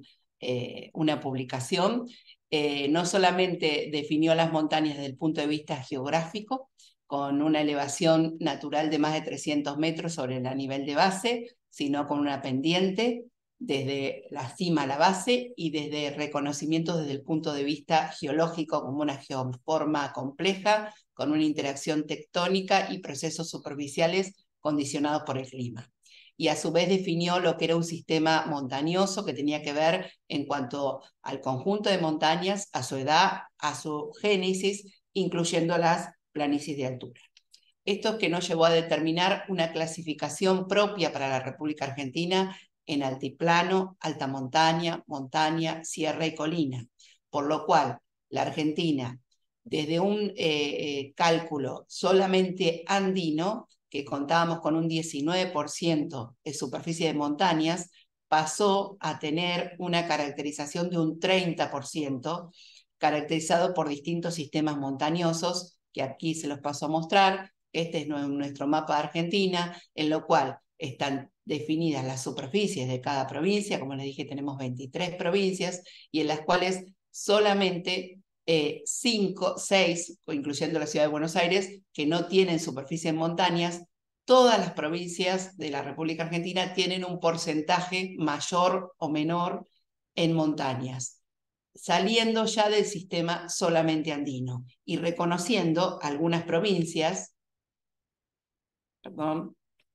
una publicación, no solamente definió las montañas desde el punto de vista geográfico, con una elevación natural de más de 300 metros sobre el nivel de base, sino con una pendiente desde la cima a la base y desde reconocimientos desde el punto de vista geológico como una geoforma compleja, con una interacción tectónica y procesos superficiales condicionados por el clima. Y a su vez definió lo que era un sistema montañoso que tenía que ver en cuanto al conjunto de montañas, a su edad, a su génesis, incluyendo las planicies de altura. Esto es que nos llevó a determinar una clasificación propia para la República Argentina en altiplano, alta montaña, montaña, sierra y colina, por lo cual la Argentina desde un cálculo solamente andino, que contábamos con un 19% de superficie de montañas, pasó a tener una caracterización de un 30%, caracterizado por distintos sistemas montañosos, que aquí se los paso a mostrar. Este es nuestro mapa de Argentina, en lo cual están definidas las superficies de cada provincia. Como les dije, tenemos 23 provincias, y en las cuales solamente 5, 6, incluyendo la ciudad de Buenos Aires, que no tienen superficie en montañas. Todas las provincias de la República Argentina tienen un porcentaje mayor o menor en montañas, saliendo ya del sistema solamente andino y reconociendo algunas provincias, perdón,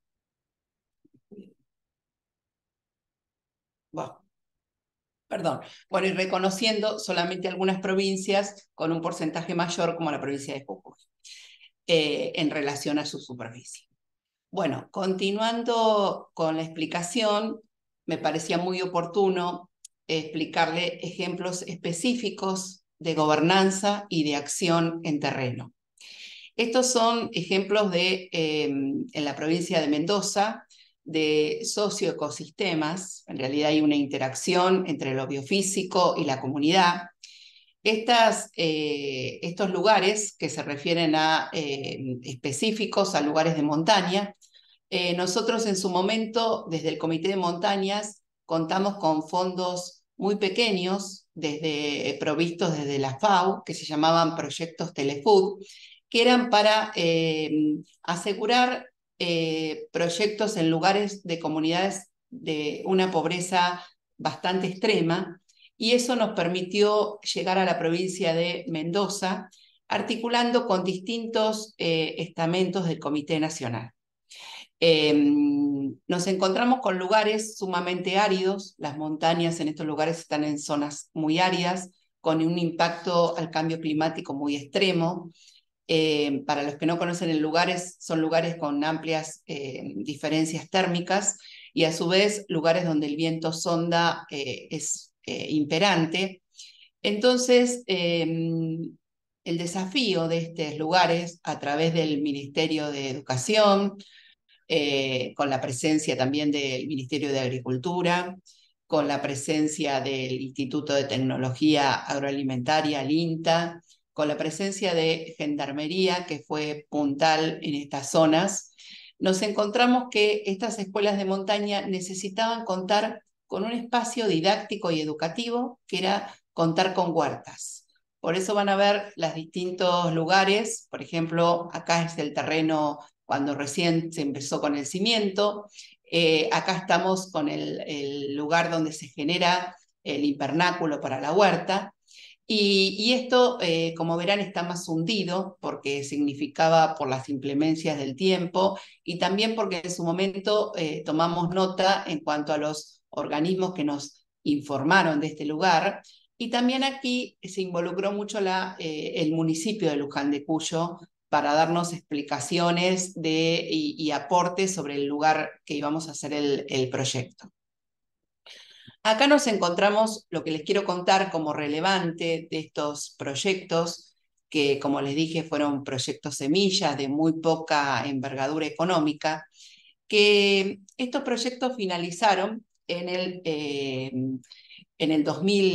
bueno, y reconociendo solamente algunas provincias con un porcentaje mayor, como la provincia de Jujuy, en relación a su superficie. Bueno, continuando con la explicación, me parecía muy oportuno explicarle ejemplos específicos de gobernanza y de acción en terreno. Estos son ejemplos en la provincia de Mendoza, de socioecosistemas. En realidad hay una interacción entre lo biofísico y la comunidad. Estos lugares que se refieren a específicos, a lugares de montaña, nosotros en su momento, desde el Comité de Montañas, contamos con fondos muy pequeños, provistos desde la FAO, que se llamaban proyectos Telefood, que eran para asegurar proyectos en lugares de comunidades de una pobreza bastante extrema, y eso nos permitió llegar a la provincia de Mendoza, articulando con distintos estamentos del Comité Nacional. Nos encontramos con lugares sumamente áridos. Las montañas en estos lugares están en zonas muy áridas, con un impacto al cambio climático muy extremo. Para los que no conocen el lugares, son lugares con amplias diferencias térmicas, y a su vez lugares donde el viento sonda es imperante. Entonces, el desafío de estos lugares, a través del Ministerio de Educación, con la presencia también del Ministerio de Agricultura, con la presencia del Instituto de Tecnología Agroalimentaria, el INTA, con la presencia de Gendarmería, que fue puntal en estas zonas, nos encontramos que estas escuelas de montaña necesitaban contar con un espacio didáctico y educativo, que era contar con huertas. Por eso van a ver los distintos lugares. Por ejemplo, acá es el terreno cuando recién se empezó con el cimiento. Acá estamos con el lugar donde se genera el invernáculo para la huerta. Y esto, como verán, está más hundido, porque significaba por las inclemencias del tiempo, y también porque en su momento tomamos nota en cuanto a los organismos que nos informaron de este lugar. Y también aquí se involucró mucho el municipio de Luján de Cuyo, para darnos explicaciones y aportes sobre el lugar que íbamos a hacer el proyecto. Acá nos encontramos lo que les quiero contar como relevante de estos proyectos, que, como les dije, fueron proyectos semillas de muy poca envergadura económica, que estos proyectos finalizaron en el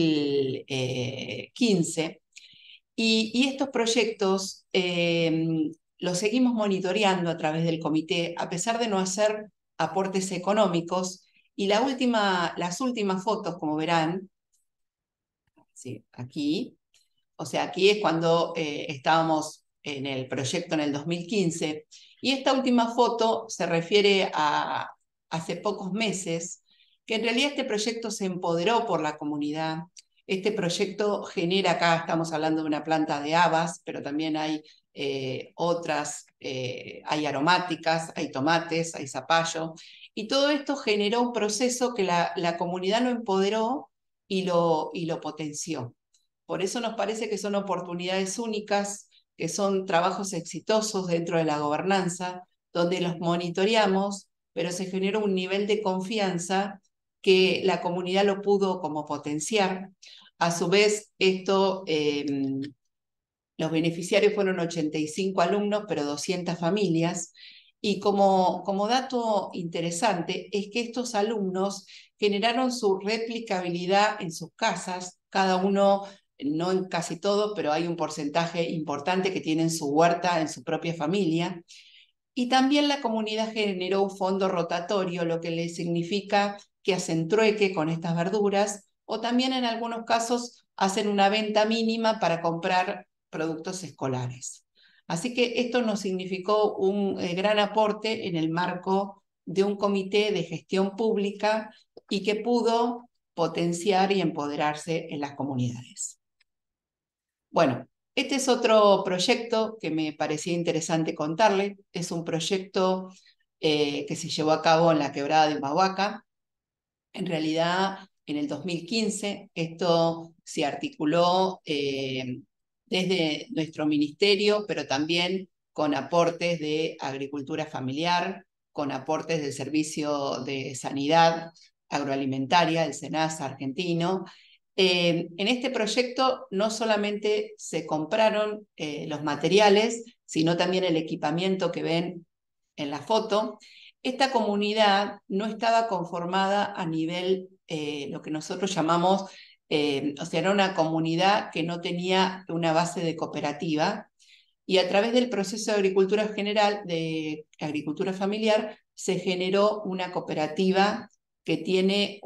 2015, y estos proyectos los seguimos monitoreando a través del comité, a pesar de no hacer aportes económicos. Y las últimas fotos, como verán, sí, aquí, o sea, aquí es cuando estábamos en el proyecto en el 2015, y esta última foto se refiere a hace pocos meses, que en realidad este proyecto se empoderó por la comunidad. Este proyecto genera, acá estamos hablando de una planta de habas, pero también hay otras, hay aromáticas, hay tomates, hay zapallo, y todo esto generó un proceso que la comunidad lo empoderó y lo potenció. Por eso nos parece que son oportunidades únicas, que son trabajos exitosos dentro de la gobernanza, donde los monitoreamos, pero se generó un nivel de confianza que la comunidad lo pudo como potenciar. A su vez, los beneficiarios fueron 85 alumnos, pero 200 familias. Y como dato interesante es que estos alumnos generaron su replicabilidad en sus casas, cada uno, no en casi todo, pero hay un porcentaje importante que tienen su huerta en su propia familia. Y también la comunidad generó un fondo rotatorio, lo que le significa que hacen trueque con estas verduras o también en algunos casos hacen una venta mínima para comprar productos escolares. Así que esto nos significó un gran aporte en el marco de un comité de gestión pública y que pudo potenciar y empoderarse en las comunidades. Bueno, este es otro proyecto que me parecía interesante contarle. Es un proyecto que se llevó a cabo en la quebrada de Humahuaca. En realidad, en el 2015, esto se articuló desde nuestro ministerio, pero también con aportes de agricultura familiar, con aportes del Servicio de Sanidad Agroalimentaria, el SENASA argentino. En este proyecto no solamente se compraron los materiales, sino también el equipamiento que ven en la foto. Esta comunidad no estaba conformada a nivel, lo que nosotros llamamos, o sea, era una comunidad que no tenía una base de cooperativa, y a través del proceso de agricultura general, de agricultura familiar, se generó una cooperativa que tiene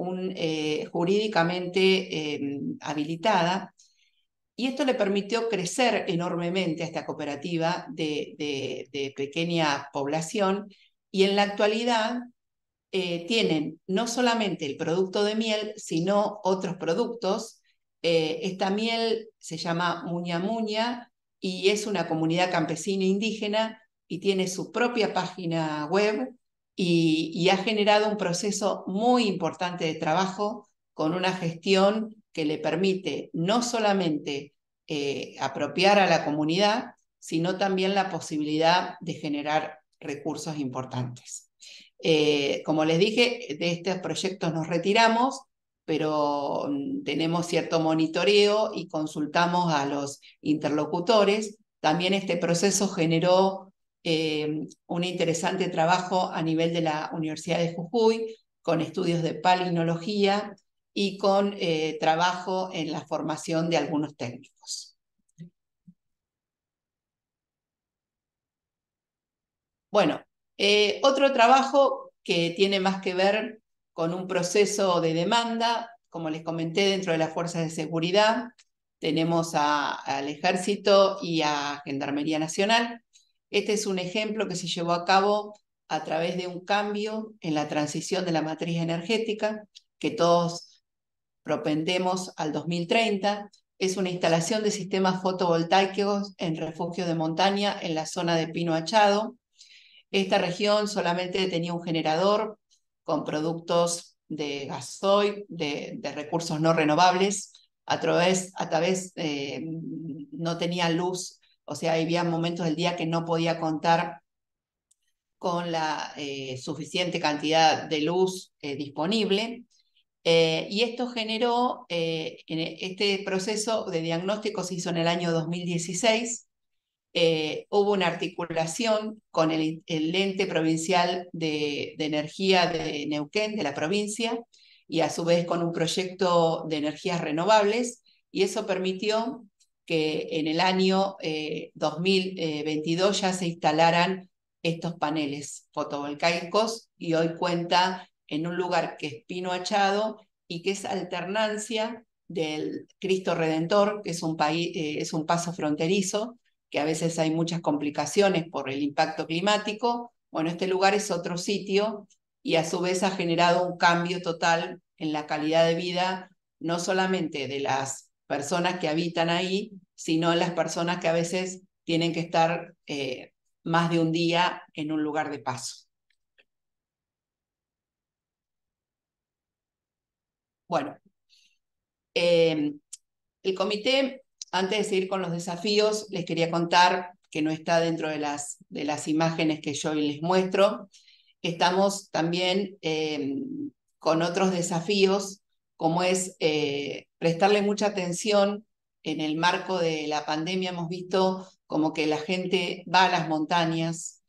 jurídicamente habilitada, y esto le permitió crecer enormemente a esta cooperativa de pequeña población, y en la actualidad tienen no solamente el producto de miel, sino otros productos. Esta miel se llama Muña Muña y es una comunidad campesina indígena y tiene su propia página web y ha generado un proceso muy importante de trabajo con una gestión que le permite no solamente apropiar a la comunidad, sino también la posibilidad de generar recursos importantes. Como les dije, de estos proyectos nos retiramos, pero tenemos cierto monitoreo y consultamos a los interlocutores. También este proceso generó un interesante trabajo a nivel de la Universidad de Jujuy, con estudios de palinología y con trabajo en la formación de algunos técnicos. Bueno, otro trabajo que tiene más que ver con un proceso de demanda, como les comenté, dentro de las fuerzas de seguridad, tenemos al Ejército y a Gendarmería Nacional. Este es un ejemplo que se llevó a cabo a través de un cambio en la transición de la matriz energética, que todos propendemos al 2030. Es una instalación de sistemas fotovoltaicos en refugios de montaña en la zona de Pino Achado. Esta región solamente tenía un generador con productos de gasoil, de recursos no renovables. A través no tenía luz, o sea, había momentos del día que no podía contar con la suficiente cantidad de luz disponible. Y esto generó, este proceso de diagnóstico se hizo en el año 2016. Hubo una articulación con el ente provincial de energía de Neuquén, de la provincia, y a su vez con un proyecto de energías renovables, y eso permitió que en el año 2022 ya se instalaran estos paneles fotovoltaicos, y hoy cuenta en un lugar que es Pino Achado y que es alternancia del Cristo Redentor, que es un paso fronterizo, que a veces hay muchas complicaciones por el impacto climático. Bueno, este lugar es otro sitio y a su vez ha generado un cambio total en la calidad de vida, no solamente de las personas que habitan ahí, sino en las personas que a veces tienen que estar más de un día en un lugar de paso. Bueno, el comité, antes de seguir con los desafíos, les quería contar que no está dentro de las imágenes que yo hoy les muestro. Estamos también con otros desafíos, como es prestarle mucha atención. En el marco de la pandemia hemos visto como que la gente va a las montañas,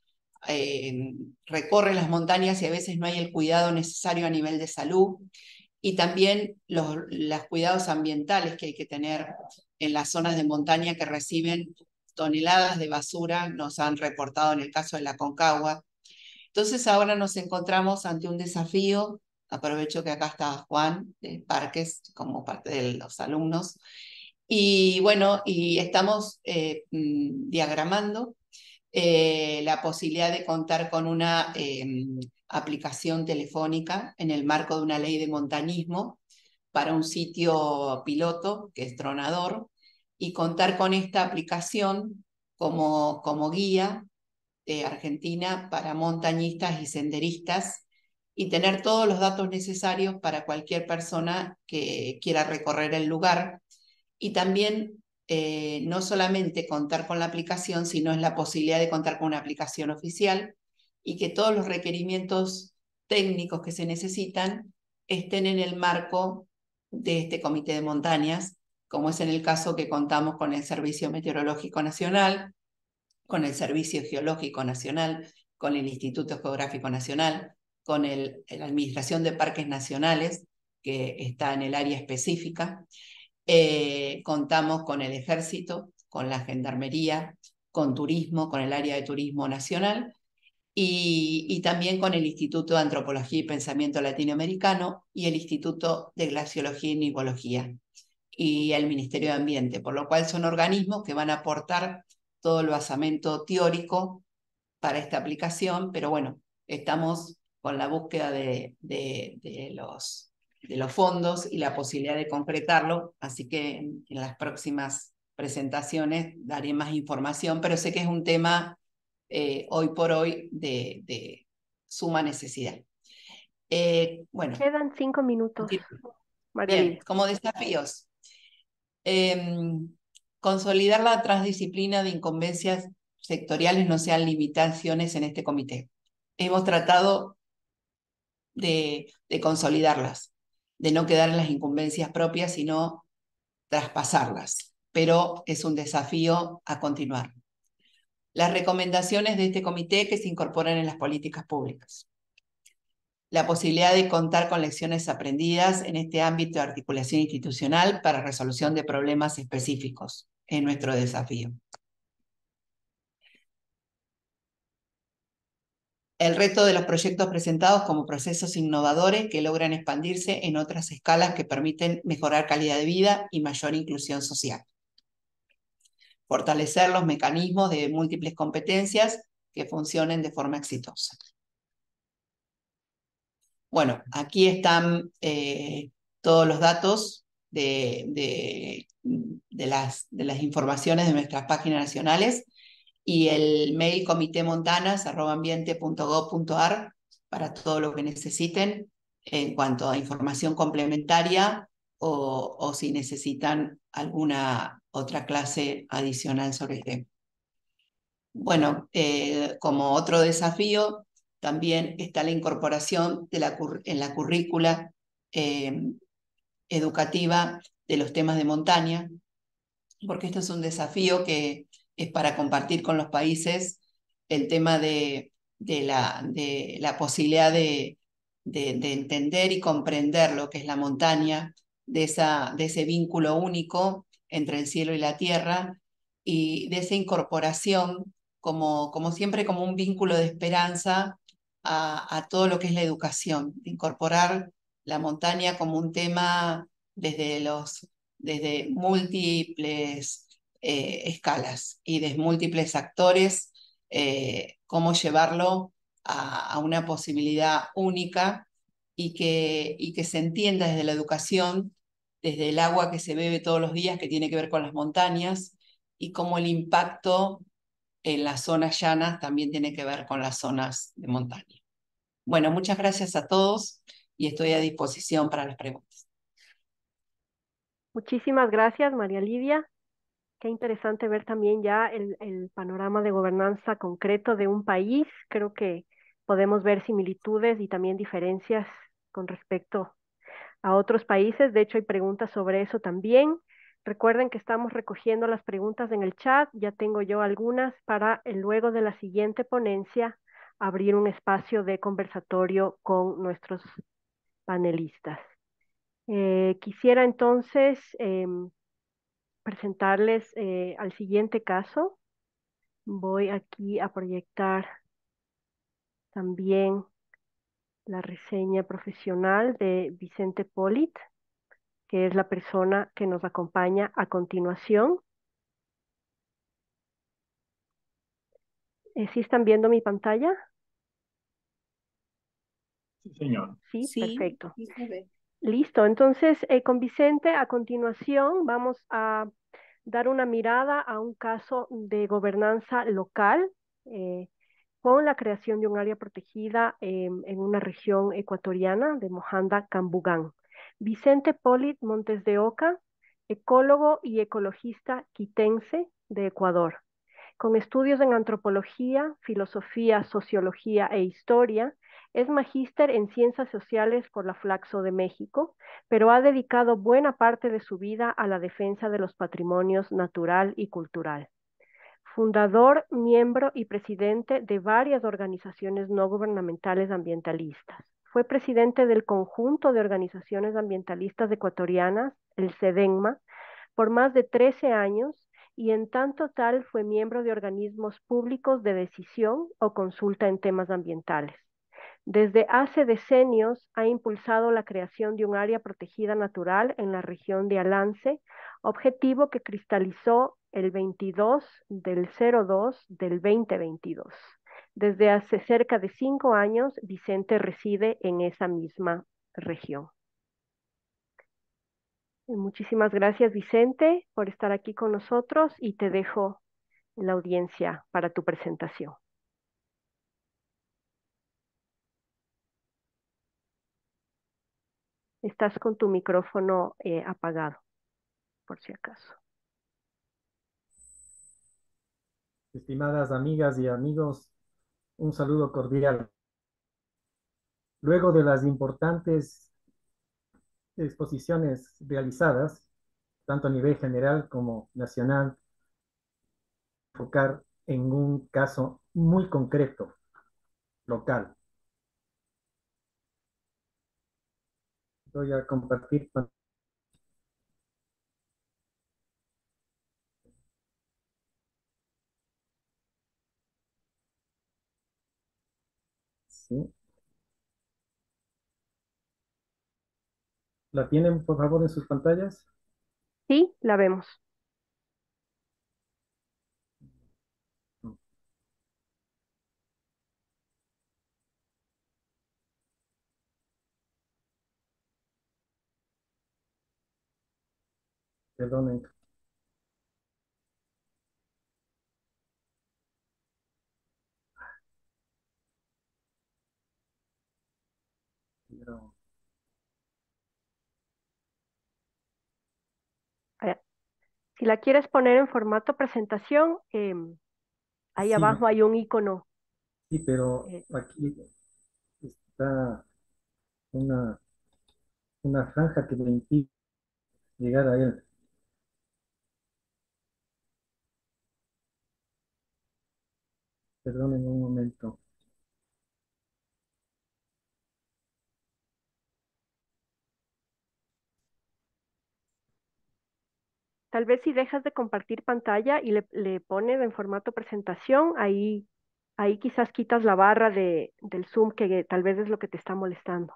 recorre las montañas y a veces no hay el cuidado necesario a nivel de salud, y también los cuidados ambientales que hay que tener en las zonas de montaña que reciben toneladas de basura, nos han reportado en el caso de la Concagua. Entonces ahora nos encontramos ante un desafío. Aprovecho que acá está Juan de Parques como parte de los alumnos. Y bueno, y estamos diagramando la posibilidad de contar con una aplicación telefónica en el marco de una ley de montañismo para un sitio piloto que es Tronador, y contar con esta aplicación como guía de Argentina para montañistas y senderistas, y tener todos los datos necesarios para cualquier persona que quiera recorrer el lugar. Y también no solamente contar con la aplicación, sino es la posibilidad de contar con una aplicación oficial, y que todos los requerimientos técnicos que se necesitan estén en el marco de este Comité de Montañas, como es en el caso que contamos con el Servicio Meteorológico Nacional, con el Servicio Geológico Nacional, con el Instituto Geográfico Nacional, con la Administración de Parques Nacionales, que está en el área específica. Contamos con el Ejército, con la Gendarmería, con Turismo, con el área de Turismo Nacional, y también con el Instituto de Antropología y Pensamiento Latinoamericano y el Instituto de Glaciología y Nivología y el Ministerio de Ambiente, por lo cual son organismos que van a aportar todo el basamento teórico para esta aplicación, pero bueno, estamos con la búsqueda de los fondos y la posibilidad de concretarlo, así que en las próximas presentaciones daré más información, pero sé que es un tema hoy por hoy de suma necesidad. Bueno, Quedan 5 minutos, María bien, Lidia. como desafíos, consolidar la transdisciplina de incumbencias sectoriales no sean limitaciones en este comité. Hemos tratado de consolidarlas, de no quedar en las incumbencias propias, sino traspasarlas, pero es un desafío a continuar. Las recomendaciones de este comité que se incorporan en las políticas públicas. La posibilidad de contar con lecciones aprendidas en este ámbito de articulación institucional para resolución de problemas específicos. Es nuestro desafío. El reto de los proyectos presentados como procesos innovadores que logran expandirse en otras escalas que permiten mejorar calidad de vida y mayor inclusión social. Fortalecer los mecanismos de múltiples competencias que funcionen de forma exitosa. Bueno, aquí están todos los datos de las informaciones de nuestras páginas nacionales, y el mail comitémontanas@ambiente.gov.ar para todo lo que necesiten en cuanto a información complementaria o si necesitan alguna otra clase adicional sobre el tema. Bueno, como otro desafío también está la incorporación en la currícula educativa de los temas de montaña, porque esto es un desafío que es para compartir con los países el tema de la posibilidad de entender y comprender lo que es la montaña, de ese vínculo único entre el cielo y la tierra, y de esa incorporación como siempre como un vínculo de esperanza a todo lo que es la educación, de incorporar la montaña como un tema desde múltiples escalas y de múltiples actores, cómo llevarlo a una posibilidad única, y que se entienda desde la educación, desde el agua que se bebe todos los días, que tiene que ver con las montañas, y cómo el impacto en las zonas llanas también tiene que ver con las zonas de montaña. Bueno, muchas gracias a todos y estoy a disposición para las preguntas. Muchísimas gracias, María Lidia. Qué interesante ver también ya el panorama de gobernanza concreto de un país. Creo que podemos ver similitudes y también diferencias con respecto a otros países. De hecho, hay preguntas sobre eso también. Recuerden que estamos recogiendo las preguntas en el chat. Ya tengo yo algunas para luego de la siguiente ponencia abrir un espacio de conversatorio con nuestros panelistas. Quisiera entonces presentarles al siguiente caso. Voy aquí a proyectar también la reseña profesional de Vicente Polit, que es la persona que nos acompaña a continuación. ¿Sí están viendo mi pantalla? Sí, señor. Sí, Sí, perfecto. sí se ve. Listo, entonces con Vicente a continuación vamos a dar una mirada a un caso de gobernanza local con la creación de un área protegida en una región ecuatoriana de Mojanda, Cambugán. Vicente Polit Montes de Oca, ecólogo y ecologista quitense de Ecuador, con estudios en antropología, filosofía, sociología e historia. Es magíster en ciencias sociales por la Flaxo de México, pero ha dedicado buena parte de su vida a la defensa de los patrimonios natural y cultural. Fundador, miembro y presidente de varias organizaciones no gubernamentales ambientalistas. Fue presidente del Conjunto de Organizaciones Ambientalistas Ecuatorianas, el CEDENMA, por más de 13 años y en tanto tal fue miembro de organismos públicos de decisión o consulta en temas ambientales. Desde hace decenios ha impulsado la creación de un área protegida natural en la región de Alance, objetivo que cristalizó el 22 del 02 del 2022. Desde hace cerca de 5 años, Vicente reside en esa misma región. Muchísimas gracias, Vicente, por estar aquí con nosotros y te dejo la audiencia para tu presentación. Estás con tu micrófono apagado, por si acaso. Estimadas amigas y amigos, un saludo cordial. Luego de las importantes exposiciones realizadas, tanto a nivel general como nacional, enfocar en un caso muy concreto, local. Voy a compartir. Sí. ¿La tienen, por favor, en sus pantallas? Sí, la vemos. Perdonen. Pero, Si la quieres poner en formato presentación, ahí sí, abajo hay un icono. sí, pero eh, aquí está una franja que me impide llegar a él. Perdonen un momento. Tal vez si dejas de compartir pantalla y le pones en formato presentación, ahí quizás quitas la barra del Zoom, que tal vez es lo que te está molestando.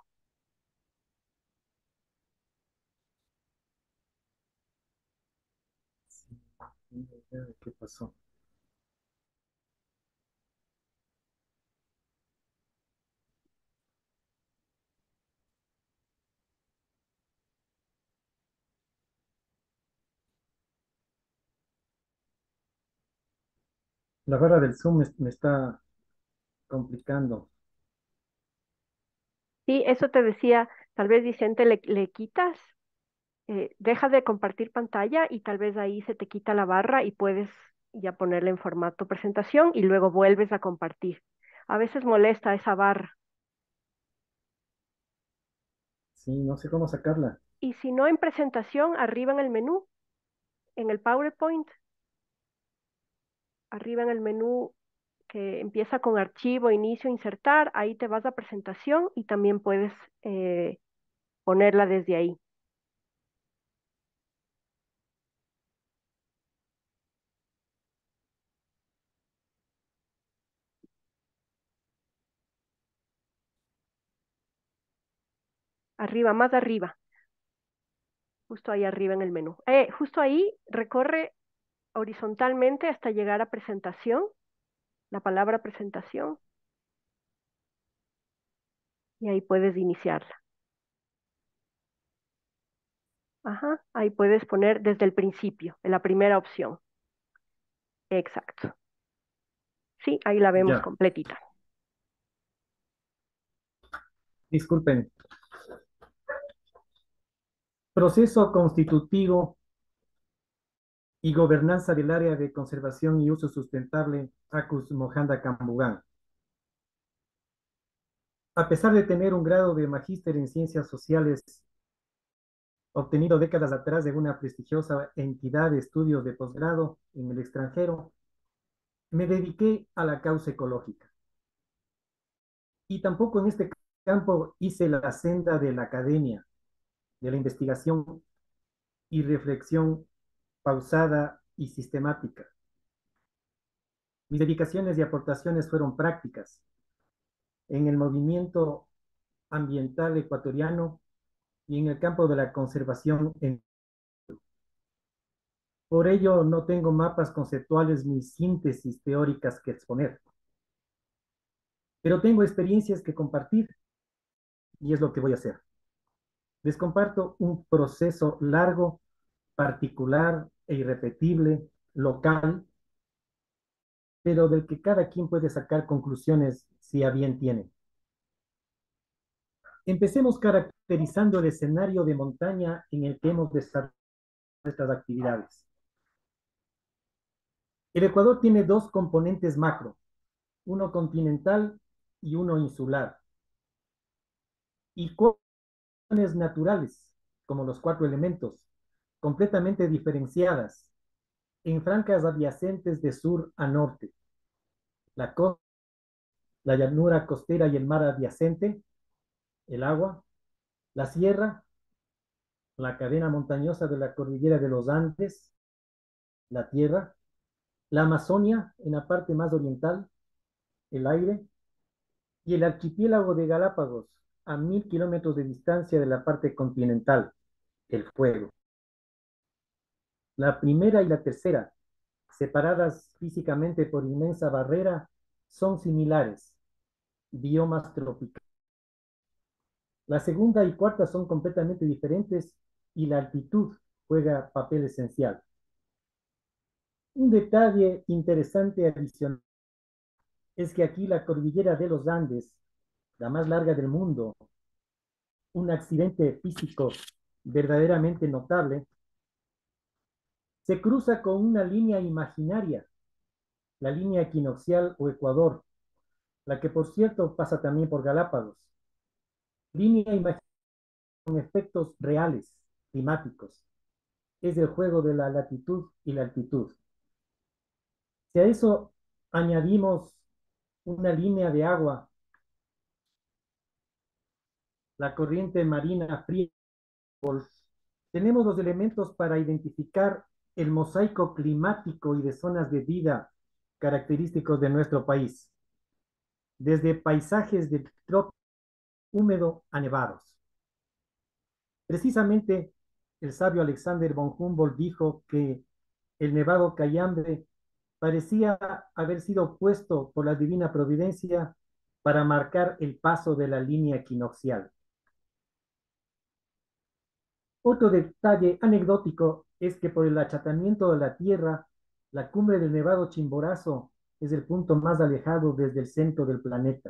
Sí, no tengo idea de qué pasó. La barra del Zoom me está complicando. Sí, eso te decía, tal vez Vicente le quitas, deja de compartir pantalla y tal vez ahí se te quita la barra y puedes ya ponerla en formato presentación y luego vuelves a compartir. A veces molesta esa barra. Sí, no sé cómo sacarla. Y si no en presentación, arriba en el menú, en el PowerPoint, arriba en el menú que empieza con archivo, inicio, insertar, ahí te vas a presentación y también puedes ponerla desde ahí. Arriba, más arriba, justo ahí arriba en el menú. Justo ahí recorre horizontalmente hasta llegar a presentación, la palabra presentación, y ahí puedes iniciarla. Ajá, ahí puedes poner desde el principio, en la primera opción. Exacto. Sí, ahí la vemos Ya, completita. disculpen. Proceso constitutivo y gobernanza del área de conservación y uso sustentable ACUS Mojanda Cambugán. A pesar de tener un grado de magíster en ciencias sociales obtenido décadas atrás de una prestigiosa entidad de estudios de posgrado en el extranjero, me dediqué a la causa ecológica. Y tampoco en este campo hice la senda de la academia, de la investigación y reflexión pausada y sistemática. Mis dedicaciones y aportaciones fueron prácticas en el movimiento ambiental ecuatoriano y en el campo de la conservación. Por ello, no tengo mapas conceptuales ni síntesis teóricas que exponer, pero tengo experiencias que compartir y es lo que voy a hacer. Les comparto un proceso largo, particular e irrepetible, local, pero del que cada quien puede sacar conclusiones si a bien tiene. Empecemos caracterizando el escenario de montaña en el que hemos desarrollado estas actividades. El Ecuador tiene dos componentes macro, uno continental y uno insular, y cuestiones naturales, como los cuatro elementos, completamente diferenciadas, en francas adyacentes de sur a norte. La costa, la llanura costera y el mar adyacente, el agua, la sierra, la cadena montañosa de la cordillera de los Andes, la tierra, la Amazonia en la parte más oriental, el aire, y el archipiélago de Galápagos a 1000 kilómetros de distancia de la parte continental, el fuego. La primera y la tercera, separadas físicamente por inmensa barrera, son similares, biomas tropicales. La segunda y cuarta son completamente diferentes y la altitud juega papel esencial. Un detalle interesante adicional es que aquí la cordillera de los Andes, la más larga del mundo, un accidente físico verdaderamente notable, se cruza con una línea imaginaria, la línea equinoccial o ecuador, la que por cierto pasa también por Galápagos. Línea imaginaria con efectos reales, climáticos. Es el juego de la latitud y la altitud. Si a eso añadimos una línea de agua, la corriente marina fría, tenemos los elementos para identificar el mosaico climático y de zonas de vida característicos de nuestro país, desde paisajes de trópico húmedo a nevados. Precisamente, el sabio Alexander von Humboldt dijo que el nevado Cayambe parecía haber sido puesto por la divina providencia para marcar el paso de la línea equinoccial. Otro detalle anecdótico es que por el achatamiento de la Tierra, la cumbre del Nevado Chimborazo es el punto más alejado desde el centro del planeta.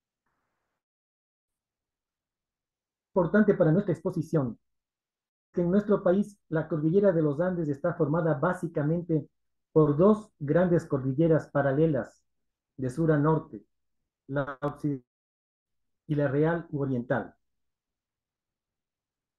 Importante para nuestra exposición que en nuestro país la cordillera de los Andes está formada básicamente por dos grandes cordilleras paralelas de sur a norte, la occidental y la real u oriental.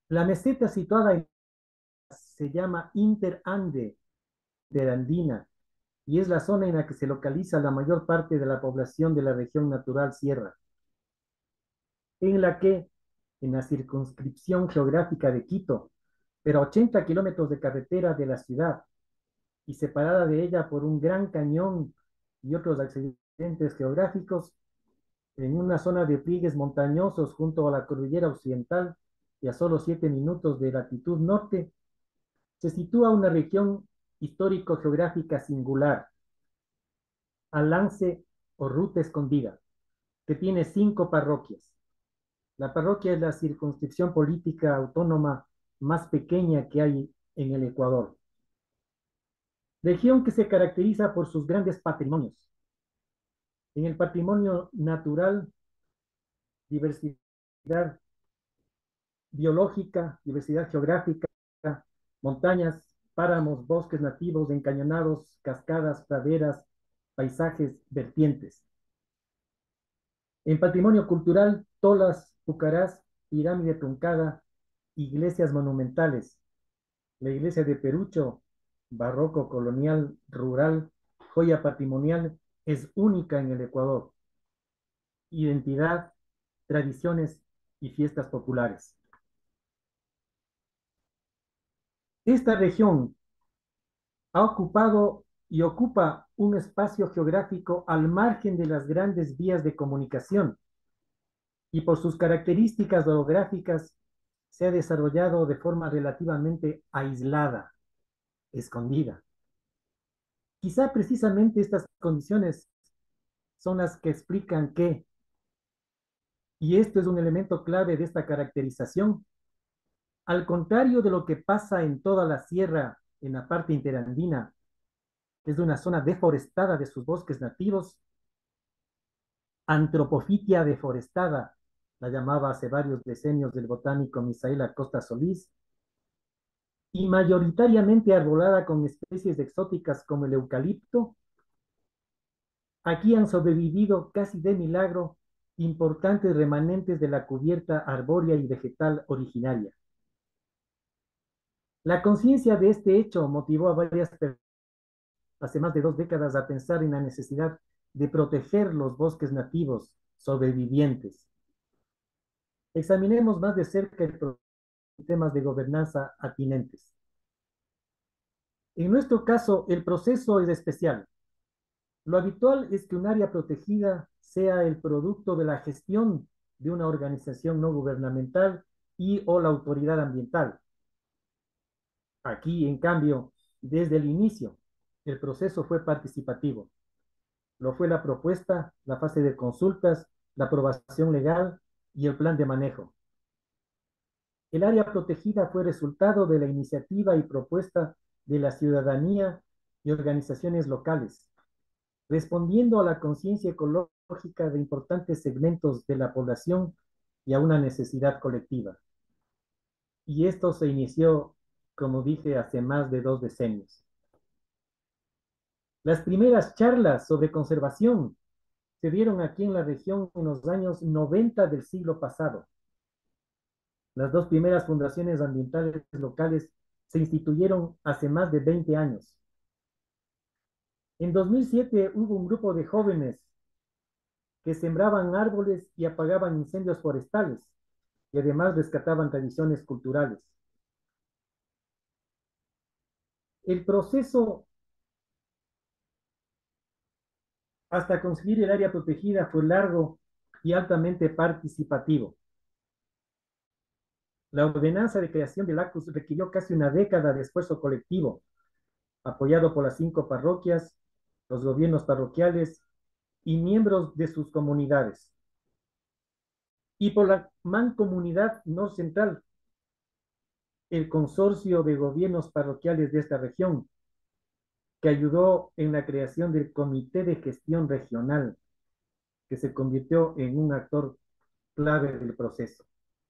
La meseta situada se llama Interande Interandina y es la zona en la que se localiza la mayor parte de la población de la región natural Sierra, en la que, en la circunscripción geográfica de Quito, pero a 80 kilómetros de carretera de la ciudad y separada de ella por un gran cañón y otros accidentes geográficos, en una zona de pliegues montañosos junto a la cordillera occidental y a solo 7 minutos de latitud norte, se sitúa una región histórico-geográfica singular, Alance o Ruta Escondida, que tiene 5 parroquias. La parroquia es la circunscripción política autónoma más pequeña que hay en el Ecuador. Región que se caracteriza por sus grandes patrimonios. En el patrimonio natural, diversidad biológica, diversidad geográfica, montañas, páramos, bosques nativos, encañonados, cascadas, praderas, paisajes, vertientes. En patrimonio cultural, tolas, pucarás, pirámide truncada, iglesias monumentales. La iglesia de Perucho, barroco, colonial, rural, joya patrimonial, es única en el Ecuador. Identidad, tradiciones y fiestas populares. Esta región ha ocupado y ocupa un espacio geográfico al margen de las grandes vías de comunicación y por sus características orográficas se ha desarrollado de forma relativamente aislada, escondida. Quizá precisamente estas condiciones son las que explican que, y esto es un elemento clave de esta caracterización, al contrario de lo que pasa en toda la sierra, en la parte interandina, que es una zona deforestada de sus bosques nativos, antropofitia deforestada, la llamaba hace varios decenios del botánico Misael Acosta Solís, y mayoritariamente arbolada con especies exóticas como el eucalipto, aquí han sobrevivido casi de milagro importantes remanentes de la cubierta arbórea y vegetal originaria. La conciencia de este hecho motivó a varias personas hace más de 2 décadas a pensar en la necesidad de proteger los bosques nativos sobrevivientes. Examinemos más de cerca el temas de gobernanza atinentes. En nuestro caso, el proceso es especial. Lo habitual es que un área protegida sea el producto de la gestión de una organización no gubernamental y o la autoridad ambiental. Aquí, en cambio, desde el inicio, el proceso fue participativo. Lo fue la propuesta, la fase de consultas, la aprobación legal y el plan de manejo. El área protegida fue resultado de la iniciativa y propuesta de la ciudadanía y organizaciones locales, respondiendo a la conciencia ecológica de importantes segmentos de la población y a una necesidad colectiva. Y esto se inició, como dije, hace más de 2 decenios. Las primeras charlas sobre conservación se dieron aquí en la región en los años 90 del siglo pasado. Las 2 primeras fundaciones ambientales locales se instituyeron hace más de 20 años. En 2007 hubo un grupo de jóvenes que sembraban árboles y apagaban incendios forestales y además rescataban tradiciones culturales. El proceso hasta conseguir el área protegida fue largo y altamente participativo. La ordenanza de creación del ACUS requirió casi una década de esfuerzo colectivo, apoyado por las 5 parroquias, los gobiernos parroquiales y miembros de sus comunidades. Y por la Mancomunidad Norcentral, el consorcio de gobiernos parroquiales de esta región, que ayudó en la creación del Comité de Gestión Regional, que se convirtió en un actor clave del proceso.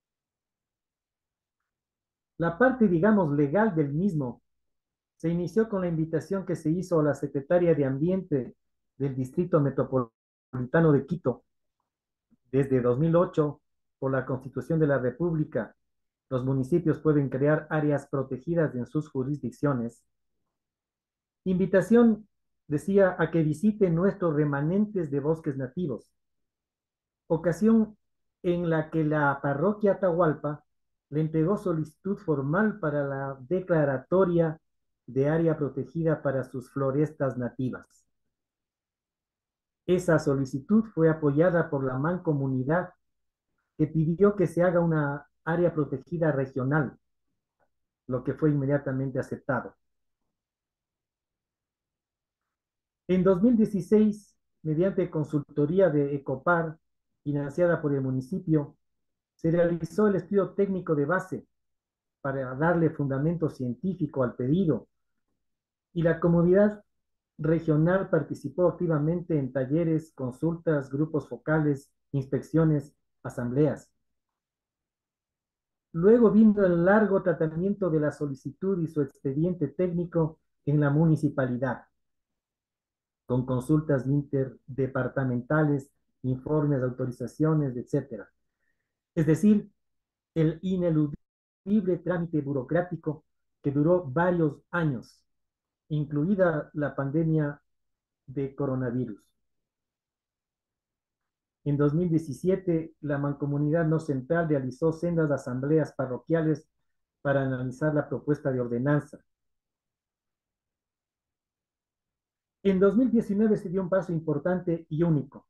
La parte, digamos, legal del mismo se inició con la invitación que se hizo a la secretaria de Ambiente del Distrito Metropolitano de Quito desde 2008 por la Constitución de la República los municipios pueden crear áreas protegidas en sus jurisdicciones. Invitación, decía, a que visiten nuestros remanentes de bosques nativos, ocasión en la que la parroquia Atahualpa le entregó solicitud formal para la declaratoria de área protegida para sus florestas nativas. Esa solicitud fue apoyada por la mancomunidad, que pidió que se haga una área protegida regional, lo que fue inmediatamente aceptado. En 2016, mediante consultoría de Ecopar, financiada por el municipio, se realizó el estudio técnico de base para darle fundamento científico al pedido, y la comunidad regional participó activamente en talleres, consultas, grupos focales, inspecciones, asambleas. Luego vino el largo tratamiento de la solicitud y su expediente técnico en la municipalidad, con consultas interdepartamentales, informes, autorizaciones, etc. Es decir, el ineludible trámite burocrático que duró varios años, incluida la pandemia de coronavirus. En 2017, la Mancomunidad No Central realizó sendas asambleas parroquiales para analizar la propuesta de ordenanza. En 2019 se dio un paso importante y único.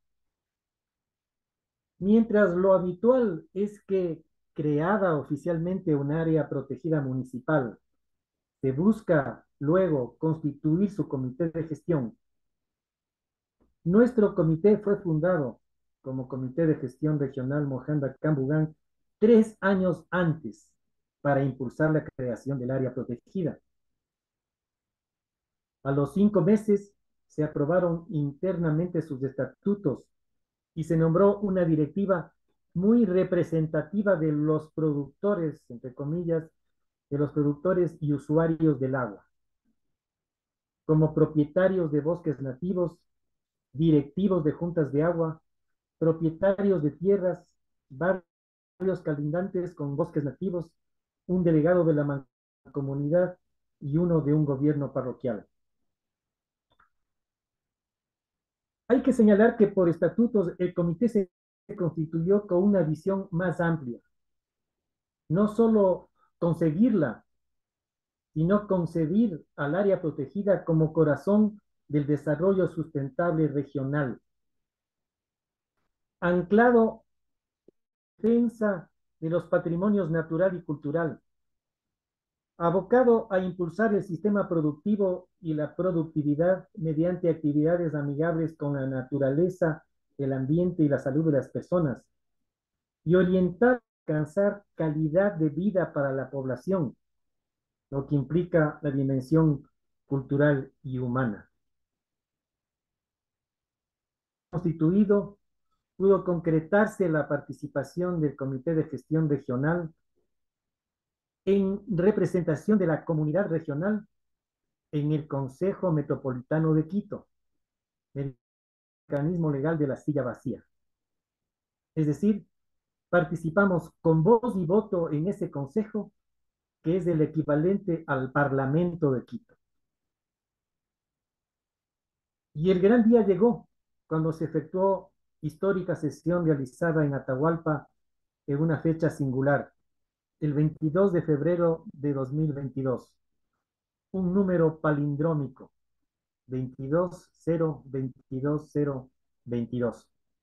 Mientras lo habitual es que, creada oficialmente un área protegida municipal, se busca luego constituir su comité de gestión. Nuestro comité fue fundado como Comité de Gestión Regional Mojanda Cambugán 3 años antes, para impulsar la creación del área protegida. A los 5 meses se aprobaron internamente sus estatutos y se nombró una directiva muy representativa de los productores, entre comillas, de los productores y usuarios del agua, como propietarios de bosques nativos, directivos de juntas de agua, propietarios de tierras, barrios colindantes con bosques nativos, un delegado de la mancomunidad y uno de un gobierno parroquial. Hay que señalar que por estatutos el comité se constituyó con una visión más amplia. No solo conseguirla, sino concebir al área protegida como corazón del desarrollo sustentable regional, anclado en defensa de los patrimonios natural y cultural, abocado a impulsar el sistema productivo y la productividad mediante actividades amigables con la naturaleza, el ambiente y la salud de las personas, y orientar a alcanzar calidad de vida para la población, lo que implica la dimensión cultural y humana. Constituido, pudo concretarse la participación del Comité de Gestión Regional en representación de la comunidad regional en el Consejo Metropolitano de Quito, el mecanismo legal de la silla vacía. Es decir, participamos con voz y voto en ese consejo, que es el equivalente al Parlamento de Quito. Y el gran día llegó cuando se efectuó histórica sesión realizada en Atahualpa en una fecha singular, el 22 de febrero de 2022. Un número palindrómico, 22-0-22-0-22.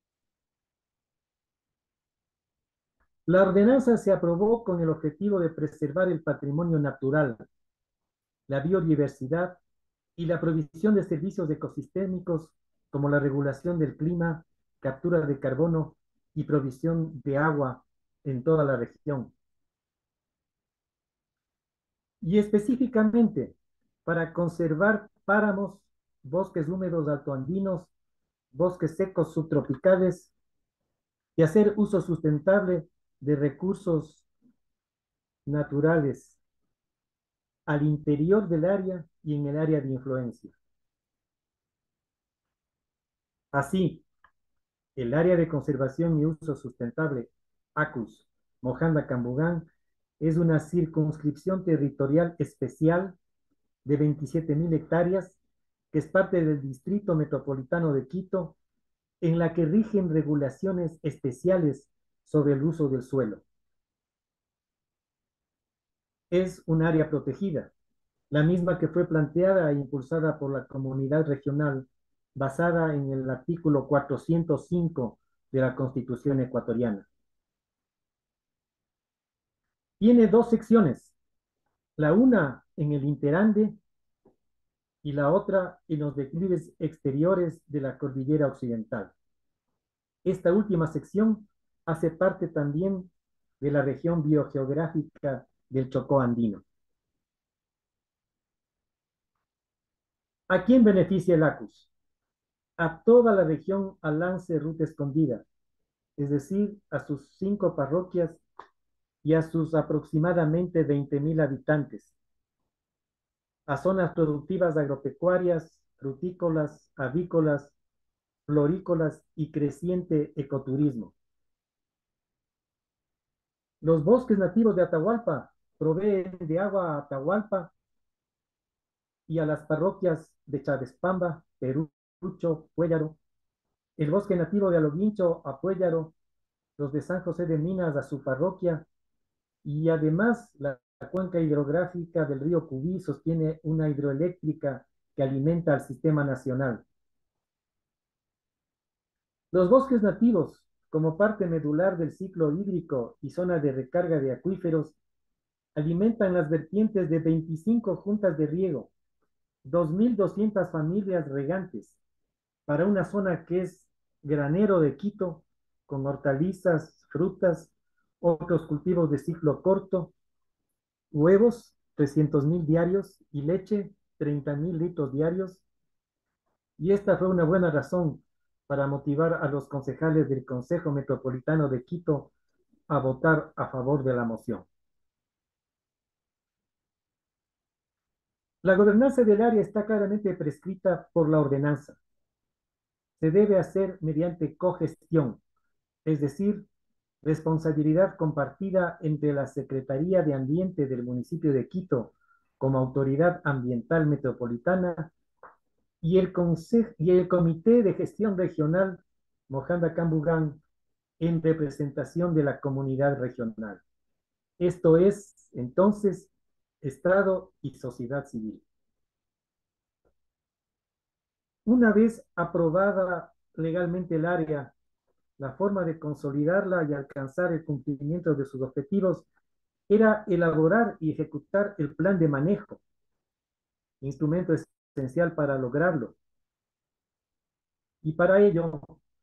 La ordenanza se aprobó con el objetivo de preservar el patrimonio natural, la biodiversidad y la provisión de servicios ecosistémicos como la regulación del clima, captura de carbono y provisión de agua en toda la región. Y específicamente para conservar páramos, bosques húmedos altoandinos, bosques secos subtropicales y hacer uso sustentable de recursos naturales al interior del área y en el área de influencia. Así, el área de conservación y uso sustentable, ACUS, Mojanda Cambugán, Es una circunscripción territorial especial de 27.000 hectáreas, que es parte del Distrito Metropolitano de Quito, en la que rigen regulaciones especiales sobre el uso del suelo. Es un área protegida, la misma que fue planteada e impulsada por la comunidad regional, basada en el artículo 405 de la Constitución ecuatoriana. Tiene dos secciones, la una en el Interande y la otra en los declives exteriores de la cordillera occidental. Esta última sección hace parte también de la región biogeográfica del Chocó andino. ¿A quién beneficia el ACUS? A toda la región Alance Ruta Escondida, es decir, a sus 5 parroquias y a sus aproximadamente 20.000 habitantes, a zonas productivas agropecuarias, frutícolas, avícolas, florícolas y creciente ecoturismo. Los bosques nativos de Atahualpa proveen de agua a Atahualpa y a las parroquias de Chavespamba, Perucho, Puellaro, el bosque nativo de Aloguincho a Puellaro, los de San José de Minas a su parroquia, y además la cuenca hidrográfica del río Cubí sostiene una hidroeléctrica que alimenta al sistema nacional. Los bosques nativos, como parte medular del ciclo hídrico y zona de recarga de acuíferos, alimentan las vertientes de 25 juntas de riego, 2.200 familias regantes, para una zona que es granero de Quito, con hortalizas, frutas, otros cultivos de ciclo corto, huevos, 300.000 diarios, y leche, 30.000 litros diarios. Y esta fue una buena razón para motivar a los concejales del Consejo Metropolitano de Quito a votar a favor de la moción. La gobernanza del área está claramente prescrita por la ordenanza. Se debe hacer mediante cogestión, es decir, responsabilidad compartida entre la Secretaría de Ambiente del municipio de Quito como autoridad ambiental metropolitana y el Comité de Gestión Regional Mojanda Cambugán en representación de la comunidad regional. Esto es, entonces, Estado y sociedad civil. Una vez aprobada legalmente el área, la forma de consolidarla y alcanzar el cumplimiento de sus objetivos era elaborar y ejecutar el plan de manejo, instrumento esencial para lograrlo. Y para ello,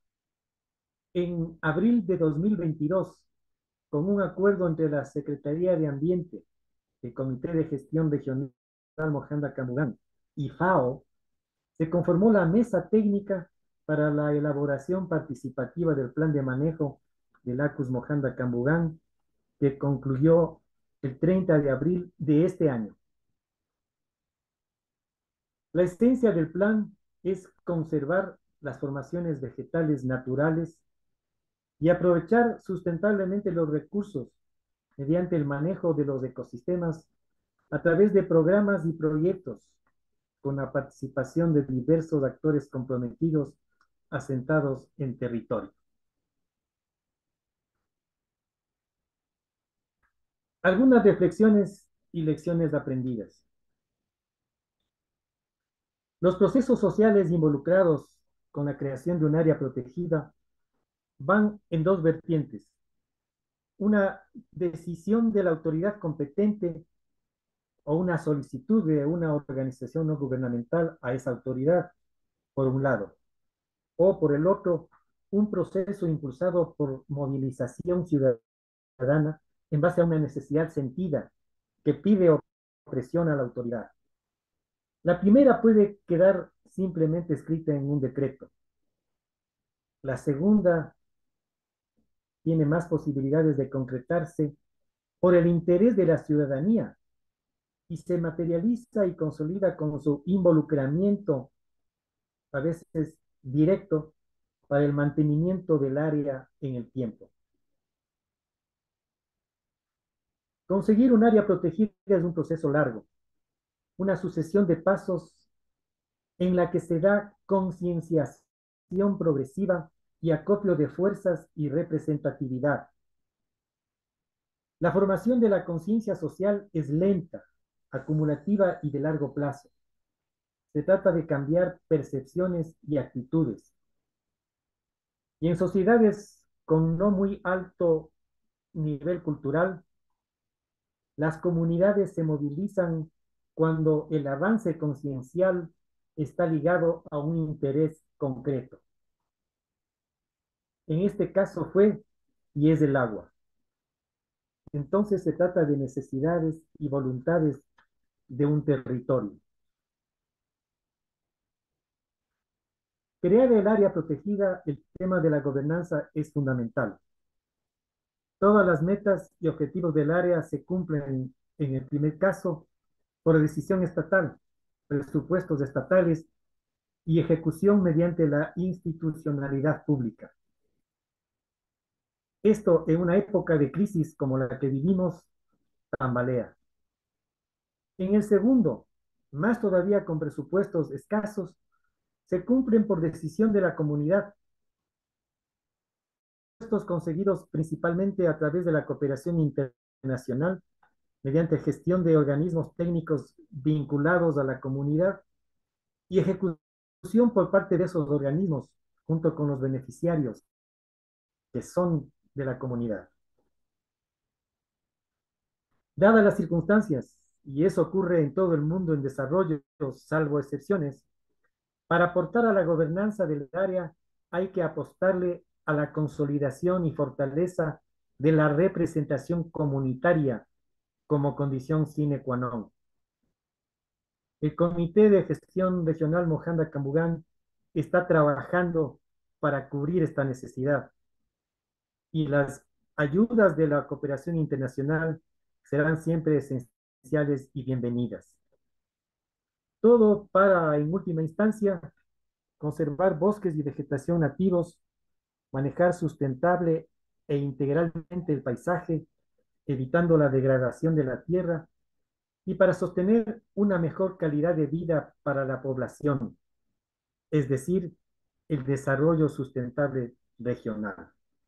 en abril de 2022, con un acuerdo entre la Secretaría de Ambiente, el Comité de Gestión Regional Mojanda Cambugán y FAO, se conformó la mesa técnica para la elaboración participativa del plan de manejo del ACUS Mojanda Cambugán, que concluyó el 30 de abril de este año. La esencia del plan es conservar las formaciones vegetales naturales y aprovechar sustentablemente los recursos mediante el manejo de los ecosistemas a través de programas y proyectos con la participación de diversos actores comprometidos asentados en territorio. Algunas reflexiones y lecciones aprendidas. Los procesos sociales involucrados con la creación de un área protegida van en dos vertientes. Una decisión de la autoridad competente o una solicitud de una organización no gubernamental a esa autoridad, por un lado, o por el otro, un proceso impulsado por movilización ciudadana en base a una necesidad sentida que pide o presiona a la autoridad. La primera puede quedar simplemente escrita en un decreto. La segunda tiene más posibilidades de concretarse por el interés de la ciudadanía y se materializa y consolida con su involucramiento, a veces directo, para el mantenimiento del área en el tiempo. Conseguir un área protegida es un proceso largo, una sucesión de pasos en la que se da concienciación progresiva y acopio de fuerzas y representatividad. La formación de la conciencia social es lenta, acumulativa y de largo plazo. Se trata de cambiar percepciones y actitudes. Y en sociedades con no muy alto nivel cultural, las comunidades se movilizan cuando el avance conciencial está ligado a un interés concreto. En este caso fue y es el agua. Entonces se trata de necesidades y voluntades de un territorio. Crear el área protegida, el tema de la gobernanza es fundamental. Todas las metas y objetivos del área se cumplen en el primer caso por decisión estatal, presupuestos estatales y ejecución mediante la institucionalidad pública. Esto en una época de crisis como la que vivimos tambalea. En el segundo, más todavía con presupuestos escasos, se cumplen por decisión de la comunidad, estos conseguidos principalmente a través de la cooperación internacional, mediante gestión de organismos técnicos vinculados a la comunidad y ejecución por parte de esos organismos, junto con los beneficiarios que son de la comunidad. Dadas las circunstancias, y eso ocurre en todo el mundo en desarrollo, salvo excepciones, para aportar a la gobernanza del área hay que apostarle a la consolidación y fortaleza de la representación comunitaria como condición sine qua non. El Comité de Gestión Regional Mojanda Cambugán está trabajando para cubrir esta necesidad y las ayudas de la cooperación internacional serán siempre esenciales y bienvenidas. Todo para, en última instancia, conservar bosques y vegetación nativos, manejar sustentable e integralmente el paisaje, evitando la degradación de la tierra y para sostener una mejor calidad de vida para la población, es decir, el desarrollo sustentable regional.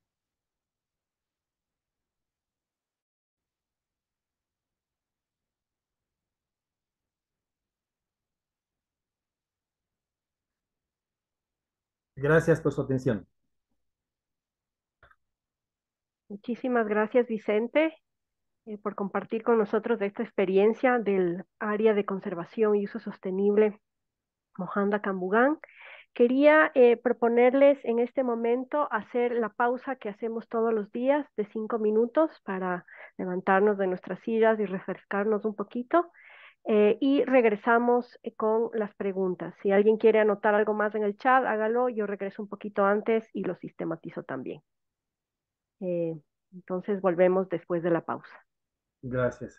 Gracias por su atención. Muchísimas gracias, Vicente, por compartir con nosotros de esta experiencia del área de conservación y uso sostenible Mojanda Cambugán. Quería proponerles en este momento hacer la pausa que hacemos todos los días de 5 minutos para levantarnos de nuestras sillas y refrescarnos un poquito. Y regresamos con las preguntas. Si alguien quiere anotar algo más en el chat, hágalo. Yo regreso un poquito antes y lo sistematizo también. Entonces volvemos después de la pausa. Gracias.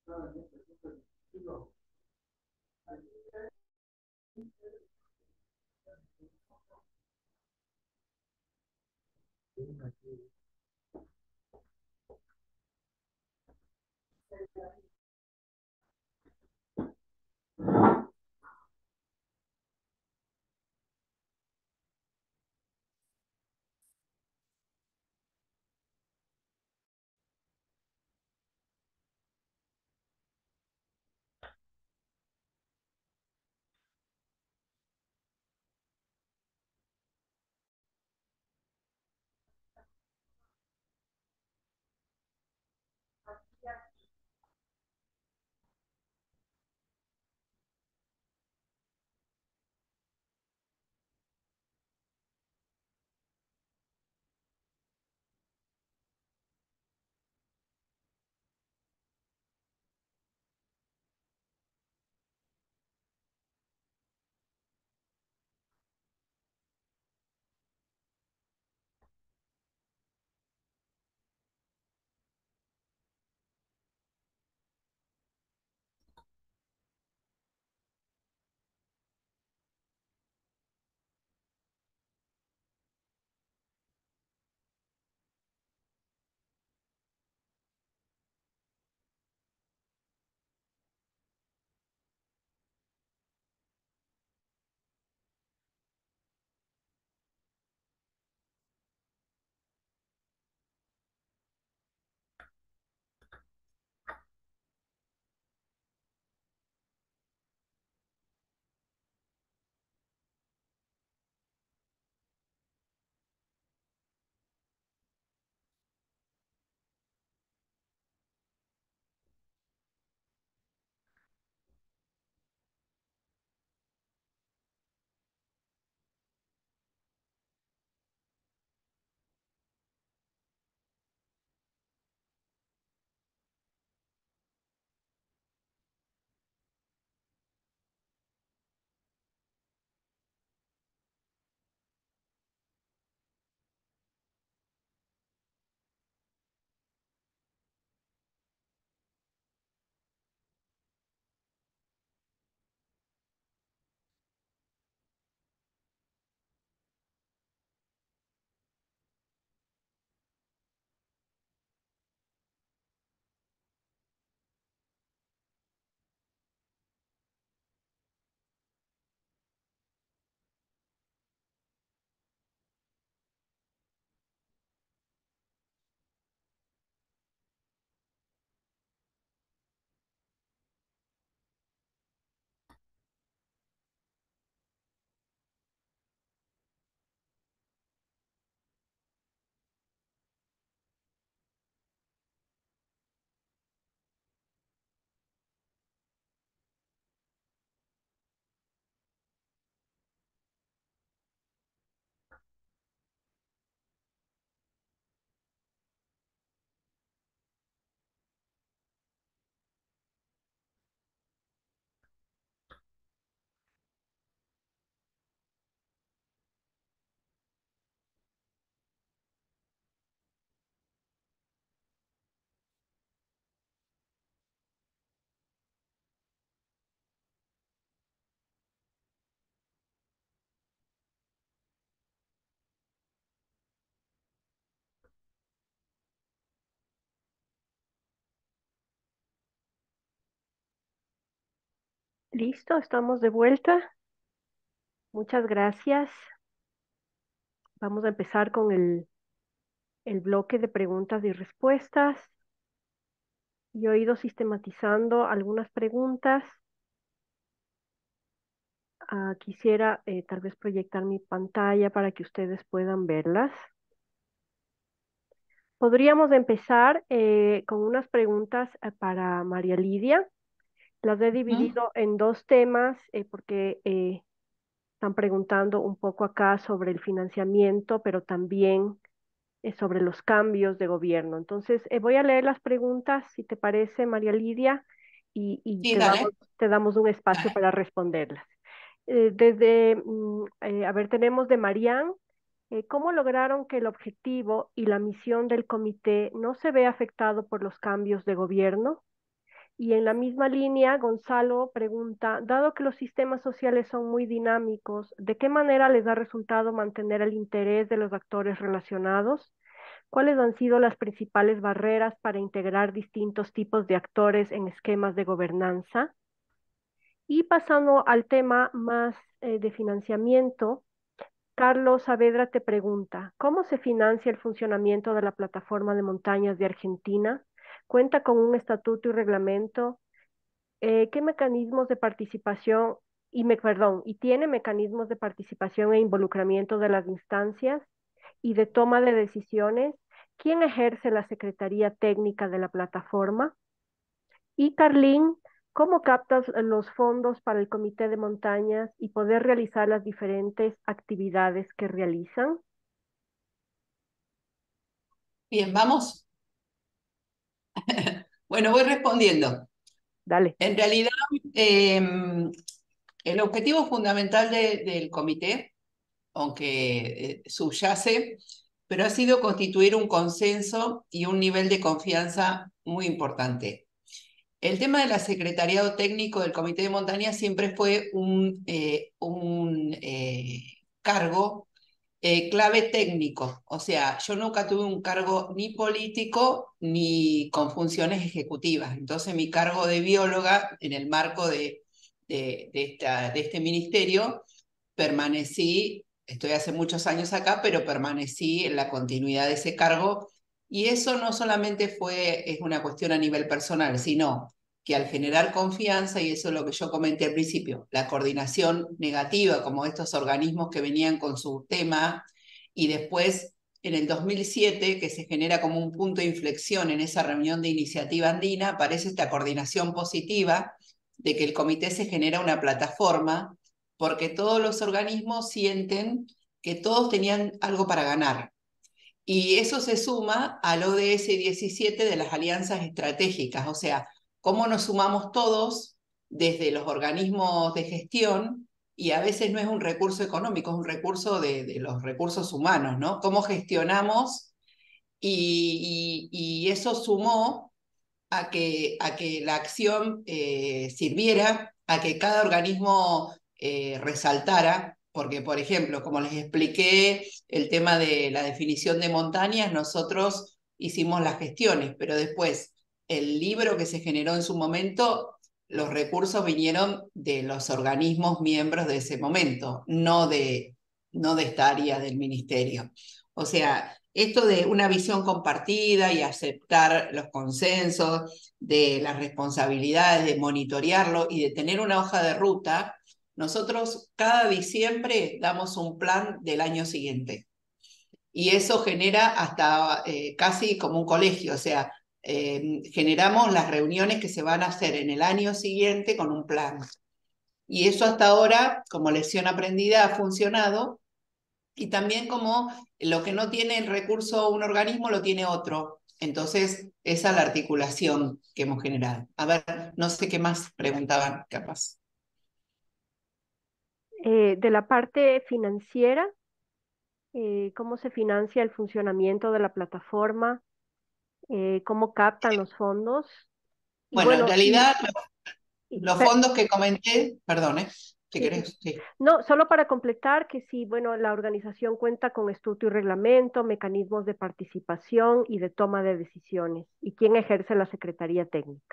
Listo, estamos de vuelta. Muchas gracias. Vamos a empezar con el bloque de preguntas y respuestas. Yo he ido sistematizando algunas preguntas. Quisiera tal vez proyectar mi pantalla para que ustedes puedan verlas. Podríamos empezar con unas preguntas para María Lidia. Las he dividido en dos temas porque están preguntando un poco acá sobre el financiamiento, pero también sobre los cambios de gobierno. Entonces, voy a leer las preguntas, si te parece, María Lidia, y Sí, dale. te damos un espacio para responderlas. A ver, tenemos de Marián, ¿cómo lograron que el objetivo y la misión del comité no se vea afectado por los cambios de gobierno? Y en la misma línea, Gonzalo pregunta, dado que los sistemas sociales son muy dinámicos, ¿de qué manera les da resultado mantener el interés de los actores relacionados? ¿Cuáles han sido las principales barreras para integrar distintos tipos de actores en esquemas de gobernanza? Y pasando al tema más de financiamiento, Carlos Saavedra te pregunta, ¿cómo se financia el funcionamiento de la plataforma de montañas de Argentina? ¿Cuenta con un estatuto y reglamento? ¿Qué mecanismos de participación y tiene mecanismos de participación e involucramiento de las instancias y de toma de decisiones? ¿Quién ejerce la secretaría técnica de la plataforma? Y Carlín, ¿cómo captas los fondos para el comité de montañas y poder realizar las diferentes actividades que realizan? Bien, vamos. Bueno, voy respondiendo. Dale. En realidad, el objetivo fundamental del comité, aunque subyace, pero ha sido constituir un consenso y un nivel de confianza muy importante. El tema del secretariado técnico del Comité de Montaña siempre fue un cargo clave técnico. O sea, yo nunca tuve un cargo ni político ni con funciones ejecutivas. Entonces mi cargo de bióloga en el marco de este ministerio, permanecí, estoy hace muchos años acá, pero permanecí en la continuidad de ese cargo. Y eso no solamente es una cuestión a nivel personal, sino que al generar confianza, y eso es lo que yo comenté al principio, la coordinación negativa, como estos organismos que venían con su tema, y después en el 2007, que se genera como un punto de inflexión en esa reunión de iniciativa andina, aparece esta coordinación positiva de que el comité se genera una plataforma, porque todos los organismos sienten que todos tenían algo para ganar. Y eso se suma al ODS 17 de las alianzas estratégicas, o sea, cómo nos sumamos todos desde los organismos de gestión, y a veces no es un recurso económico, es un recurso de los recursos humanos, ¿no? Cómo gestionamos, y eso sumó a que la acción sirviera, a que cada organismo resaltara, porque, por ejemplo, como les expliqué, el tema de la definición de montañas, nosotros hicimos las gestiones, pero después el libro que se generó en su momento, los recursos vinieron de los organismos miembros de ese momento, no de esta área del ministerio. O sea, esto de una visión compartida y aceptar los consensos, de las responsabilidades, de monitorearlo y de tener una hoja de ruta, nosotros cada diciembre damos un plan del año siguiente. Y eso genera hasta casi como un colegio, o sea, generamos las reuniones que se van a hacer en el año siguiente con un plan. Y eso hasta ahora, como lección aprendida, ha funcionado. Y también como lo que no tiene el recurso un organismo, lo tiene otro. Entonces, esa es la articulación que hemos generado. A ver, no sé qué más preguntaban, capaz. De la parte financiera, ¿cómo se financia el funcionamiento de la plataforma? ¿Cómo captan los fondos? Y Bueno, en bueno, realidad, y los fondos que comenté, perdón, si sí, sí. querés, sí. No, solo para completar que sí, bueno, la organización cuenta con estatuto y reglamento, mecanismos de participación y de toma de decisiones. ¿Y quién ejerce la Secretaría Técnica?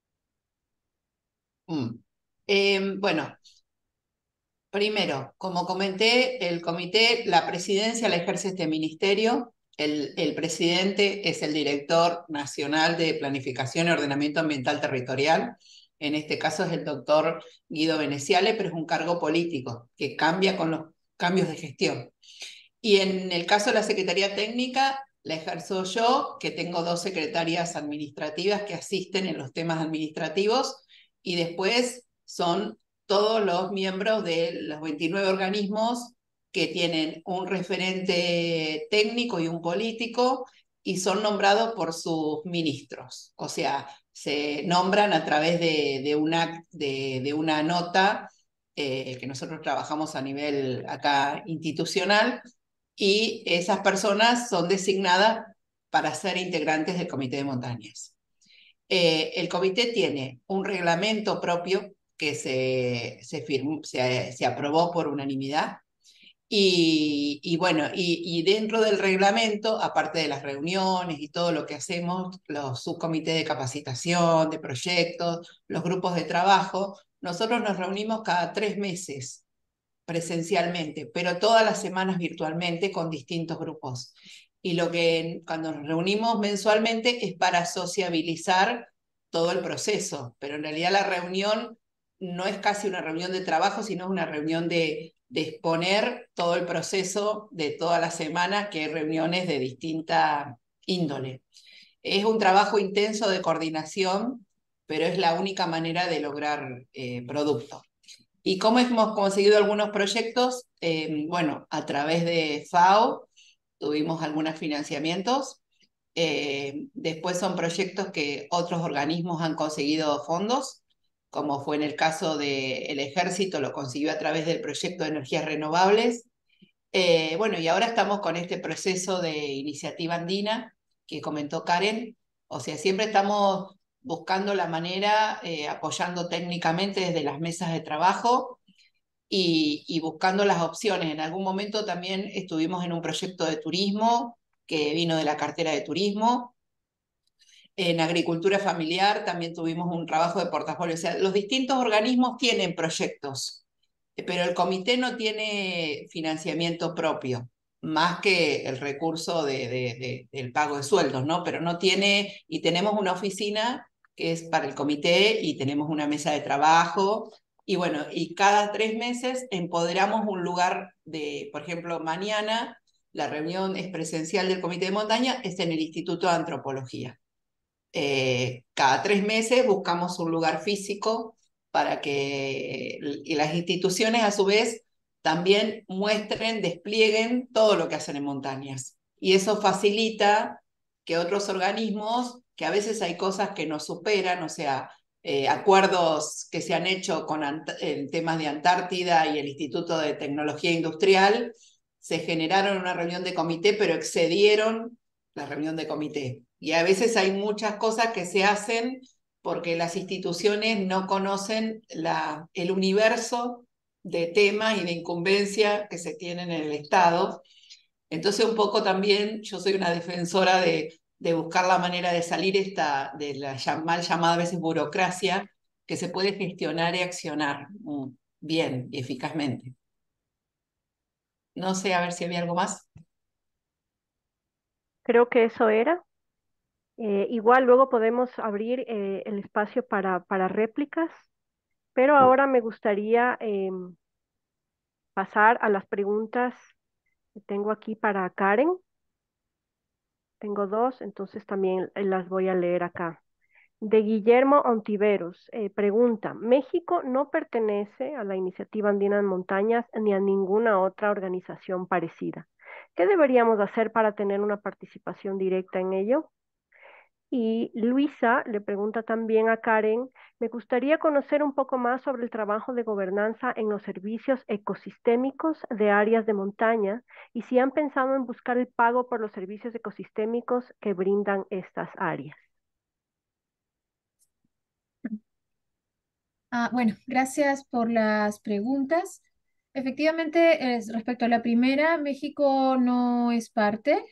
Bueno, primero, como comenté, el comité, la presidencia la ejerce este ministerio. El presidente es el director nacional de Planificación y Ordenamiento Ambiental Territorial. En este caso es el doctor Guido Veneciale, pero es un cargo político que cambia con los cambios de gestión. Y en el caso de la Secretaría Técnica, la ejerzo yo, que tengo 2 secretarias administrativas que asisten en los temas administrativos, y después son todos los miembros de los 29 organismos que tienen un referente técnico y un político, y son nombrados por sus ministros. O sea, se nombran a través de una nota que nosotros trabajamos a nivel acá institucional, y esas personas son designadas para ser integrantes del Comité de Montañas. El comité tiene un reglamento propio que se aprobó por unanimidad. Y bueno, y dentro del reglamento, aparte de las reuniones y todo lo que hacemos, los subcomités de capacitación, de proyectos, los grupos de trabajo, nosotros nos reunimos cada 3 meses presencialmente, pero todas las semanas virtualmente con distintos grupos. Y cuando nos reunimos mensualmente es para sociabilizar todo el proceso, pero en realidad la reunión no es casi una reunión de trabajo, sino una reunión de exponer todo el proceso de toda la semana, que hay reuniones de distinta índole. Es un trabajo intenso de coordinación, pero es la única manera de lograr producto. ¿Y cómo hemos conseguido algunos proyectos? Bueno, a través de FAO tuvimos algunos financiamientos. Después son proyectos que otros organismos han conseguido fondos, como fue en el caso del Ejército, lo consiguió a través del proyecto de energías renovables. Bueno, y ahora estamos con este proceso de iniciativa andina que comentó Karen. O sea, siempre estamos buscando la manera, apoyando técnicamente desde las mesas de trabajo y buscando las opciones. En algún momento también estuvimos en un proyecto de turismo que vino de la cartera de turismo. En agricultura familiar también tuvimos un trabajo de portafolio. O sea, los distintos organismos tienen proyectos, pero el comité no tiene financiamiento propio, más que el recurso del pago de sueldos, ¿no? Pero no tiene, y tenemos una oficina que es para el comité y tenemos una mesa de trabajo. Y bueno, y cada 3 meses empoderamos un lugar por ejemplo, mañana la reunión es presencial del comité de montaña, es en el Instituto de Antropología. Cada 3 meses buscamos un lugar físico para que y las instituciones a su vez también muestren, desplieguen todo lo que hacen en montañas. Y eso facilita que otros organismos, que a veces hay cosas que nos superan, o sea, acuerdos que se han hecho en temas de Antártida y el Instituto de Tecnología Industrial, se generaron en una reunión de comité, pero excedieron la reunión de comité. Y a veces hay muchas cosas que se hacen porque las instituciones no conocen el universo de temas y de incumbencia que se tienen en el Estado. Entonces un poco también yo soy una defensora de buscar la manera de salir de la mal llamada a veces burocracia, que se puede gestionar y accionar bien y eficazmente. No sé, a ver si había algo más. Creo que eso era. Igual luego podemos abrir el espacio para réplicas, pero ahora me gustaría pasar a las preguntas que tengo aquí para Karen. Tengo dos, entonces también las voy a leer acá. De Guillermo Ontiveros, pregunta, ¿México no pertenece a la Iniciativa Andina en Montañas ni a ninguna otra organización parecida? ¿Qué deberíamos hacer para tener una participación directa en ello? Y Luisa le pregunta también a Karen, me gustaría conocer un poco más sobre el trabajo de gobernanza en los servicios ecosistémicos de áreas de montaña y si han pensado en buscar el pago por los servicios ecosistémicos que brindan estas áreas. Bueno, gracias por las preguntas. Efectivamente, respecto a la primera, México no es parte.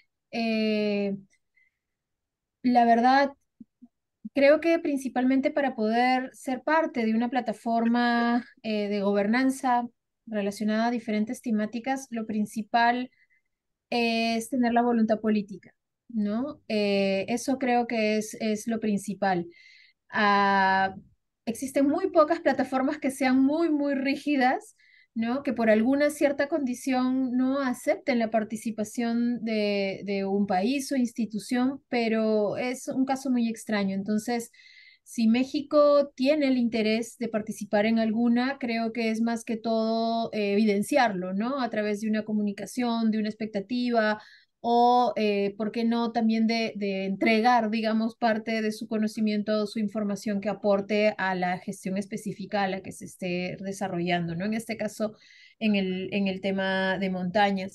La verdad, creo que principalmente para poder ser parte de una plataforma de gobernanza relacionada a diferentes temáticas, lo principal es tener la voluntad política, ¿no? Eso creo que es lo principal. Ah, existen muy pocas plataformas que sean muy, muy rígidas, ¿no? Que por alguna cierta condición no acepten la participación de un país o institución, pero es un caso muy extraño. Entonces, si México tiene el interés de participar en alguna, creo que es más que todo evidenciarlo, ¿no? A través de una comunicación, de una expectativa o, ¿por qué no?, también de entregar, digamos, parte de su conocimiento, su información que aporte a la gestión específica a la que se esté desarrollando, ¿no? En este caso, en el tema de montañas.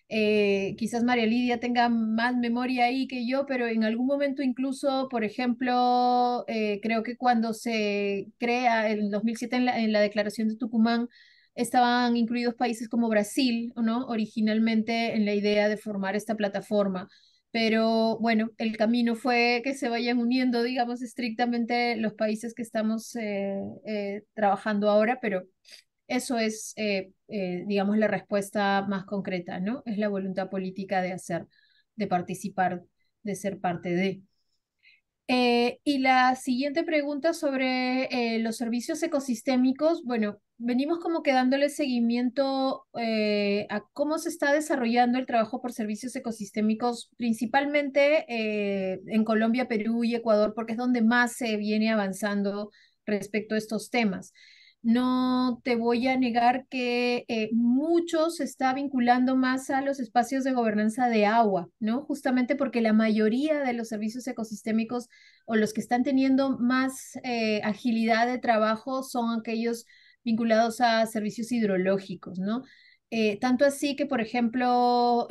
Quizás María Lidia tenga más memoria ahí que yo, pero en algún momento incluso, por ejemplo, creo que cuando se crea en 2007 en la Declaración de Tucumán, estaban incluidos países como Brasil, ¿no? Originalmente en la idea de formar esta plataforma. Pero bueno, el camino fue que se vayan uniendo, digamos, estrictamente los países que estamos trabajando ahora, pero eso es, digamos, la respuesta más concreta, ¿no? Es la voluntad política de hacer, de participar, de ser parte de. Y la siguiente pregunta sobre los servicios ecosistémicos, bueno, venimos como que dándole seguimiento a cómo se está desarrollando el trabajo por servicios ecosistémicos, principalmente en Colombia, Perú y Ecuador, porque es donde más se viene avanzando respecto a estos temas. No te voy a negar que mucho se está vinculando más a los espacios de gobernanza de agua, ¿no? Justamente porque la mayoría de los servicios ecosistémicos o los que están teniendo más agilidad de trabajo son aquellos vinculados a servicios hidrológicos, ¿no? Tanto así que, por ejemplo,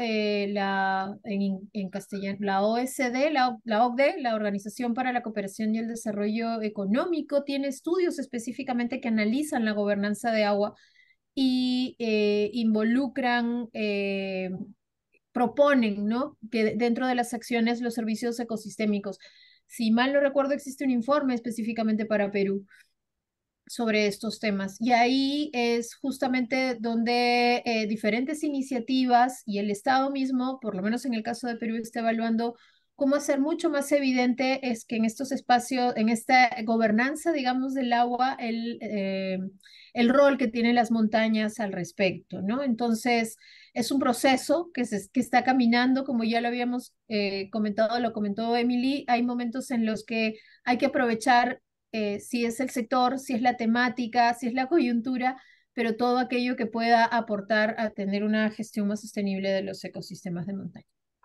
en castellano, la OSD, la OCDE, la Organización para la Cooperación y el Desarrollo Económico, tiene estudios específicamente que analizan la gobernanza de agua y involucran, proponen, ¿no? Que dentro de las acciones los servicios ecosistémicos. Si mal no recuerdo, existe un informe específicamente para Perú sobre estos temas. Y ahí es justamente donde diferentes iniciativas y el Estado mismo, por lo menos en el caso de Perú, está evaluando cómo hacer mucho más evidente es que en estos espacios, en esta gobernanza, digamos, del agua, el rol que tienen las montañas al respecto, ¿no? Entonces, es un proceso que está caminando, como ya lo habíamos comentado, lo comentó Emily, hay momentos en los que hay que aprovechar si es el sector, si es la temática, si es la coyuntura, pero todo aquello que pueda aportar a tener una gestión más sostenible de los ecosistemas de montaña.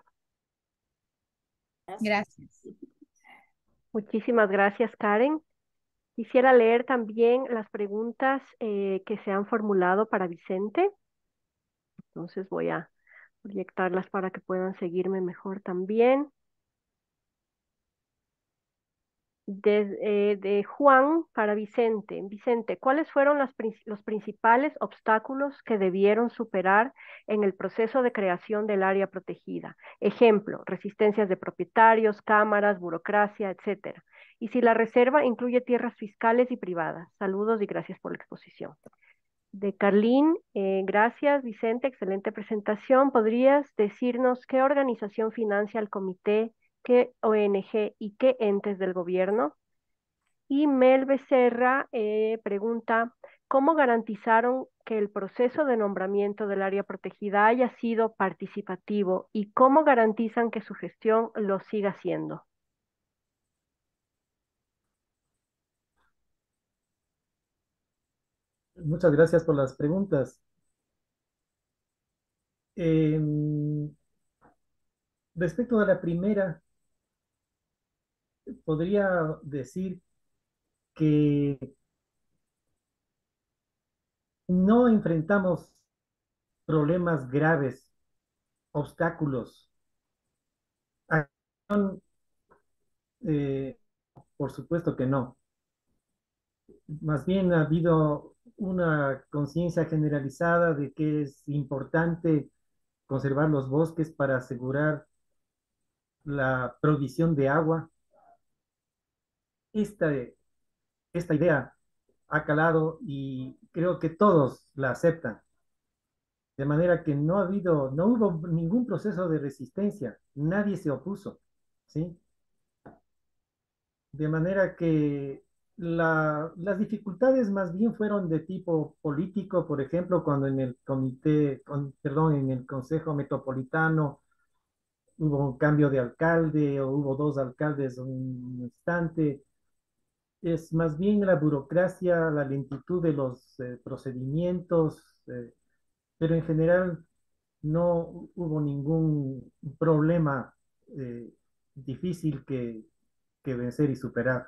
Gracias. Muchísimas gracias, Karen. Quisiera leer también las preguntas que se han formulado para Vicente. Entonces voy a proyectarlas para que puedan seguirme mejor también. De Juan para Vicente. Vicente, ¿cuáles fueron los principales obstáculos que debieron superar en el proceso de creación del área protegida? Ejemplo, resistencias de propietarios, cámaras, burocracia, etcétera. Y si la reserva incluye tierras fiscales y privadas. Saludos y gracias por la exposición. De Carlín, gracias Vicente, excelente presentación. ¿Podrías decirnos qué organización financia el comité, qué ONG y qué entes del gobierno? Y Mel Becerra pregunta, ¿cómo garantizaron que el proceso de nombramiento del área protegida haya sido participativo y cómo garantizan que su gestión lo siga siendo? Muchas gracias por las preguntas. Em, Respecto a la primera, podría decir que no enfrentamos problemas graves, obstáculos. Acción, eh, por supuesto que no. Más bien ha habido una conciencia generalizada de que es importante conservar los bosques para asegurar la provisión de agua. Esta, esta idea ha calado y creo que todos la aceptan. De manera que no hubo ningún proceso de resistencia, nadie se opuso, ¿sí? De manera que las dificultades más bien fueron de tipo político, por ejemplo, cuando en el perdón, en el Consejo Metropolitano hubo un cambio de alcalde o hubo dos alcaldes en un instante. Es más bien la burocracia, la lentitud de los procedimientos, pero en general no hubo ningún problema eh, difícil que vencer y superar.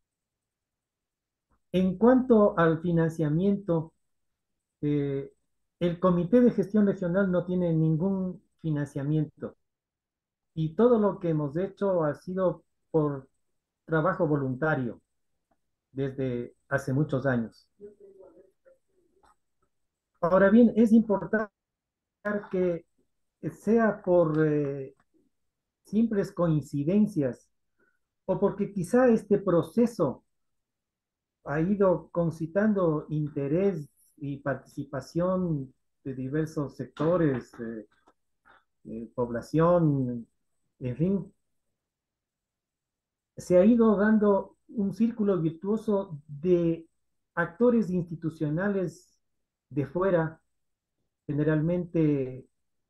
En cuanto al financiamiento, eh, El Comité de Gestión Regional no tiene ningún financiamiento y todo lo que hemos hecho ha sido por trabajo voluntario desde hace muchos años. Ahora bien, es importante que sea por simples coincidencias o porque quizá este proceso ha ido concitando interés y participación de diversos sectores, población, en fin, se ha ido dando un círculo virtuoso de actores institucionales de fuera, generalmente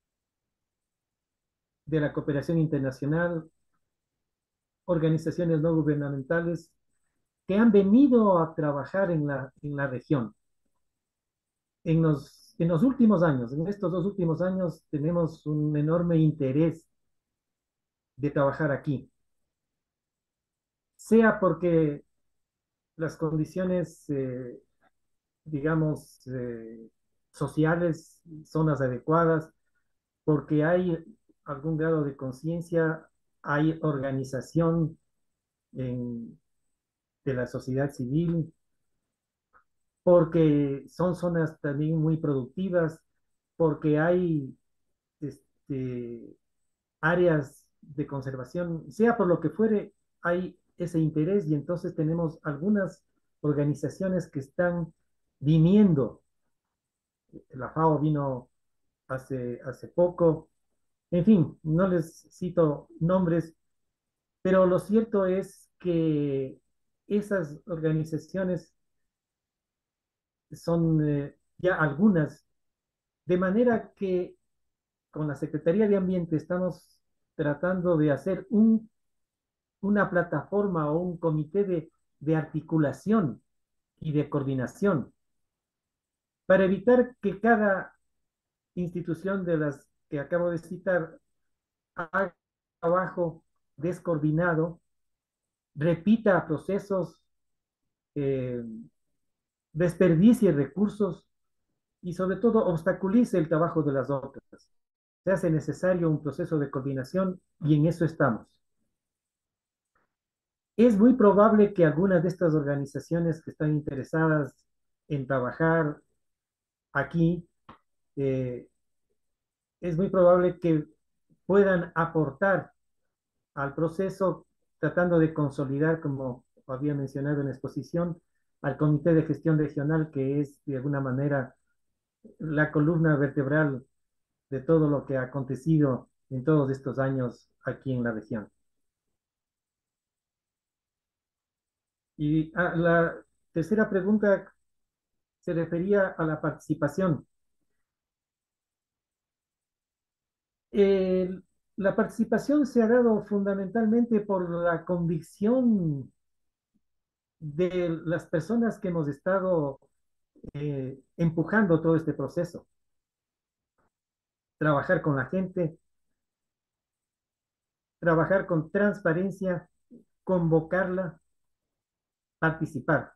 de la cooperación internacional, organizaciones no gubernamentales, que han venido a trabajar en la región. En los últimos años, en estos 2 últimos años, tenemos un enorme interés de trabajar aquí, sea porque las condiciones, digamos, sociales son las adecuadas, porque hay algún grado de conciencia, hay organización en- de la sociedad civil, porque son zonas también muy productivas, porque hay este, áreas de conservación, sea por lo que fuere, hay ese interés y entonces tenemos algunas organizaciones que están viniendo. La FAO vino hace poco. En fin, no les cito nombres, pero lo cierto es que esas organizaciones son ya algunas, de manera que con la Secretaría de Ambiente estamos tratando de hacer una plataforma o un comité de articulación y de coordinación para evitar que cada institución de las que acabo de citar haga trabajo descoordinado, repita procesos, eh, desperdicie recursos y sobre todo obstaculice el trabajo de las otras. Se hace necesario un proceso de coordinación y en eso estamos. Es muy probable que algunas de estas organizaciones que están interesadas en trabajar aquí, eh, es muy probable que puedan aportar al proceso tratando de consolidar, como había mencionado en la exposición, al Comité de Gestión Regional, que es de alguna manera la columna vertebral de todo lo que ha acontecido en todos estos años aquí en la región. Y la tercera pregunta se refería a la participación. Eh, la participación se ha dado fundamentalmente por la convicción de las personas que hemos estado empujando todo este proceso. Trabajar con la gente, trabajar con transparencia, convocarla, participar.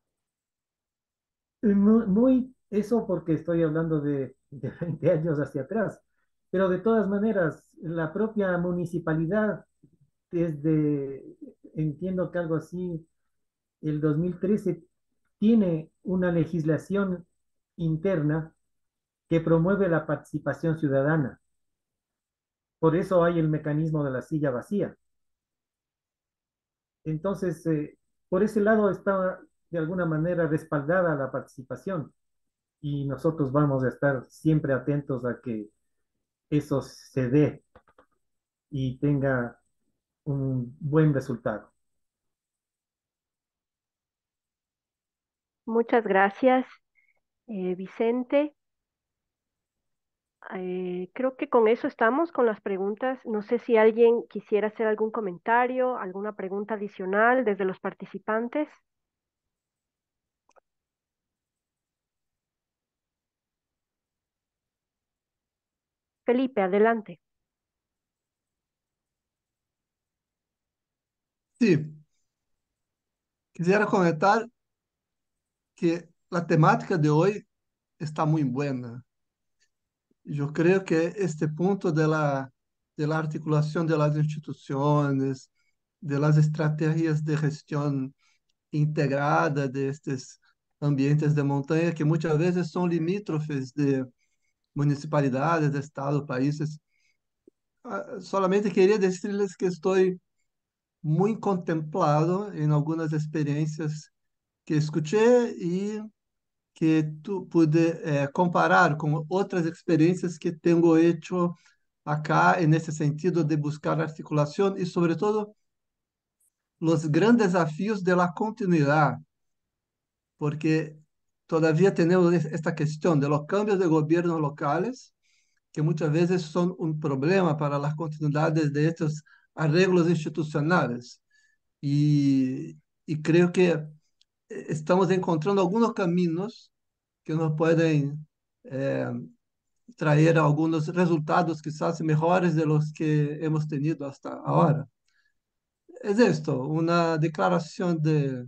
Eso porque estoy hablando de 20 años hacia atrás, pero de todas maneras, la propia municipalidad, desde, entiendo que algo así, el 2013, tiene una legislación interna que promueve la participación ciudadana. Por eso hay el mecanismo de la silla vacía. Entonces, por ese lado está de alguna manera respaldada la participación y nosotros vamos a estar siempre atentos a que eso se dé y tenga un buen resultado. Muchas gracias, Vicente. Creo que con eso estamos con las preguntas. No sé si alguien quisiera hacer algún comentario, alguna pregunta adicional desde los participantes. Felipe, adelante. Sí, quisiera comentar que la temática de hoy está muy buena. yo creo que este punto de la articulación de las instituciones, de las estrategias de gestión integrada de estos ambientes de montaña, que muchas veces son limítrofes de municipalidades, de estados, países. Solamente quería decirles que estoy muy contemplado en algunas experiencias que escuché y que pude comparar con otras experiencias que tengo hecho acá en ese sentido de buscar articulación y sobre todo los grandes desafíos de la continuidad, porque todavía tenemos esta cuestión de los cambios de gobiernos locales, que muchas veces son un problema para las continuidades de estos arreglos institucionales. Y, y creo que estamos encontrando algunos caminos que nos pueden eh, traer algunos resultados quizás mejores de los que hemos tenido hasta ahora. Es esto, una declaración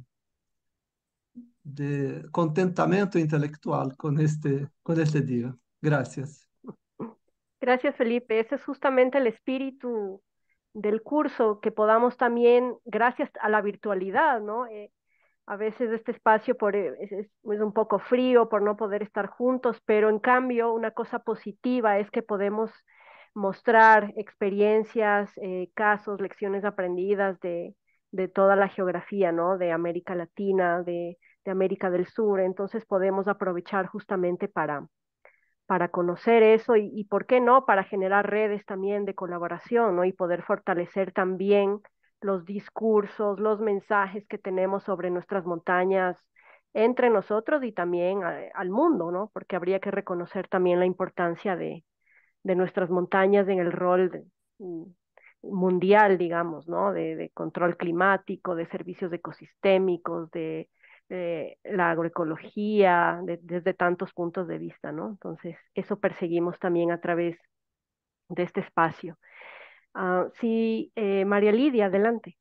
de contentamiento intelectual con este día. Gracias. Gracias, Felipe. Ese es justamente el espíritu del curso, que podamos también, gracias a la virtualidad, ¿no? A veces este espacio es un poco frío por no poder estar juntos, pero en cambio una cosa positiva es que podemos mostrar experiencias, casos, lecciones aprendidas de toda la geografía, ¿no? De América Latina, de América del Sur. Entonces podemos aprovechar justamente para conocer eso y, ¿por qué no?, para generar redes también de colaboración, ¿no? Y poder fortalecer también los discursos, los mensajes que tenemos sobre nuestras montañas entre nosotros y también al mundo, ¿no? Porque habría que reconocer también la importancia de nuestras montañas en el rol mm, mundial, digamos, ¿no? De control climático, de servicios ecosistémicos, de la agroecología, desde tantos puntos de vista, ¿no? Entonces, eso perseguimos también a través de este espacio. Sí, María Lidia, adelante.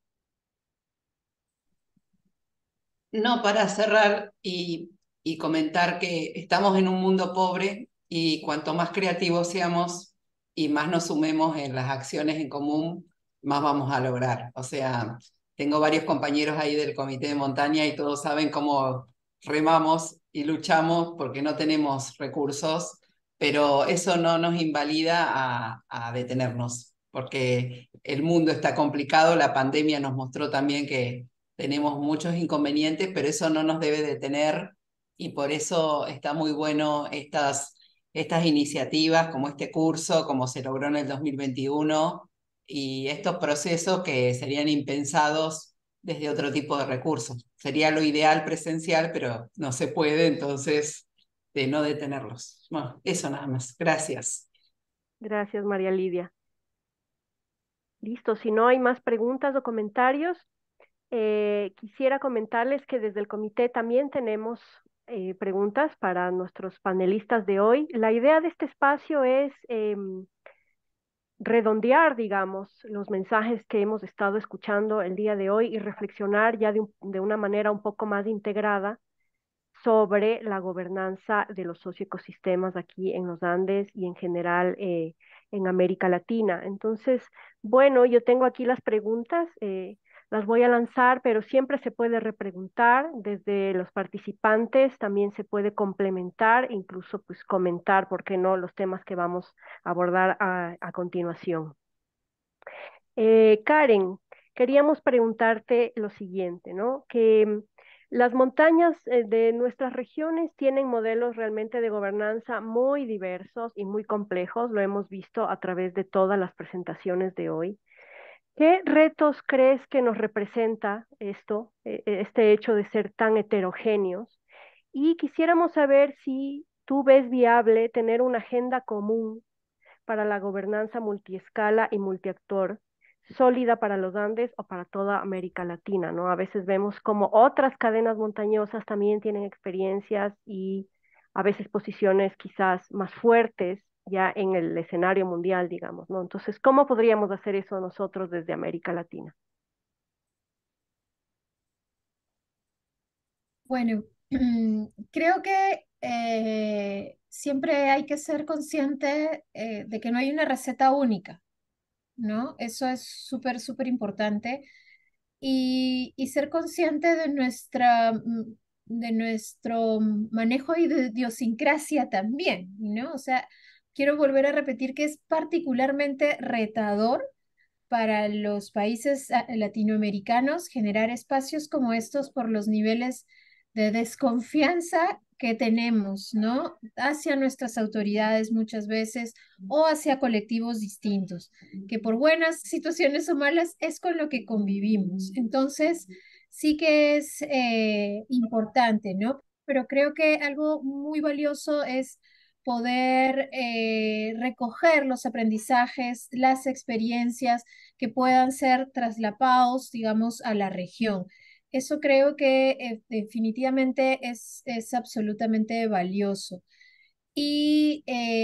No, para cerrar y comentar que estamos en un mundo pobre y cuanto más creativos seamos y más nos sumemos en las acciones en común, más vamos a lograr. O sea, tengo varios compañeros ahí del Comité de Montaña y todos saben cómo remamos y luchamos porque no tenemos recursos, pero eso no nos invalida a detenernos, porque el mundo está complicado, la pandemia nos mostró también que tenemos muchos inconvenientes, pero eso no nos debe detener y por eso está muy bueno estas iniciativas como este curso, como se logró en el 2021 y estos procesos que serían impensados desde otro tipo de recursos. Sería lo ideal presencial, pero no se puede, entonces de no detenerlos. Bueno, eso nada más. Gracias. Gracias, María Lidia. Listo, si no hay más preguntas o comentarios, quisiera comentarles que desde el comité también tenemos preguntas para nuestros panelistas de hoy. La idea de este espacio es redondear, digamos, los mensajes que hemos estado escuchando el día de hoy y reflexionar ya de una manera un poco más integrada sobre la gobernanza de los socioecosistemas aquí en los Andes y en general en América Latina. Entonces, bueno, yo tengo aquí las preguntas, las voy a lanzar, pero siempre se puede repreguntar desde los participantes, también se puede complementar, incluso pues comentar, ¿por qué no?, los temas que vamos a abordar a continuación. Karen, queríamos preguntarte lo siguiente, ¿no? Que las montañas de nuestras regiones tienen modelos realmente de gobernanza muy diversos y muy complejos, lo hemos visto a través de todas las presentaciones de hoy. ¿Qué retos crees que nos representa esto, este hecho de ser tan heterogéneos? Y quisiéramos saber si tú ves viable tener una agenda común para la gobernanza multiescala y multiactor, sólida para los Andes o para toda América Latina, ¿no? A veces vemos como otras cadenas montañosas también tienen experiencias y a veces posiciones quizás más fuertes ya en el escenario mundial, digamos, ¿no? Entonces, ¿cómo podríamos hacer eso nosotros desde América Latina? Bueno, creo que siempre hay que ser consciente de que no hay una receta única, ¿no? Eso es súper, súper importante. Y ser consciente de de nuestro manejo y de idiosincrasia también, ¿no? O sea, quiero volver a repetir que es particularmente retador para los países latinoamericanos generar espacios como estos por los niveles de desconfianza que tenemos, ¿no? Hacia nuestras autoridades muchas veces o hacia colectivos distintos, que por buenas situaciones o malas es con lo que convivimos. Entonces, sí que es importante, ¿no? Pero creo que algo muy valioso es poder recoger los aprendizajes, las experiencias que puedan ser traslapados, digamos, a la región. Eso creo que definitivamente es absolutamente valioso. Y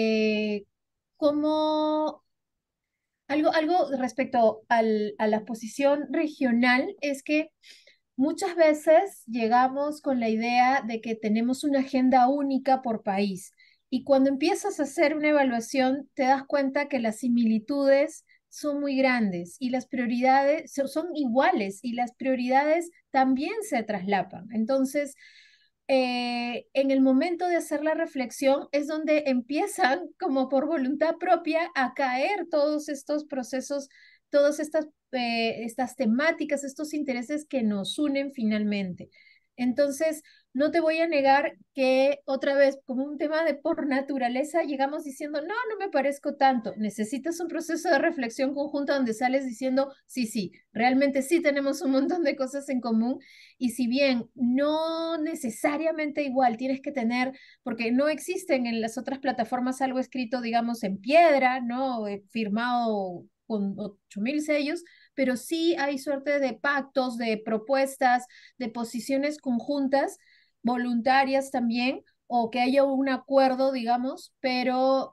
como algo respecto a la posición regional es que muchas veces llegamos con la idea de que tenemos una agenda única por país y cuando empiezas a hacer una evaluación te das cuenta que las similitudes son muy grandes y las prioridades son iguales y las prioridades también se traslapan. Entonces, en el momento de hacer la reflexión es donde empiezan, como por voluntad propia, a caer todos estos procesos, todas estas temáticas, estos intereses que nos unen finalmente. Entonces, no te voy a negar que otra vez, como un tema de por naturaleza, llegamos diciendo, no, no me parezco tanto. Necesitas un proceso de reflexión conjunta donde sales diciendo, sí, sí, realmente sí tenemos un montón de cosas en común y si bien no necesariamente igual tienes que tener, porque no existen en las otras plataformas algo escrito, digamos, en piedra, ¿no? Firmado con 8.000 sellos, pero sí hay suerte de pactos, de propuestas, de posiciones conjuntas, voluntarias también, o que haya un acuerdo, digamos, pero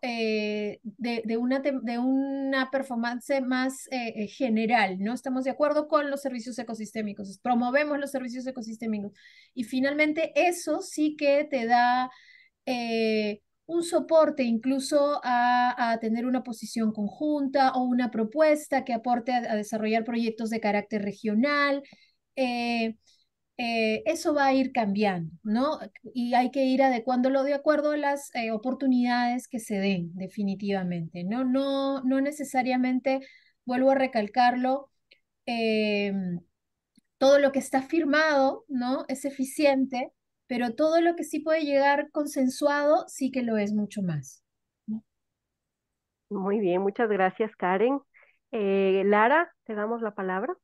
de una performance más general, ¿no? Estamos de acuerdo con los servicios ecosistémicos, promovemos los servicios ecosistémicos y finalmente eso sí que te da un soporte incluso a tener una posición conjunta o una propuesta que aporte a desarrollar proyectos de carácter regional. Eh, Eso va a ir cambiando, ¿no? Y hay que ir adecuándolo de acuerdo a las oportunidades que se den, definitivamente, ¿no? No necesariamente, vuelvo a recalcarlo, eh, todo lo que está firmado, ¿no? Es eficiente, pero todo lo que sí puede llegar consensuado sí que lo es mucho más. ¿No? Muy bien, muchas gracias, Karen. Lara, te damos la palabra.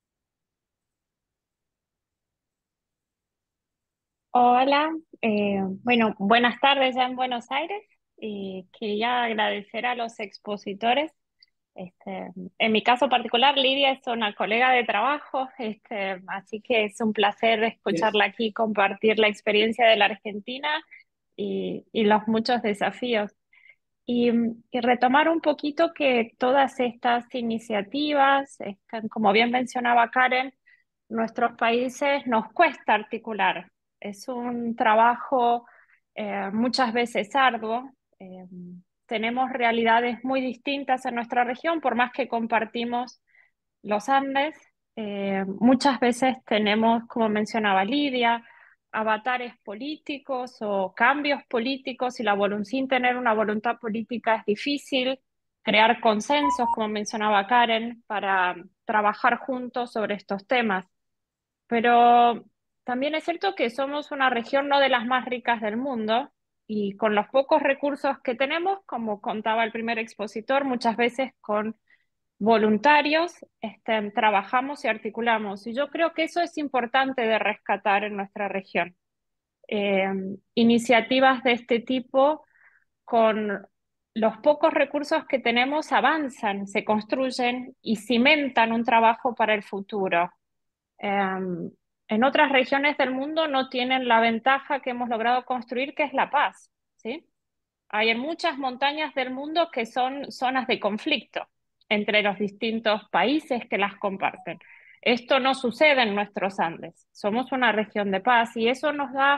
Hola, bueno, buenas tardes ya en Buenos Aires y quería agradecer a los expositores. En mi caso particular, Lidia es una colega de trabajo, así que es un placer escucharla aquí, compartir la experiencia de la Argentina y los muchos desafíos. Y retomar un poquito que todas estas iniciativas, como bien mencionaba Karen, nuestros países nos cuesta articular. Es un trabajo muchas veces arduo. Eh, Tenemos realidades muy distintas en nuestra región, por más que compartimos los Andes. Muchas veces tenemos, como mencionaba Lidia, avatares políticos o cambios políticos y sin tener una voluntad política es difícil crear consensos, como mencionaba Karen, para trabajar juntos sobre estos temas. Pero también es cierto que somos una región no de las más ricas del mundo y con los pocos recursos que tenemos, como contaba el primer expositor, muchas veces con voluntarios, trabajamos y articulamos. Y yo creo que eso es importante de rescatar en nuestra región. Eh, Iniciativas de este tipo, con los pocos recursos que tenemos, avanzan, se construyen y cimentan un trabajo para el futuro. En otras regiones del mundo no tienen la ventaja que hemos logrado construir, que es la paz, ¿sí? Hay en muchas montañas del mundo que son zonas de conflicto entre los distintos países que las comparten. Esto no sucede en nuestros Andes. Somos una región de paz y eso nos da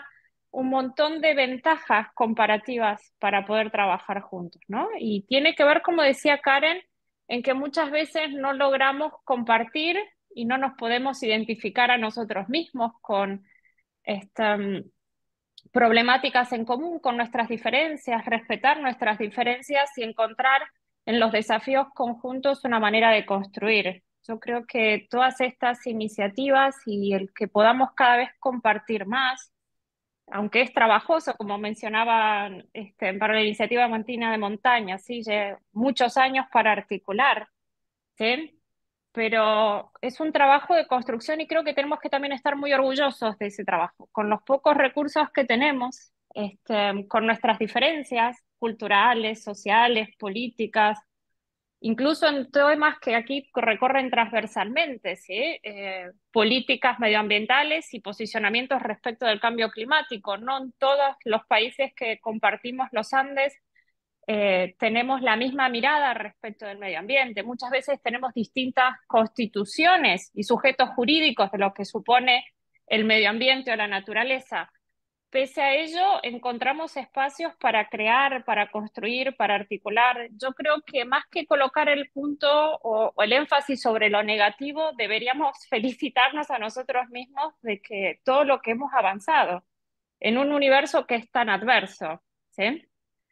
un montón de ventajas comparativas para poder trabajar juntos, ¿no? Y tiene que ver, como decía Karen, en que muchas veces no logramos compartir y no nos podemos identificar a nosotros mismos con esta, problemáticas en común, con nuestras diferencias, respetar nuestras diferencias y encontrar en los desafíos conjuntos una manera de construir. Yo creo que todas estas iniciativas y el que podamos cada vez compartir más, aunque es trabajoso, como mencionaba para la iniciativa Mantina de Montaña, ¿sí? Lleva muchos años para articular, ¿sí? Pero es un trabajo de construcción y creo que tenemos que también estar muy orgullosos de ese trabajo, con los pocos recursos que tenemos, con nuestras diferencias culturales, sociales, políticas, incluso en temas que aquí recorren transversalmente, ¿sí? Políticas medioambientales y posicionamientos respecto del cambio climático. No en todos los países que compartimos los Andes tenemos la misma mirada respecto del medio ambiente. Muchas veces tenemos distintas constituciones y sujetos jurídicos de lo que supone el medio ambiente o la naturaleza. Pese a ello, encontramos espacios para crear, para construir, para articular. Yo creo que más que colocar el punto o el énfasis sobre lo negativo, deberíamos felicitarnos a nosotros mismos de que todo lo que hemos avanzado en un universo que es tan adverso, ¿sí?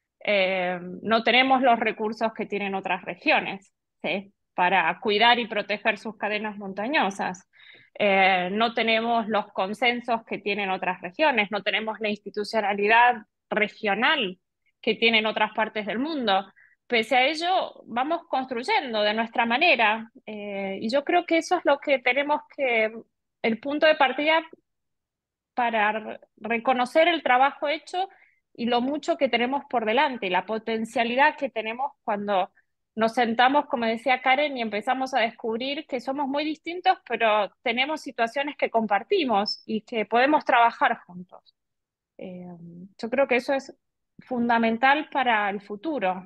No tenemos los recursos que tienen otras regiones, ¿sí? Para cuidar y proteger sus cadenas montañosas. No tenemos los consensos que tienen otras regiones, no tenemos la institucionalidad regional que tienen otras partes del mundo. Pese a ello, vamos construyendo de nuestra manera, y yo creo que eso es lo que tenemos que, el punto de partida para reconocer el trabajo hecho y lo mucho que tenemos por delante, y la potencialidad que tenemos cuando nos sentamos, como decía Karen, y empezamos a descubrir que somos muy distintos, pero tenemos situaciones que compartimos y que podemos trabajar juntos. Eh, yo creo que eso es fundamental para el futuro.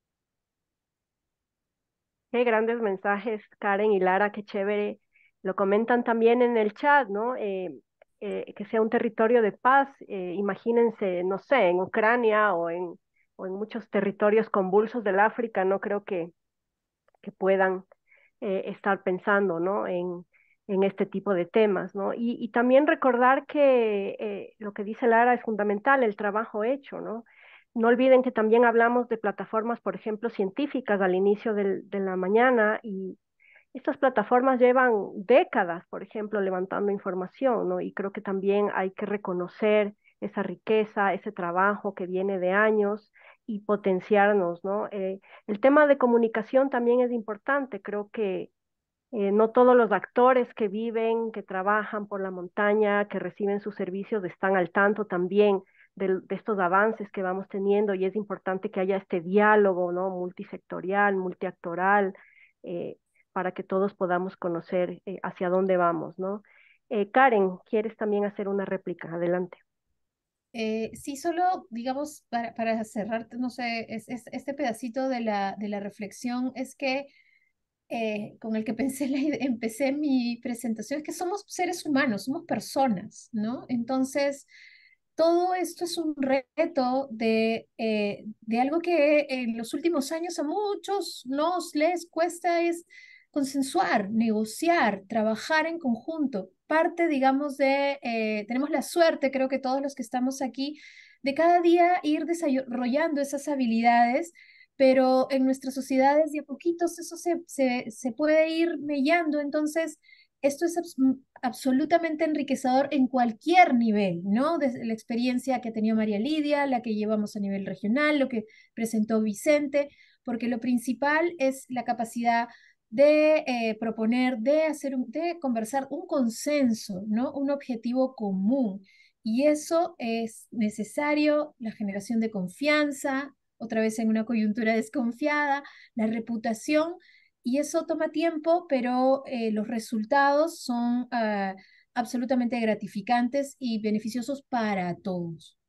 Qué grandes mensajes, Karen y Lara, qué chévere. Lo comentan también en el chat, ¿no? Que sea un territorio de paz. Imagínense, no sé, en Ucrania o en muchos territorios convulsos del África, no creo que puedan estar pensando, ¿no? En este tipo de temas, ¿no? Y también recordar que lo que dice Lara es fundamental, el trabajo hecho, ¿no? No olviden que también hablamos de plataformas, por ejemplo, científicas al inicio de la mañana, y estas plataformas llevan décadas, por ejemplo, levantando información, ¿no? Y creo que también hay que reconocer esa riqueza, ese trabajo que viene de años y potenciarnos, ¿no? El tema de comunicación también es importante. Creo que no todos los actores que viven, que trabajan por la montaña, que reciben sus servicios, están al tanto también de estos avances que vamos teniendo, y es importante que haya este diálogo, ¿no? Multisectorial, multiactoral, eh, para que todos podamos conocer hacia dónde vamos, ¿no? Karen, ¿quieres también hacer una réplica? Adelante. Sí, solo, digamos, para cerrar, no sé, este pedacito de la reflexión es que con el que empecé mi presentación, es que somos seres humanos, somos personas, ¿no? Entonces, todo esto es un reto de algo que en los últimos años a muchos les cuesta, es consensuar, negociar, trabajar en conjunto. Parte, digamos, tenemos la suerte, creo que todos los que estamos aquí, de cada día ir desarrollando esas habilidades, pero en nuestras sociedades de a poquitos eso se puede ir mellando. Entonces, esto es absolutamente enriquecedor en cualquier nivel, ¿no? Desde la experiencia que ha tenido María Lidia, la que llevamos a nivel regional, lo que presentó Vicente, porque lo principal es la capacidad de proponer, de conversar un consenso, ¿no? Un objetivo común. Y eso es necesario, la generación de confianza, otra vez en una coyuntura desconfiada, la reputación, y eso toma tiempo, pero los resultados son absolutamente gratificantes y beneficiosos para todos.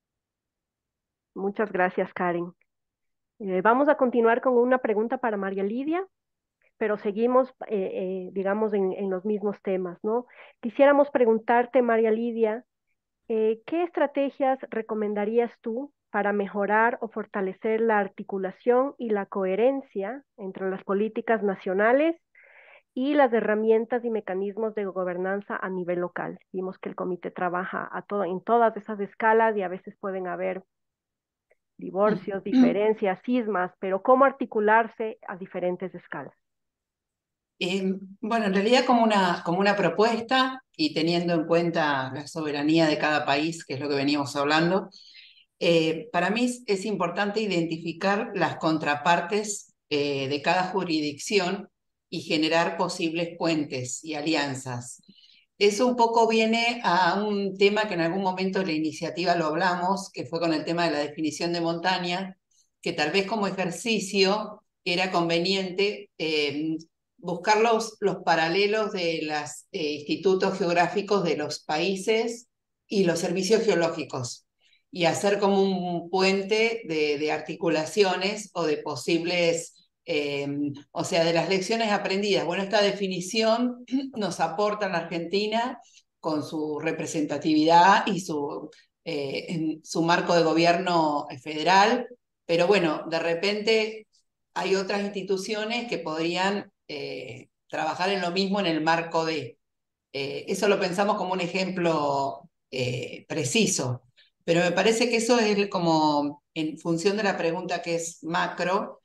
Muchas gracias, Karen. Vamos a continuar con una pregunta para María Lidia, pero seguimos, digamos, en los mismos temas, ¿no? Quisiéramos preguntarte, María Lidia, ¿Qué estrategias recomendarías tú para mejorar o fortalecer la articulación y la coherencia entre las políticas nacionales y las herramientas y mecanismos de gobernanza a nivel local? Vimos que el comité trabaja en todas esas escalas y a veces pueden haber divorcios, diferencias, cismas, pero ¿cómo articularse a diferentes escalas? Bueno, en realidad como una propuesta y teniendo en cuenta la soberanía de cada país, que es lo que veníamos hablando, para mí es importante identificar las contrapartes de cada jurisdicción y generar posibles puentes y alianzas. Eso un poco viene a un tema que en algún momento en la iniciativa lo hablamos, que fue con el tema de la definición de montaña, que tal vez como ejercicio era conveniente buscar los paralelos de los institutos geográficos de los países y los servicios geológicos y hacer como un puente de articulaciones o de posibles, o sea, de las lecciones aprendidas. Bueno, esta definición nos aporta en la Argentina con su representatividad y su marco de gobierno federal, pero bueno, de repente hay otras instituciones que podrían trabajar en lo mismo en el marco de... eso lo pensamos como un ejemplo preciso, pero me parece que eso es como, en función de la pregunta que es macro,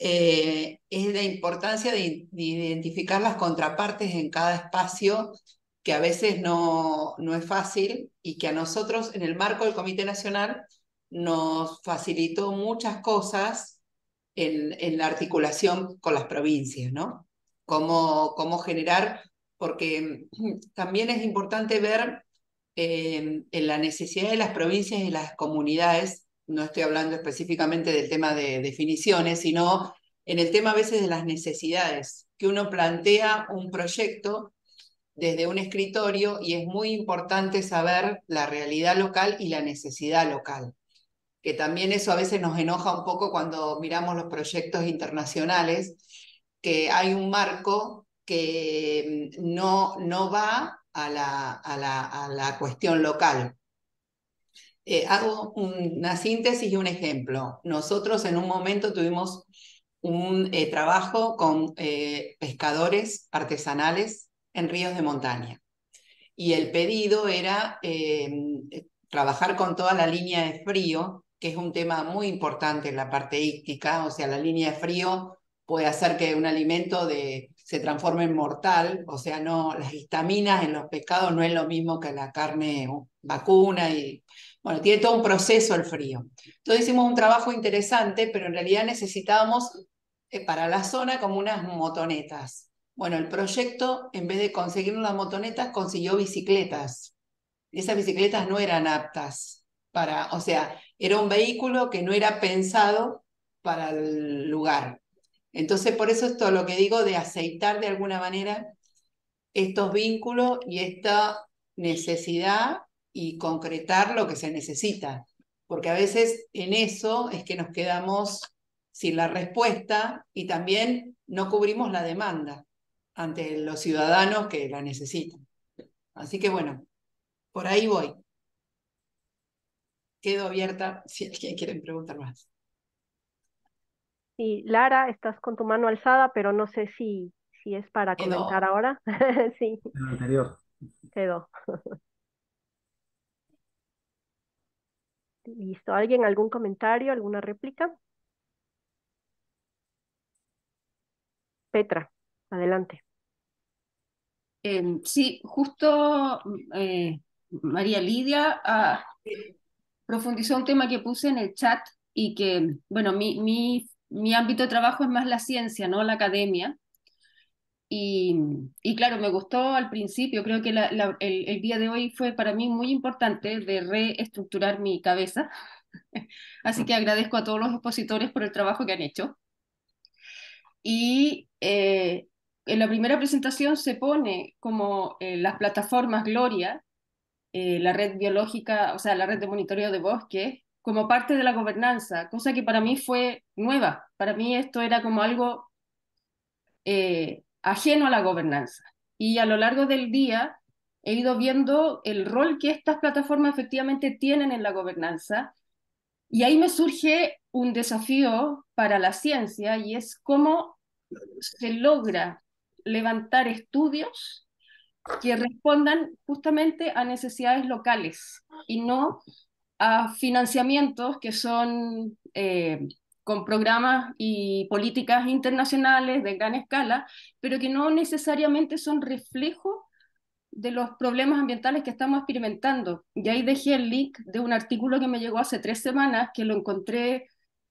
es la importancia de identificar las contrapartes en cada espacio, que a veces no es fácil y que a nosotros en el marco del Comité Nacional nos facilitó muchas cosas en la articulación con las provincias, ¿no? Cómo generar, porque también es importante ver en la necesidad de las provincias y las comunidades, no estoy hablando específicamente del tema de definiciones, sino en el tema a veces de las necesidades, que uno plantea un proyecto desde un escritorio y es muy importante saber la realidad local y la necesidad local, que también eso a veces nos enoja un poco cuando miramos los proyectos internacionales, que hay un marco que no va a la cuestión local. Hago una síntesis y un ejemplo. Nosotros en un momento tuvimos un trabajo con pescadores artesanales en ríos de montaña. Y el pedido era trabajar con toda la línea de frío, que es un tema muy importante en la parte íctica, o sea, la línea de frío puede hacer que un alimento se transforme en mortal, o sea, no, las histaminas en los pescados no es lo mismo que la carne vacuna, y bueno, tiene todo un proceso el frío. Entonces hicimos un trabajo interesante, pero en realidad necesitábamos para la zona como unas motonetas. Bueno, el proyecto, en vez de conseguir unas motonetas, consiguió bicicletas. Esas bicicletas no eran aptas o sea, era un vehículo que no era pensado para el lugar. Entonces, por eso esto lo que digo de aceitar de alguna manera estos vínculos y esta necesidad y concretar lo que se necesita. Porque a veces en eso es que nos quedamos sin la respuesta y también no cubrimos la demanda ante los ciudadanos que la necesitan. Así que bueno, por ahí voy. Quedo abierta si alguien quiere preguntar más. Sí, Lara, estás con tu mano alzada, pero no sé si es para comentar Quedó. ahora. Sí, El anterior. quedó. Listo. ¿Alguien, algún comentario, alguna réplica? Petra, adelante. Sí, justo María Lidia profundizó un tema que puse en el chat y que, bueno, mi ámbito de trabajo es más la ciencia, no la academia. Y claro, me gustó al principio, creo que el día de hoy fue para mí muy importante de reestructurar mi cabeza, así que agradezco a todos los expositores por el trabajo que han hecho. Y en la primera presentación se pone como las plataformas Gloria, la red biológica, o sea, la red de monitoreo de bosques, como parte de la gobernanza, cosa que para mí fue nueva. Para mí esto era como algo ajeno a la gobernanza. Y a lo largo del día he ido viendo el rol que estas plataformas efectivamente tienen en la gobernanza, y ahí me surge un desafío para la ciencia, y es cómo se logra levantar estudios que respondan justamente a necesidades locales y no a financiamientos que son con programas y políticas internacionales de gran escala, pero que no necesariamente son reflejo de los problemas ambientales que estamos experimentando. Y ahí dejé el link de un artículo que me llegó hace 3 semanas, que lo encontré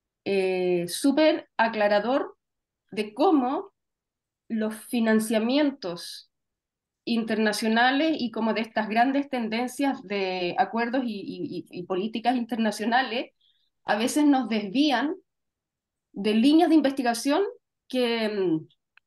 súper aclarador de cómo los financiamientos internacionales y como de estas grandes tendencias de acuerdos y políticas internacionales a veces nos desvían de líneas de investigación que,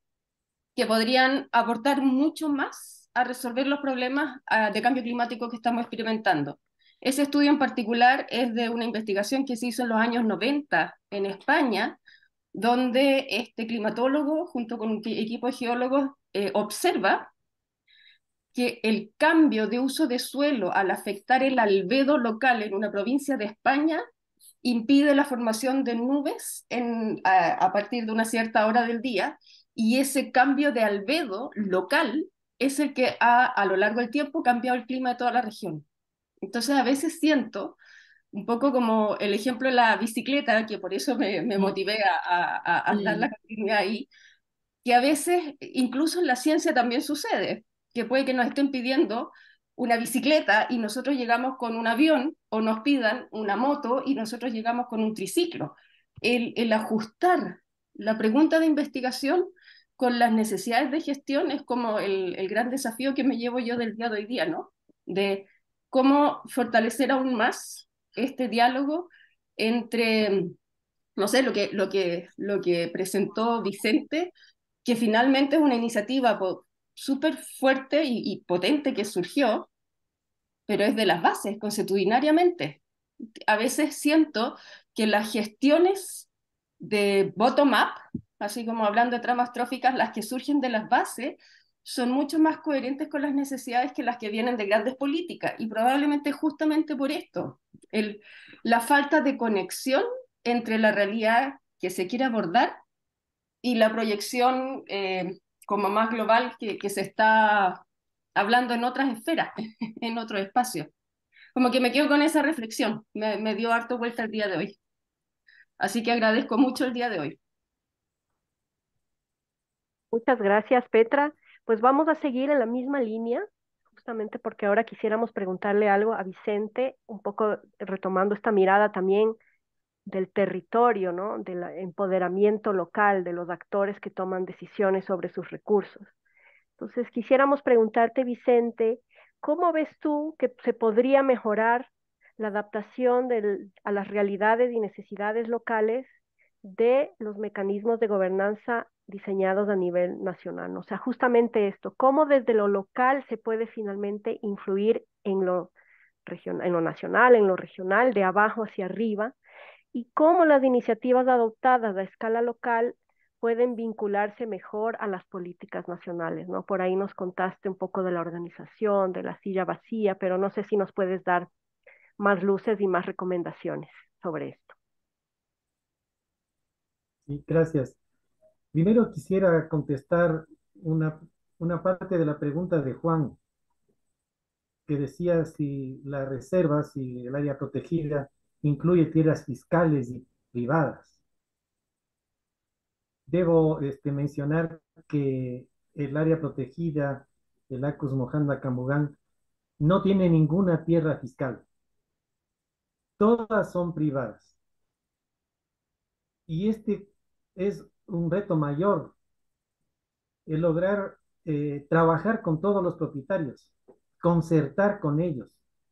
que podrían aportar mucho más a resolver los problemas de cambio climático que estamos experimentando. Ese estudio en particular es de una investigación que se hizo en los años 90 en España, donde este climatólogo, junto con un equipo de geólogos, observa que el cambio de uso de suelo al afectar el albedo local en una provincia de España impide la formación de nubes a partir de una cierta hora del día, y ese cambio de albedo local es el que a lo largo del tiempo cambiado el clima de toda la región. Entonces a veces siento, un poco como el ejemplo de la bicicleta, que por eso me motivé a dar la continuidad ahí, que a veces, incluso en la ciencia también sucede, que puede que nos estén pidiendo una bicicleta y nosotros llegamos con un avión, o nos pidan una moto y nosotros llegamos con un triciclo. El ajustar la pregunta de investigación con las necesidades de gestión es como el gran desafío que me llevo yo del día de hoy día, ¿no? De cómo fortalecer aún más este diálogo entre, no sé, lo que presentó Vicente, que finalmente es una iniciativa súper fuerte y potente que surgió, pero es de las bases, consuetudinariamente. A veces siento que las gestiones de bottom-up, así como hablando de tramas tróficas, las que surgen de las bases, son mucho más coherentes con las necesidades que las que vienen de grandes políticas, y probablemente justamente por esto, la falta de conexión entre la realidad que se quiere abordar y la proyección como más global que se está hablando en otras esferas, en otros espacios. Como que me quedo con esa reflexión, me dio harto vuelta el día de hoy. Así que agradezco mucho el día de hoy. Muchas gracias, Petra. Pues vamos a seguir en la misma línea, justamente porque ahora quisiéramos preguntarle algo a Vicente, un poco retomando esta mirada también del territorio, ¿no? Del empoderamiento local de los actores que toman decisiones sobre sus recursos. Entonces, quisiéramos preguntarte, Vicente, ¿cómo ves tú que se podría mejorar la adaptación a las realidades y necesidades locales de los mecanismos de gobernanza diseñados a nivel nacional? O sea, justamente esto, ¿cómo desde lo local se puede finalmente influir en lo en lo nacional, en lo regional, de abajo hacia arriba? Y cómo las iniciativas adoptadas a escala local pueden vincularse mejor a las políticas nacionales, ¿no? Por ahí nos contaste un poco de la organización, de la silla vacía, pero no sé si nos puedes dar más luces y más recomendaciones sobre esto. Sí, gracias. Primero quisiera contestar una parte de la pregunta de Juan, que decía si la reserva, si el área protegida incluye tierras fiscales y privadas. Debo mencionar que el área protegida, el Acus Mojanda Cambugán, no tiene ninguna tierra fiscal. Todas son privadas. Y este es un reto mayor, el lograr trabajar con todos los propietarios, concertar con ellos.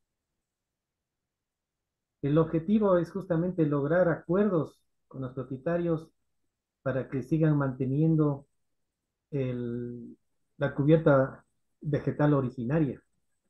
El objetivo es justamente lograr acuerdos con los propietarios para que sigan manteniendo la cubierta vegetal originaria.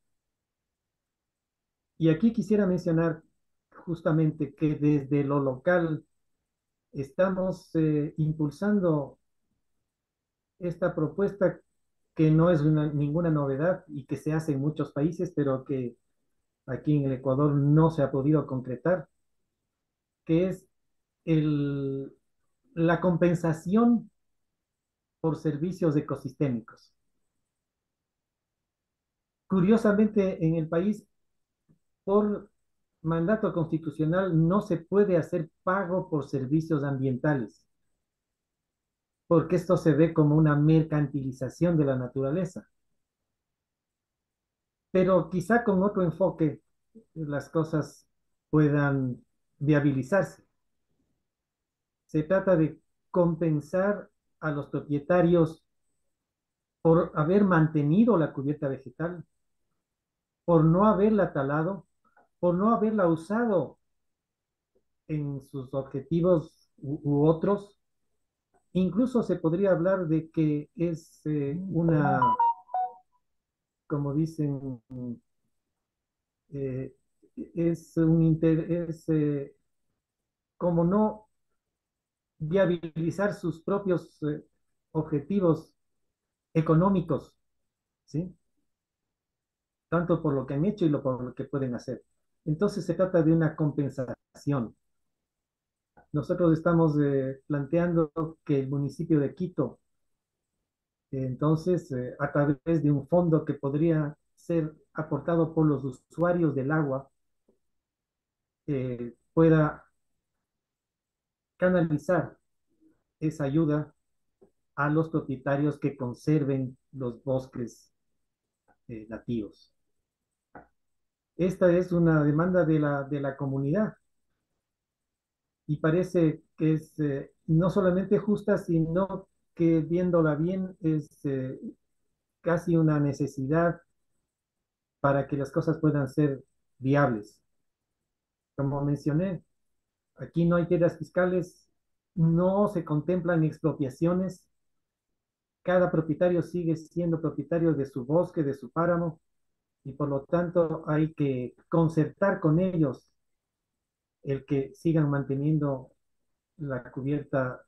Y aquí quisiera mencionar justamente que desde lo local estamos impulsando esta propuesta que no es ninguna novedad y que se hace en muchos países, pero que aquí en el Ecuador no se ha podido concretar, que es el, la compensación por servicios ecosistémicos. Curiosamente, en el país, por mandato constitucional, no se puede hacer pago por servicios ambientales, porque esto se ve como una mercantilización de la naturaleza. Pero quizá con otro enfoque las cosas puedan viabilizarse. Se trata de compensar a los propietarios por haber mantenido la cubierta vegetal, por no haberla talado, por no haberla usado en sus objetivos u otros. Incluso se podría hablar de que es como dicen, eh, es un interés, como no viabilizar sus propios objetivos económicos, ¿sí? Tanto por lo que han hecho y por lo que pueden hacer. Entonces se trata de una compensación. Nosotros estamos planteando que el municipio de Quito, entonces, a través de un fondo que podría ser aportado por los usuarios del agua, pueda canalizar esa ayuda a los propietarios que conserven los bosques nativos. Esta es una demanda de la comunidad y parece que es no solamente justa, sino que viéndola bien es casi una necesidad para que las cosas puedan ser viables. Como mencioné, aquí no hay tierras fiscales, no se contemplan expropiaciones, cada propietario sigue siendo propietario de su bosque, de su páramo, y por lo tanto hay que concertar con ellos el que sigan manteniendo la cubierta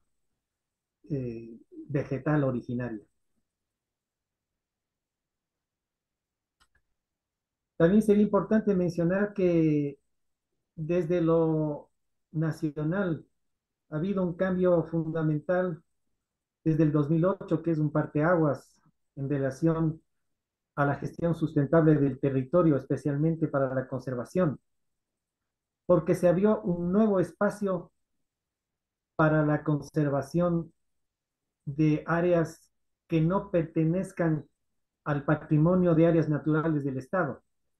vegetal originaria. También sería importante mencionar que desde lo nacional ha habido un cambio fundamental desde el 2008, que es un parteaguas en relación a la gestión sustentable del territorio, especialmente para la conservación, porque se abrió un nuevo espacio para la conservación de áreas que no pertenezcan al patrimonio de áreas naturales del Estado.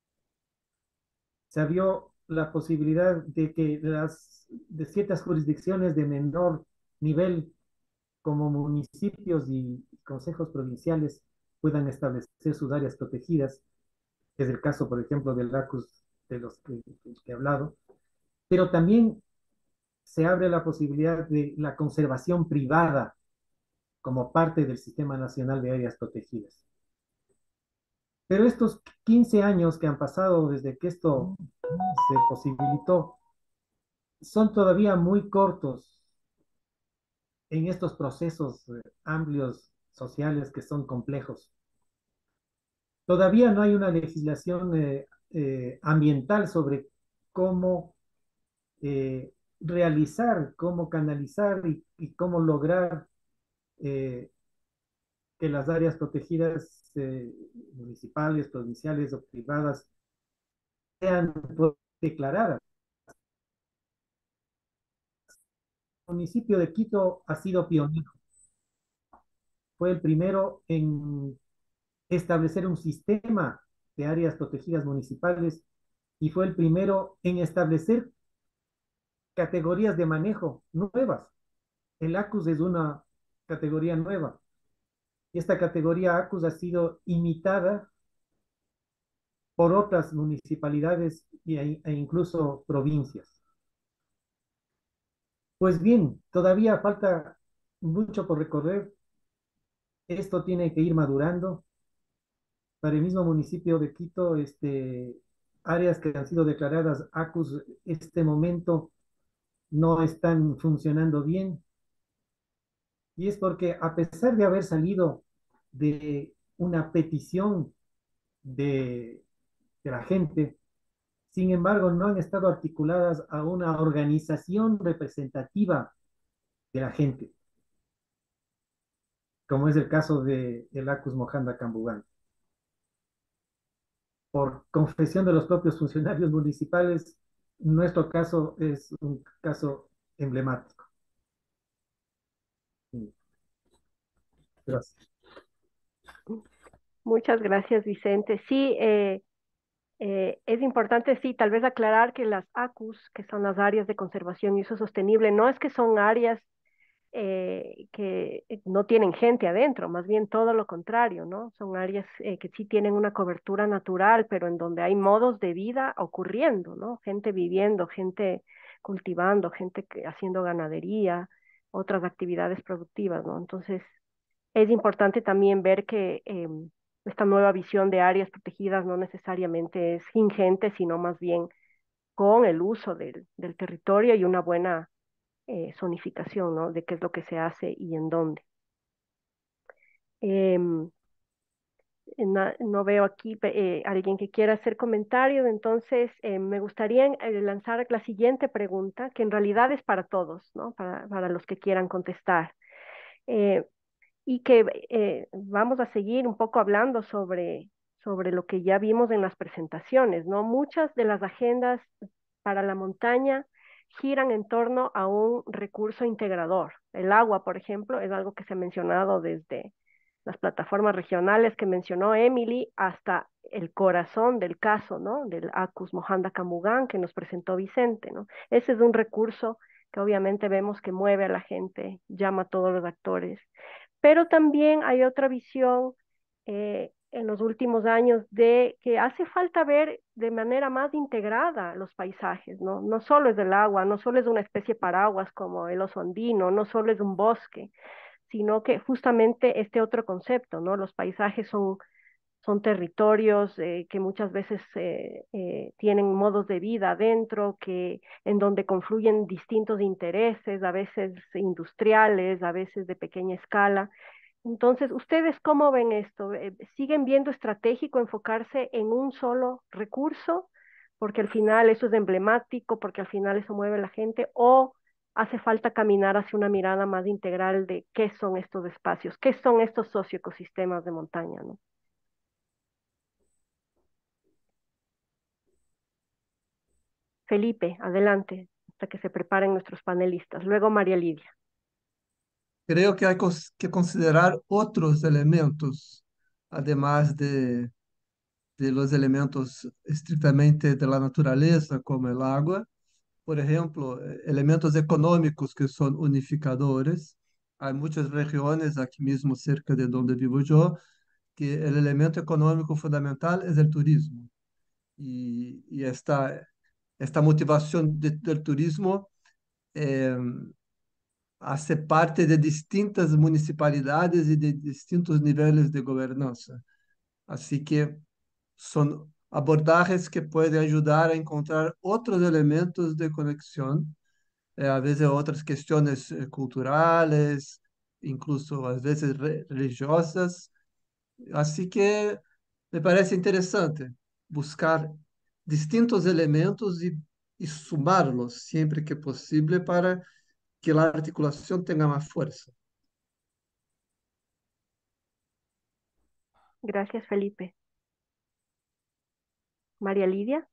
Se abrió la posibilidad de que de ciertas jurisdicciones de menor nivel, como municipios y consejos provinciales, puedan establecer sus áreas protegidas. Es el caso, por ejemplo, del LACUS de los que he hablado. Pero también se abre la posibilidad de la conservación privada como parte del Sistema Nacional de Áreas Protegidas. Pero estos 15 años que han pasado desde que esto se posibilitó son todavía muy cortos en estos procesos amplios sociales que son complejos. Todavía no hay una legislación ambiental sobre cómo realizar, cómo canalizar y cómo lograr que las áreas protegidas municipales, provinciales o privadas sean declaradas. El municipio de Quito ha sido pionero. Fue el primero en establecer un sistema de áreas protegidas municipales y fue el primero en establecer categorías de manejo nuevas. El ACUS es una categoría nueva. Y esta categoría ACUS ha sido imitada por otras municipalidades e incluso provincias. Pues bien, todavía falta mucho por recorrer. Esto tiene que ir madurando. Para el mismo municipio de Quito, áreas que han sido declaradas ACUS, este momento no están funcionando bien. Y es porque a pesar de haber salido de una petición de la gente. Sin embargo, no han estado articuladas a una organización representativa de la gente, como es el caso de el Acus Mojanda Cambugán. Por confesión de los propios funcionarios municipales, nuestro caso es un caso emblemático. Gracias. Muchas gracias, Vicente. Sí, es importante, sí, tal vez aclarar que las ACUS, que son las áreas de conservación y uso sostenible, no es que son áreas que no tienen gente adentro, más bien todo lo contrario, ¿no? Son áreas que sí tienen una cobertura natural, pero en donde hay modos de vida ocurriendo, ¿no? Gente viviendo, gente cultivando, gente haciendo ganadería, otras actividades productivas, ¿no? Entonces, es importante también ver que esta nueva visión de áreas protegidas no necesariamente es ingente, sino más bien con el uso del territorio y una buena zonificación, ¿no? De qué es lo que se hace y en dónde. Em, no veo aquí alguien que quiera hacer comentario, entonces me gustaría lanzar la siguiente pregunta, que en realidad es para todos, ¿no? Para los que quieran contestar. Eh, y que vamos a seguir un poco hablando sobre lo que ya vimos en las presentaciones, ¿no? Muchas de las agendas para la montaña giran en torno a un recurso integrador. El agua, por ejemplo, es algo que se ha mencionado desde las plataformas regionales que mencionó Emily hasta el corazón del caso, ¿no? Del Acus Mojanda Cambugán que nos presentó Vicente, ¿no? Ese es un recurso que obviamente vemos que mueve a la gente, llama a todos los actores, pero también hay otra visión en los últimos años de que hace falta ver de manera más integrada los paisajes, ¿no? No solo es del agua, no solo es una especie paraguas como el oso andino, no solo es un bosque, sino que justamente este otro concepto, ¿no? Los paisajes son territorios que muchas veces tienen modos de vida adentro, en donde confluyen distintos intereses, a veces industriales, a veces de pequeña escala. Entonces, ¿ustedes cómo ven esto? ¿Siguen viendo estratégico enfocarse en un solo recurso? Porque al final eso es emblemático, porque al final eso mueve a la gente, o hace falta caminar hacia una mirada más integral de qué son estos espacios, qué son estos socioecosistemas de montaña, ¿no? Felipe, adelante, hasta que se preparen nuestros panelistas. Luego María Lidia. Creo que hay que considerar otros elementos, además de los elementos estrictamente de la naturaleza, como el agua. Por ejemplo, elementos económicos que son unificadores. Hay muchas regiones aquí mismo cerca de donde vivo yo que el elemento económico fundamental es el turismo. Y esta motivación del turismo eh, hace parte de distintas municipalidades y de distintos niveles de gobernanza. Así que son abordajes que pueden ayudar a encontrar otros elementos de conexión, a veces otras cuestiones culturales, incluso a veces religiosas. Así que me parece interesante buscar distintos elementos y sumarlos siempre que posible para que la articulación tenga más fuerza. Gracias, Felipe. María Lidia.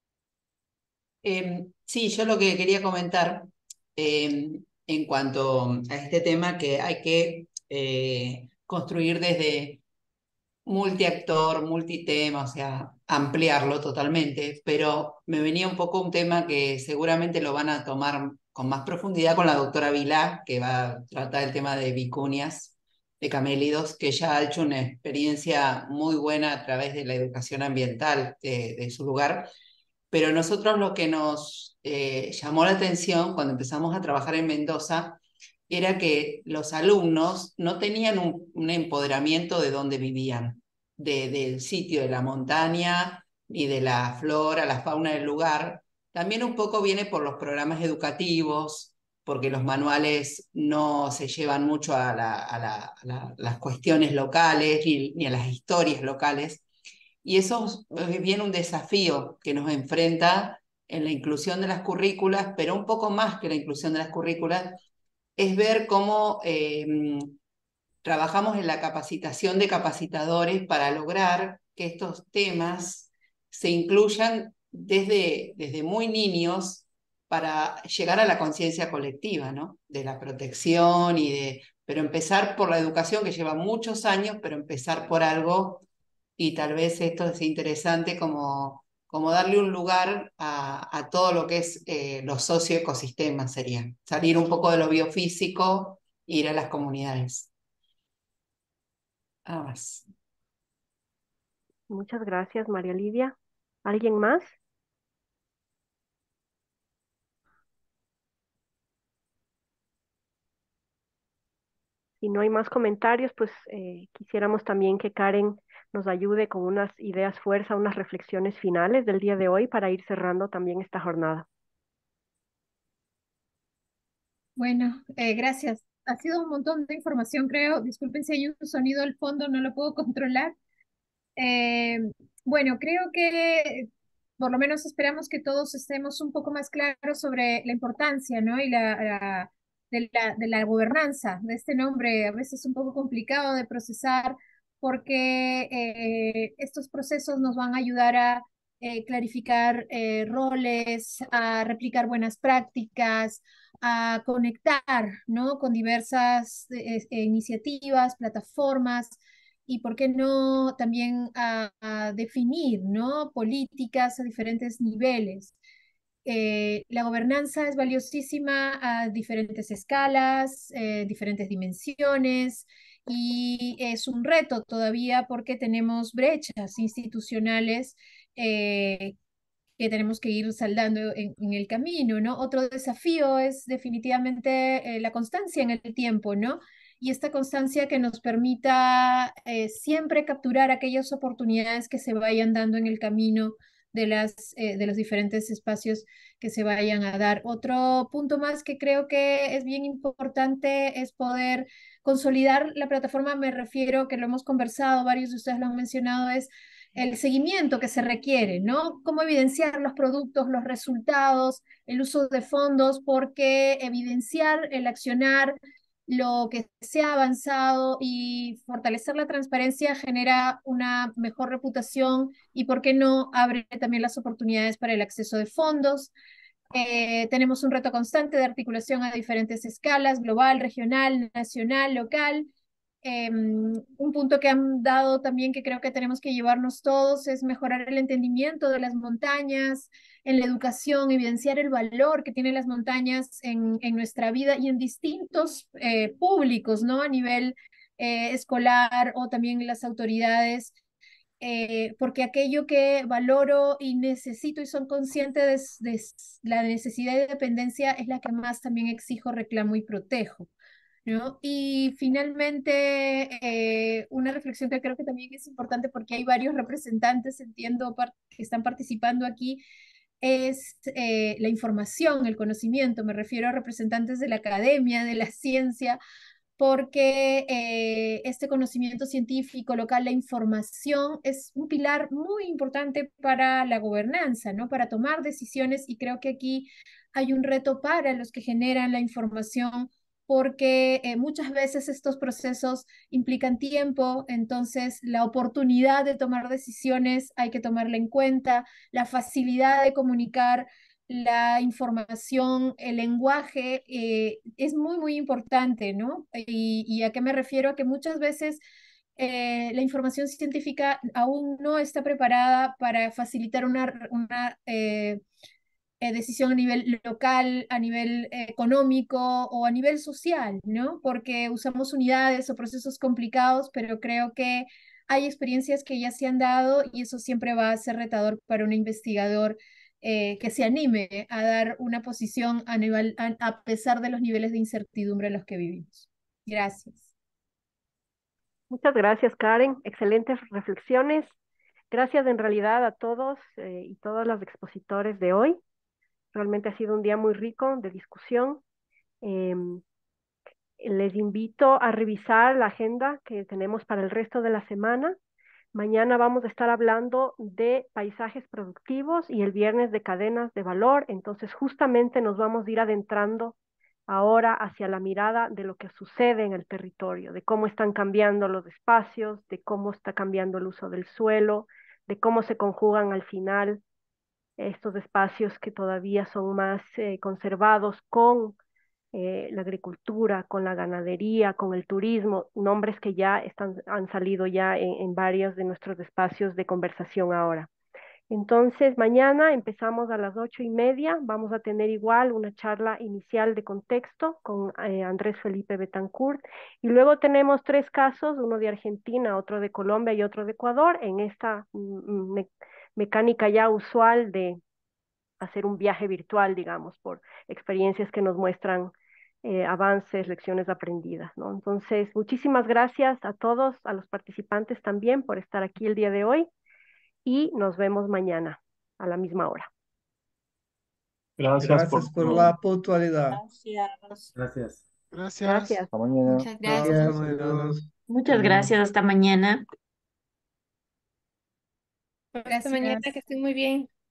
Sí, yo lo que quería comentar en cuanto a este tema que hay que construir desde multiactor, multitema, o sea, ampliarlo totalmente, pero me venía un poco un tema que seguramente lo van a tomar con más profundidad con la doctora Vilá, que va a tratar el tema de vicunias, de camélidos, que ya ha hecho una experiencia muy buena a través de la educación ambiental de su lugar, pero nosotros lo que nos llamó la atención cuando empezamos a trabajar en Mendoza era que los alumnos no tenían un empoderamiento de dónde vivían, del sitio, de la montaña, ni de la flora, la fauna del lugar. También un poco viene por los programas educativos, porque los manuales no se llevan mucho a las cuestiones locales ni a las historias locales. Y eso es bien un desafío que nos enfrenta en la inclusión de las currículas, pero un poco más que la inclusión de las currículas, es ver cómo trabajamos en la capacitación de capacitadores para lograr que estos temas se incluyan desde muy niños para llegar a la conciencia colectiva, ¿no? De la protección pero empezar por la educación que lleva muchos años, pero empezar por algo, y tal vez esto es interesante como darle un lugar a todo lo que es los socioecosistemas, sería salir un poco de lo biofísico e ir a las comunidades. Nada más. Muchas gracias, María Lidia. ¿Alguien más? Si no hay más comentarios, pues quisiéramos también que Karen nos ayude con unas ideas fuerza, unas reflexiones finales del día de hoy para ir cerrando también esta jornada. Bueno, gracias. Ha sido un montón de información, creo. Disculpen si hay un sonido al fondo, no lo puedo controlar. Eh, bueno, creo que por lo menos esperamos que todos estemos un poco más claros sobre la importancia, ¿no? Y de la gobernanza de este nombre, a veces un poco complicado de procesar, porque estos procesos nos van a ayudar a clarificar roles, a replicar buenas prácticas, a conectar, ¿no? Con diversas iniciativas, plataformas y por qué no también a definir, ¿no? Políticas a diferentes niveles. La gobernanza es valiosísima a diferentes escalas, diferentes dimensiones, y es un reto todavía porque tenemos brechas institucionales que tenemos que ir saldando en el camino, ¿no? Otro desafío es definitivamente la constancia en el tiempo, ¿no? Y esta constancia que nos permita siempre capturar aquellas oportunidades que se vayan dando en el camino de los diferentes espacios que se vayan a dar. Otro punto más que creo que es bien importante es poder consolidar la plataforma, me refiero, que lo hemos conversado, varios de ustedes lo han mencionado, es el seguimiento que se requiere, ¿no? Cómo evidenciar los productos, los resultados, el uso de fondos, porque evidenciar el accionar, lo que se ha avanzado y fortalecer la transparencia genera una mejor reputación y, ¿por qué no?, abre también las oportunidades para el acceso de fondos. Tenemos un reto constante de articulación a diferentes escalas, global, regional, nacional, local. Un punto que han dado también que creo que tenemos que llevarnos todos es mejorar el entendimiento de las montañas en la educación, evidenciar el valor que tienen las montañas en nuestra vida y en distintos públicos, ¿no? A nivel escolar o también las autoridades, porque aquello que valoro y necesito y son conscientes de la necesidad de dependencia es la que más también exijo, reclamo y protejo, ¿no? Y finalmente, una reflexión que creo que también es importante porque hay varios representantes, entiendo, que están participando aquí, es la información, el conocimiento. Me refiero a representantes de la academia, de la ciencia, porque este conocimiento científico local, la información, es un pilar muy importante para la gobernanza, ¿no? Para tomar decisiones, y creo que aquí hay un reto para los que generan la información, porque muchas veces estos procesos implican tiempo, entonces la oportunidad de tomar decisiones hay que tomarla en cuenta, la facilidad de comunicar la información, el lenguaje, es muy, muy importante, ¿no? ¿Y a qué me refiero? A que muchas veces la información científica aún no está preparada para facilitar una decisión a nivel local, a nivel económico o a nivel social, ¿no? Porque usamos unidades o procesos complicados, pero creo que hay experiencias que ya se han dado y eso siempre va a ser retador para un investigador que se anime a dar una posición a pesar de los niveles de incertidumbre en los que vivimos. Gracias. Muchas gracias, Karen. Excelentes reflexiones. Gracias en realidad a todos y todas los expositores de hoy. Realmente ha sido un día muy rico de discusión Em, Les invito a revisar la agenda que tenemos para el resto de la semana. Mañana vamos a estar hablando de paisajes productivos y el viernes de cadenas de valor. Entonces, justamente nos vamos a ir adentrando ahora hacia la mirada de lo que sucede en el territorio, de cómo están cambiando los espacios, de cómo está cambiando el uso del suelo, de cómo se conjugan al final estos espacios que todavía son más conservados con la agricultura, con la ganadería, con el turismo, nombres que ya han salido ya en varios de nuestros espacios de conversación ahora. Entonces, mañana empezamos a las 8:30. Vamos a tener igual una charla inicial de contexto con Andrés Felipe Betancourt. Y luego tenemos 3 casos, uno de Argentina, otro de Colombia y otro de Ecuador, en esta mecánica ya usual de hacer un viaje virtual, digamos, por experiencias que nos muestran avances, lecciones aprendidas, ¿no? Entonces, muchísimas gracias a todos, a los participantes también por estar aquí el día de hoy y nos vemos mañana a la misma hora. Gracias Gracias por la puntualidad. Gracias. Gracias. Gracias. Gracias. Hasta mañana. Muchas Hasta gracias. mañana. Muchas gracias, hasta mañana. Hasta mañana, que estén muy bien.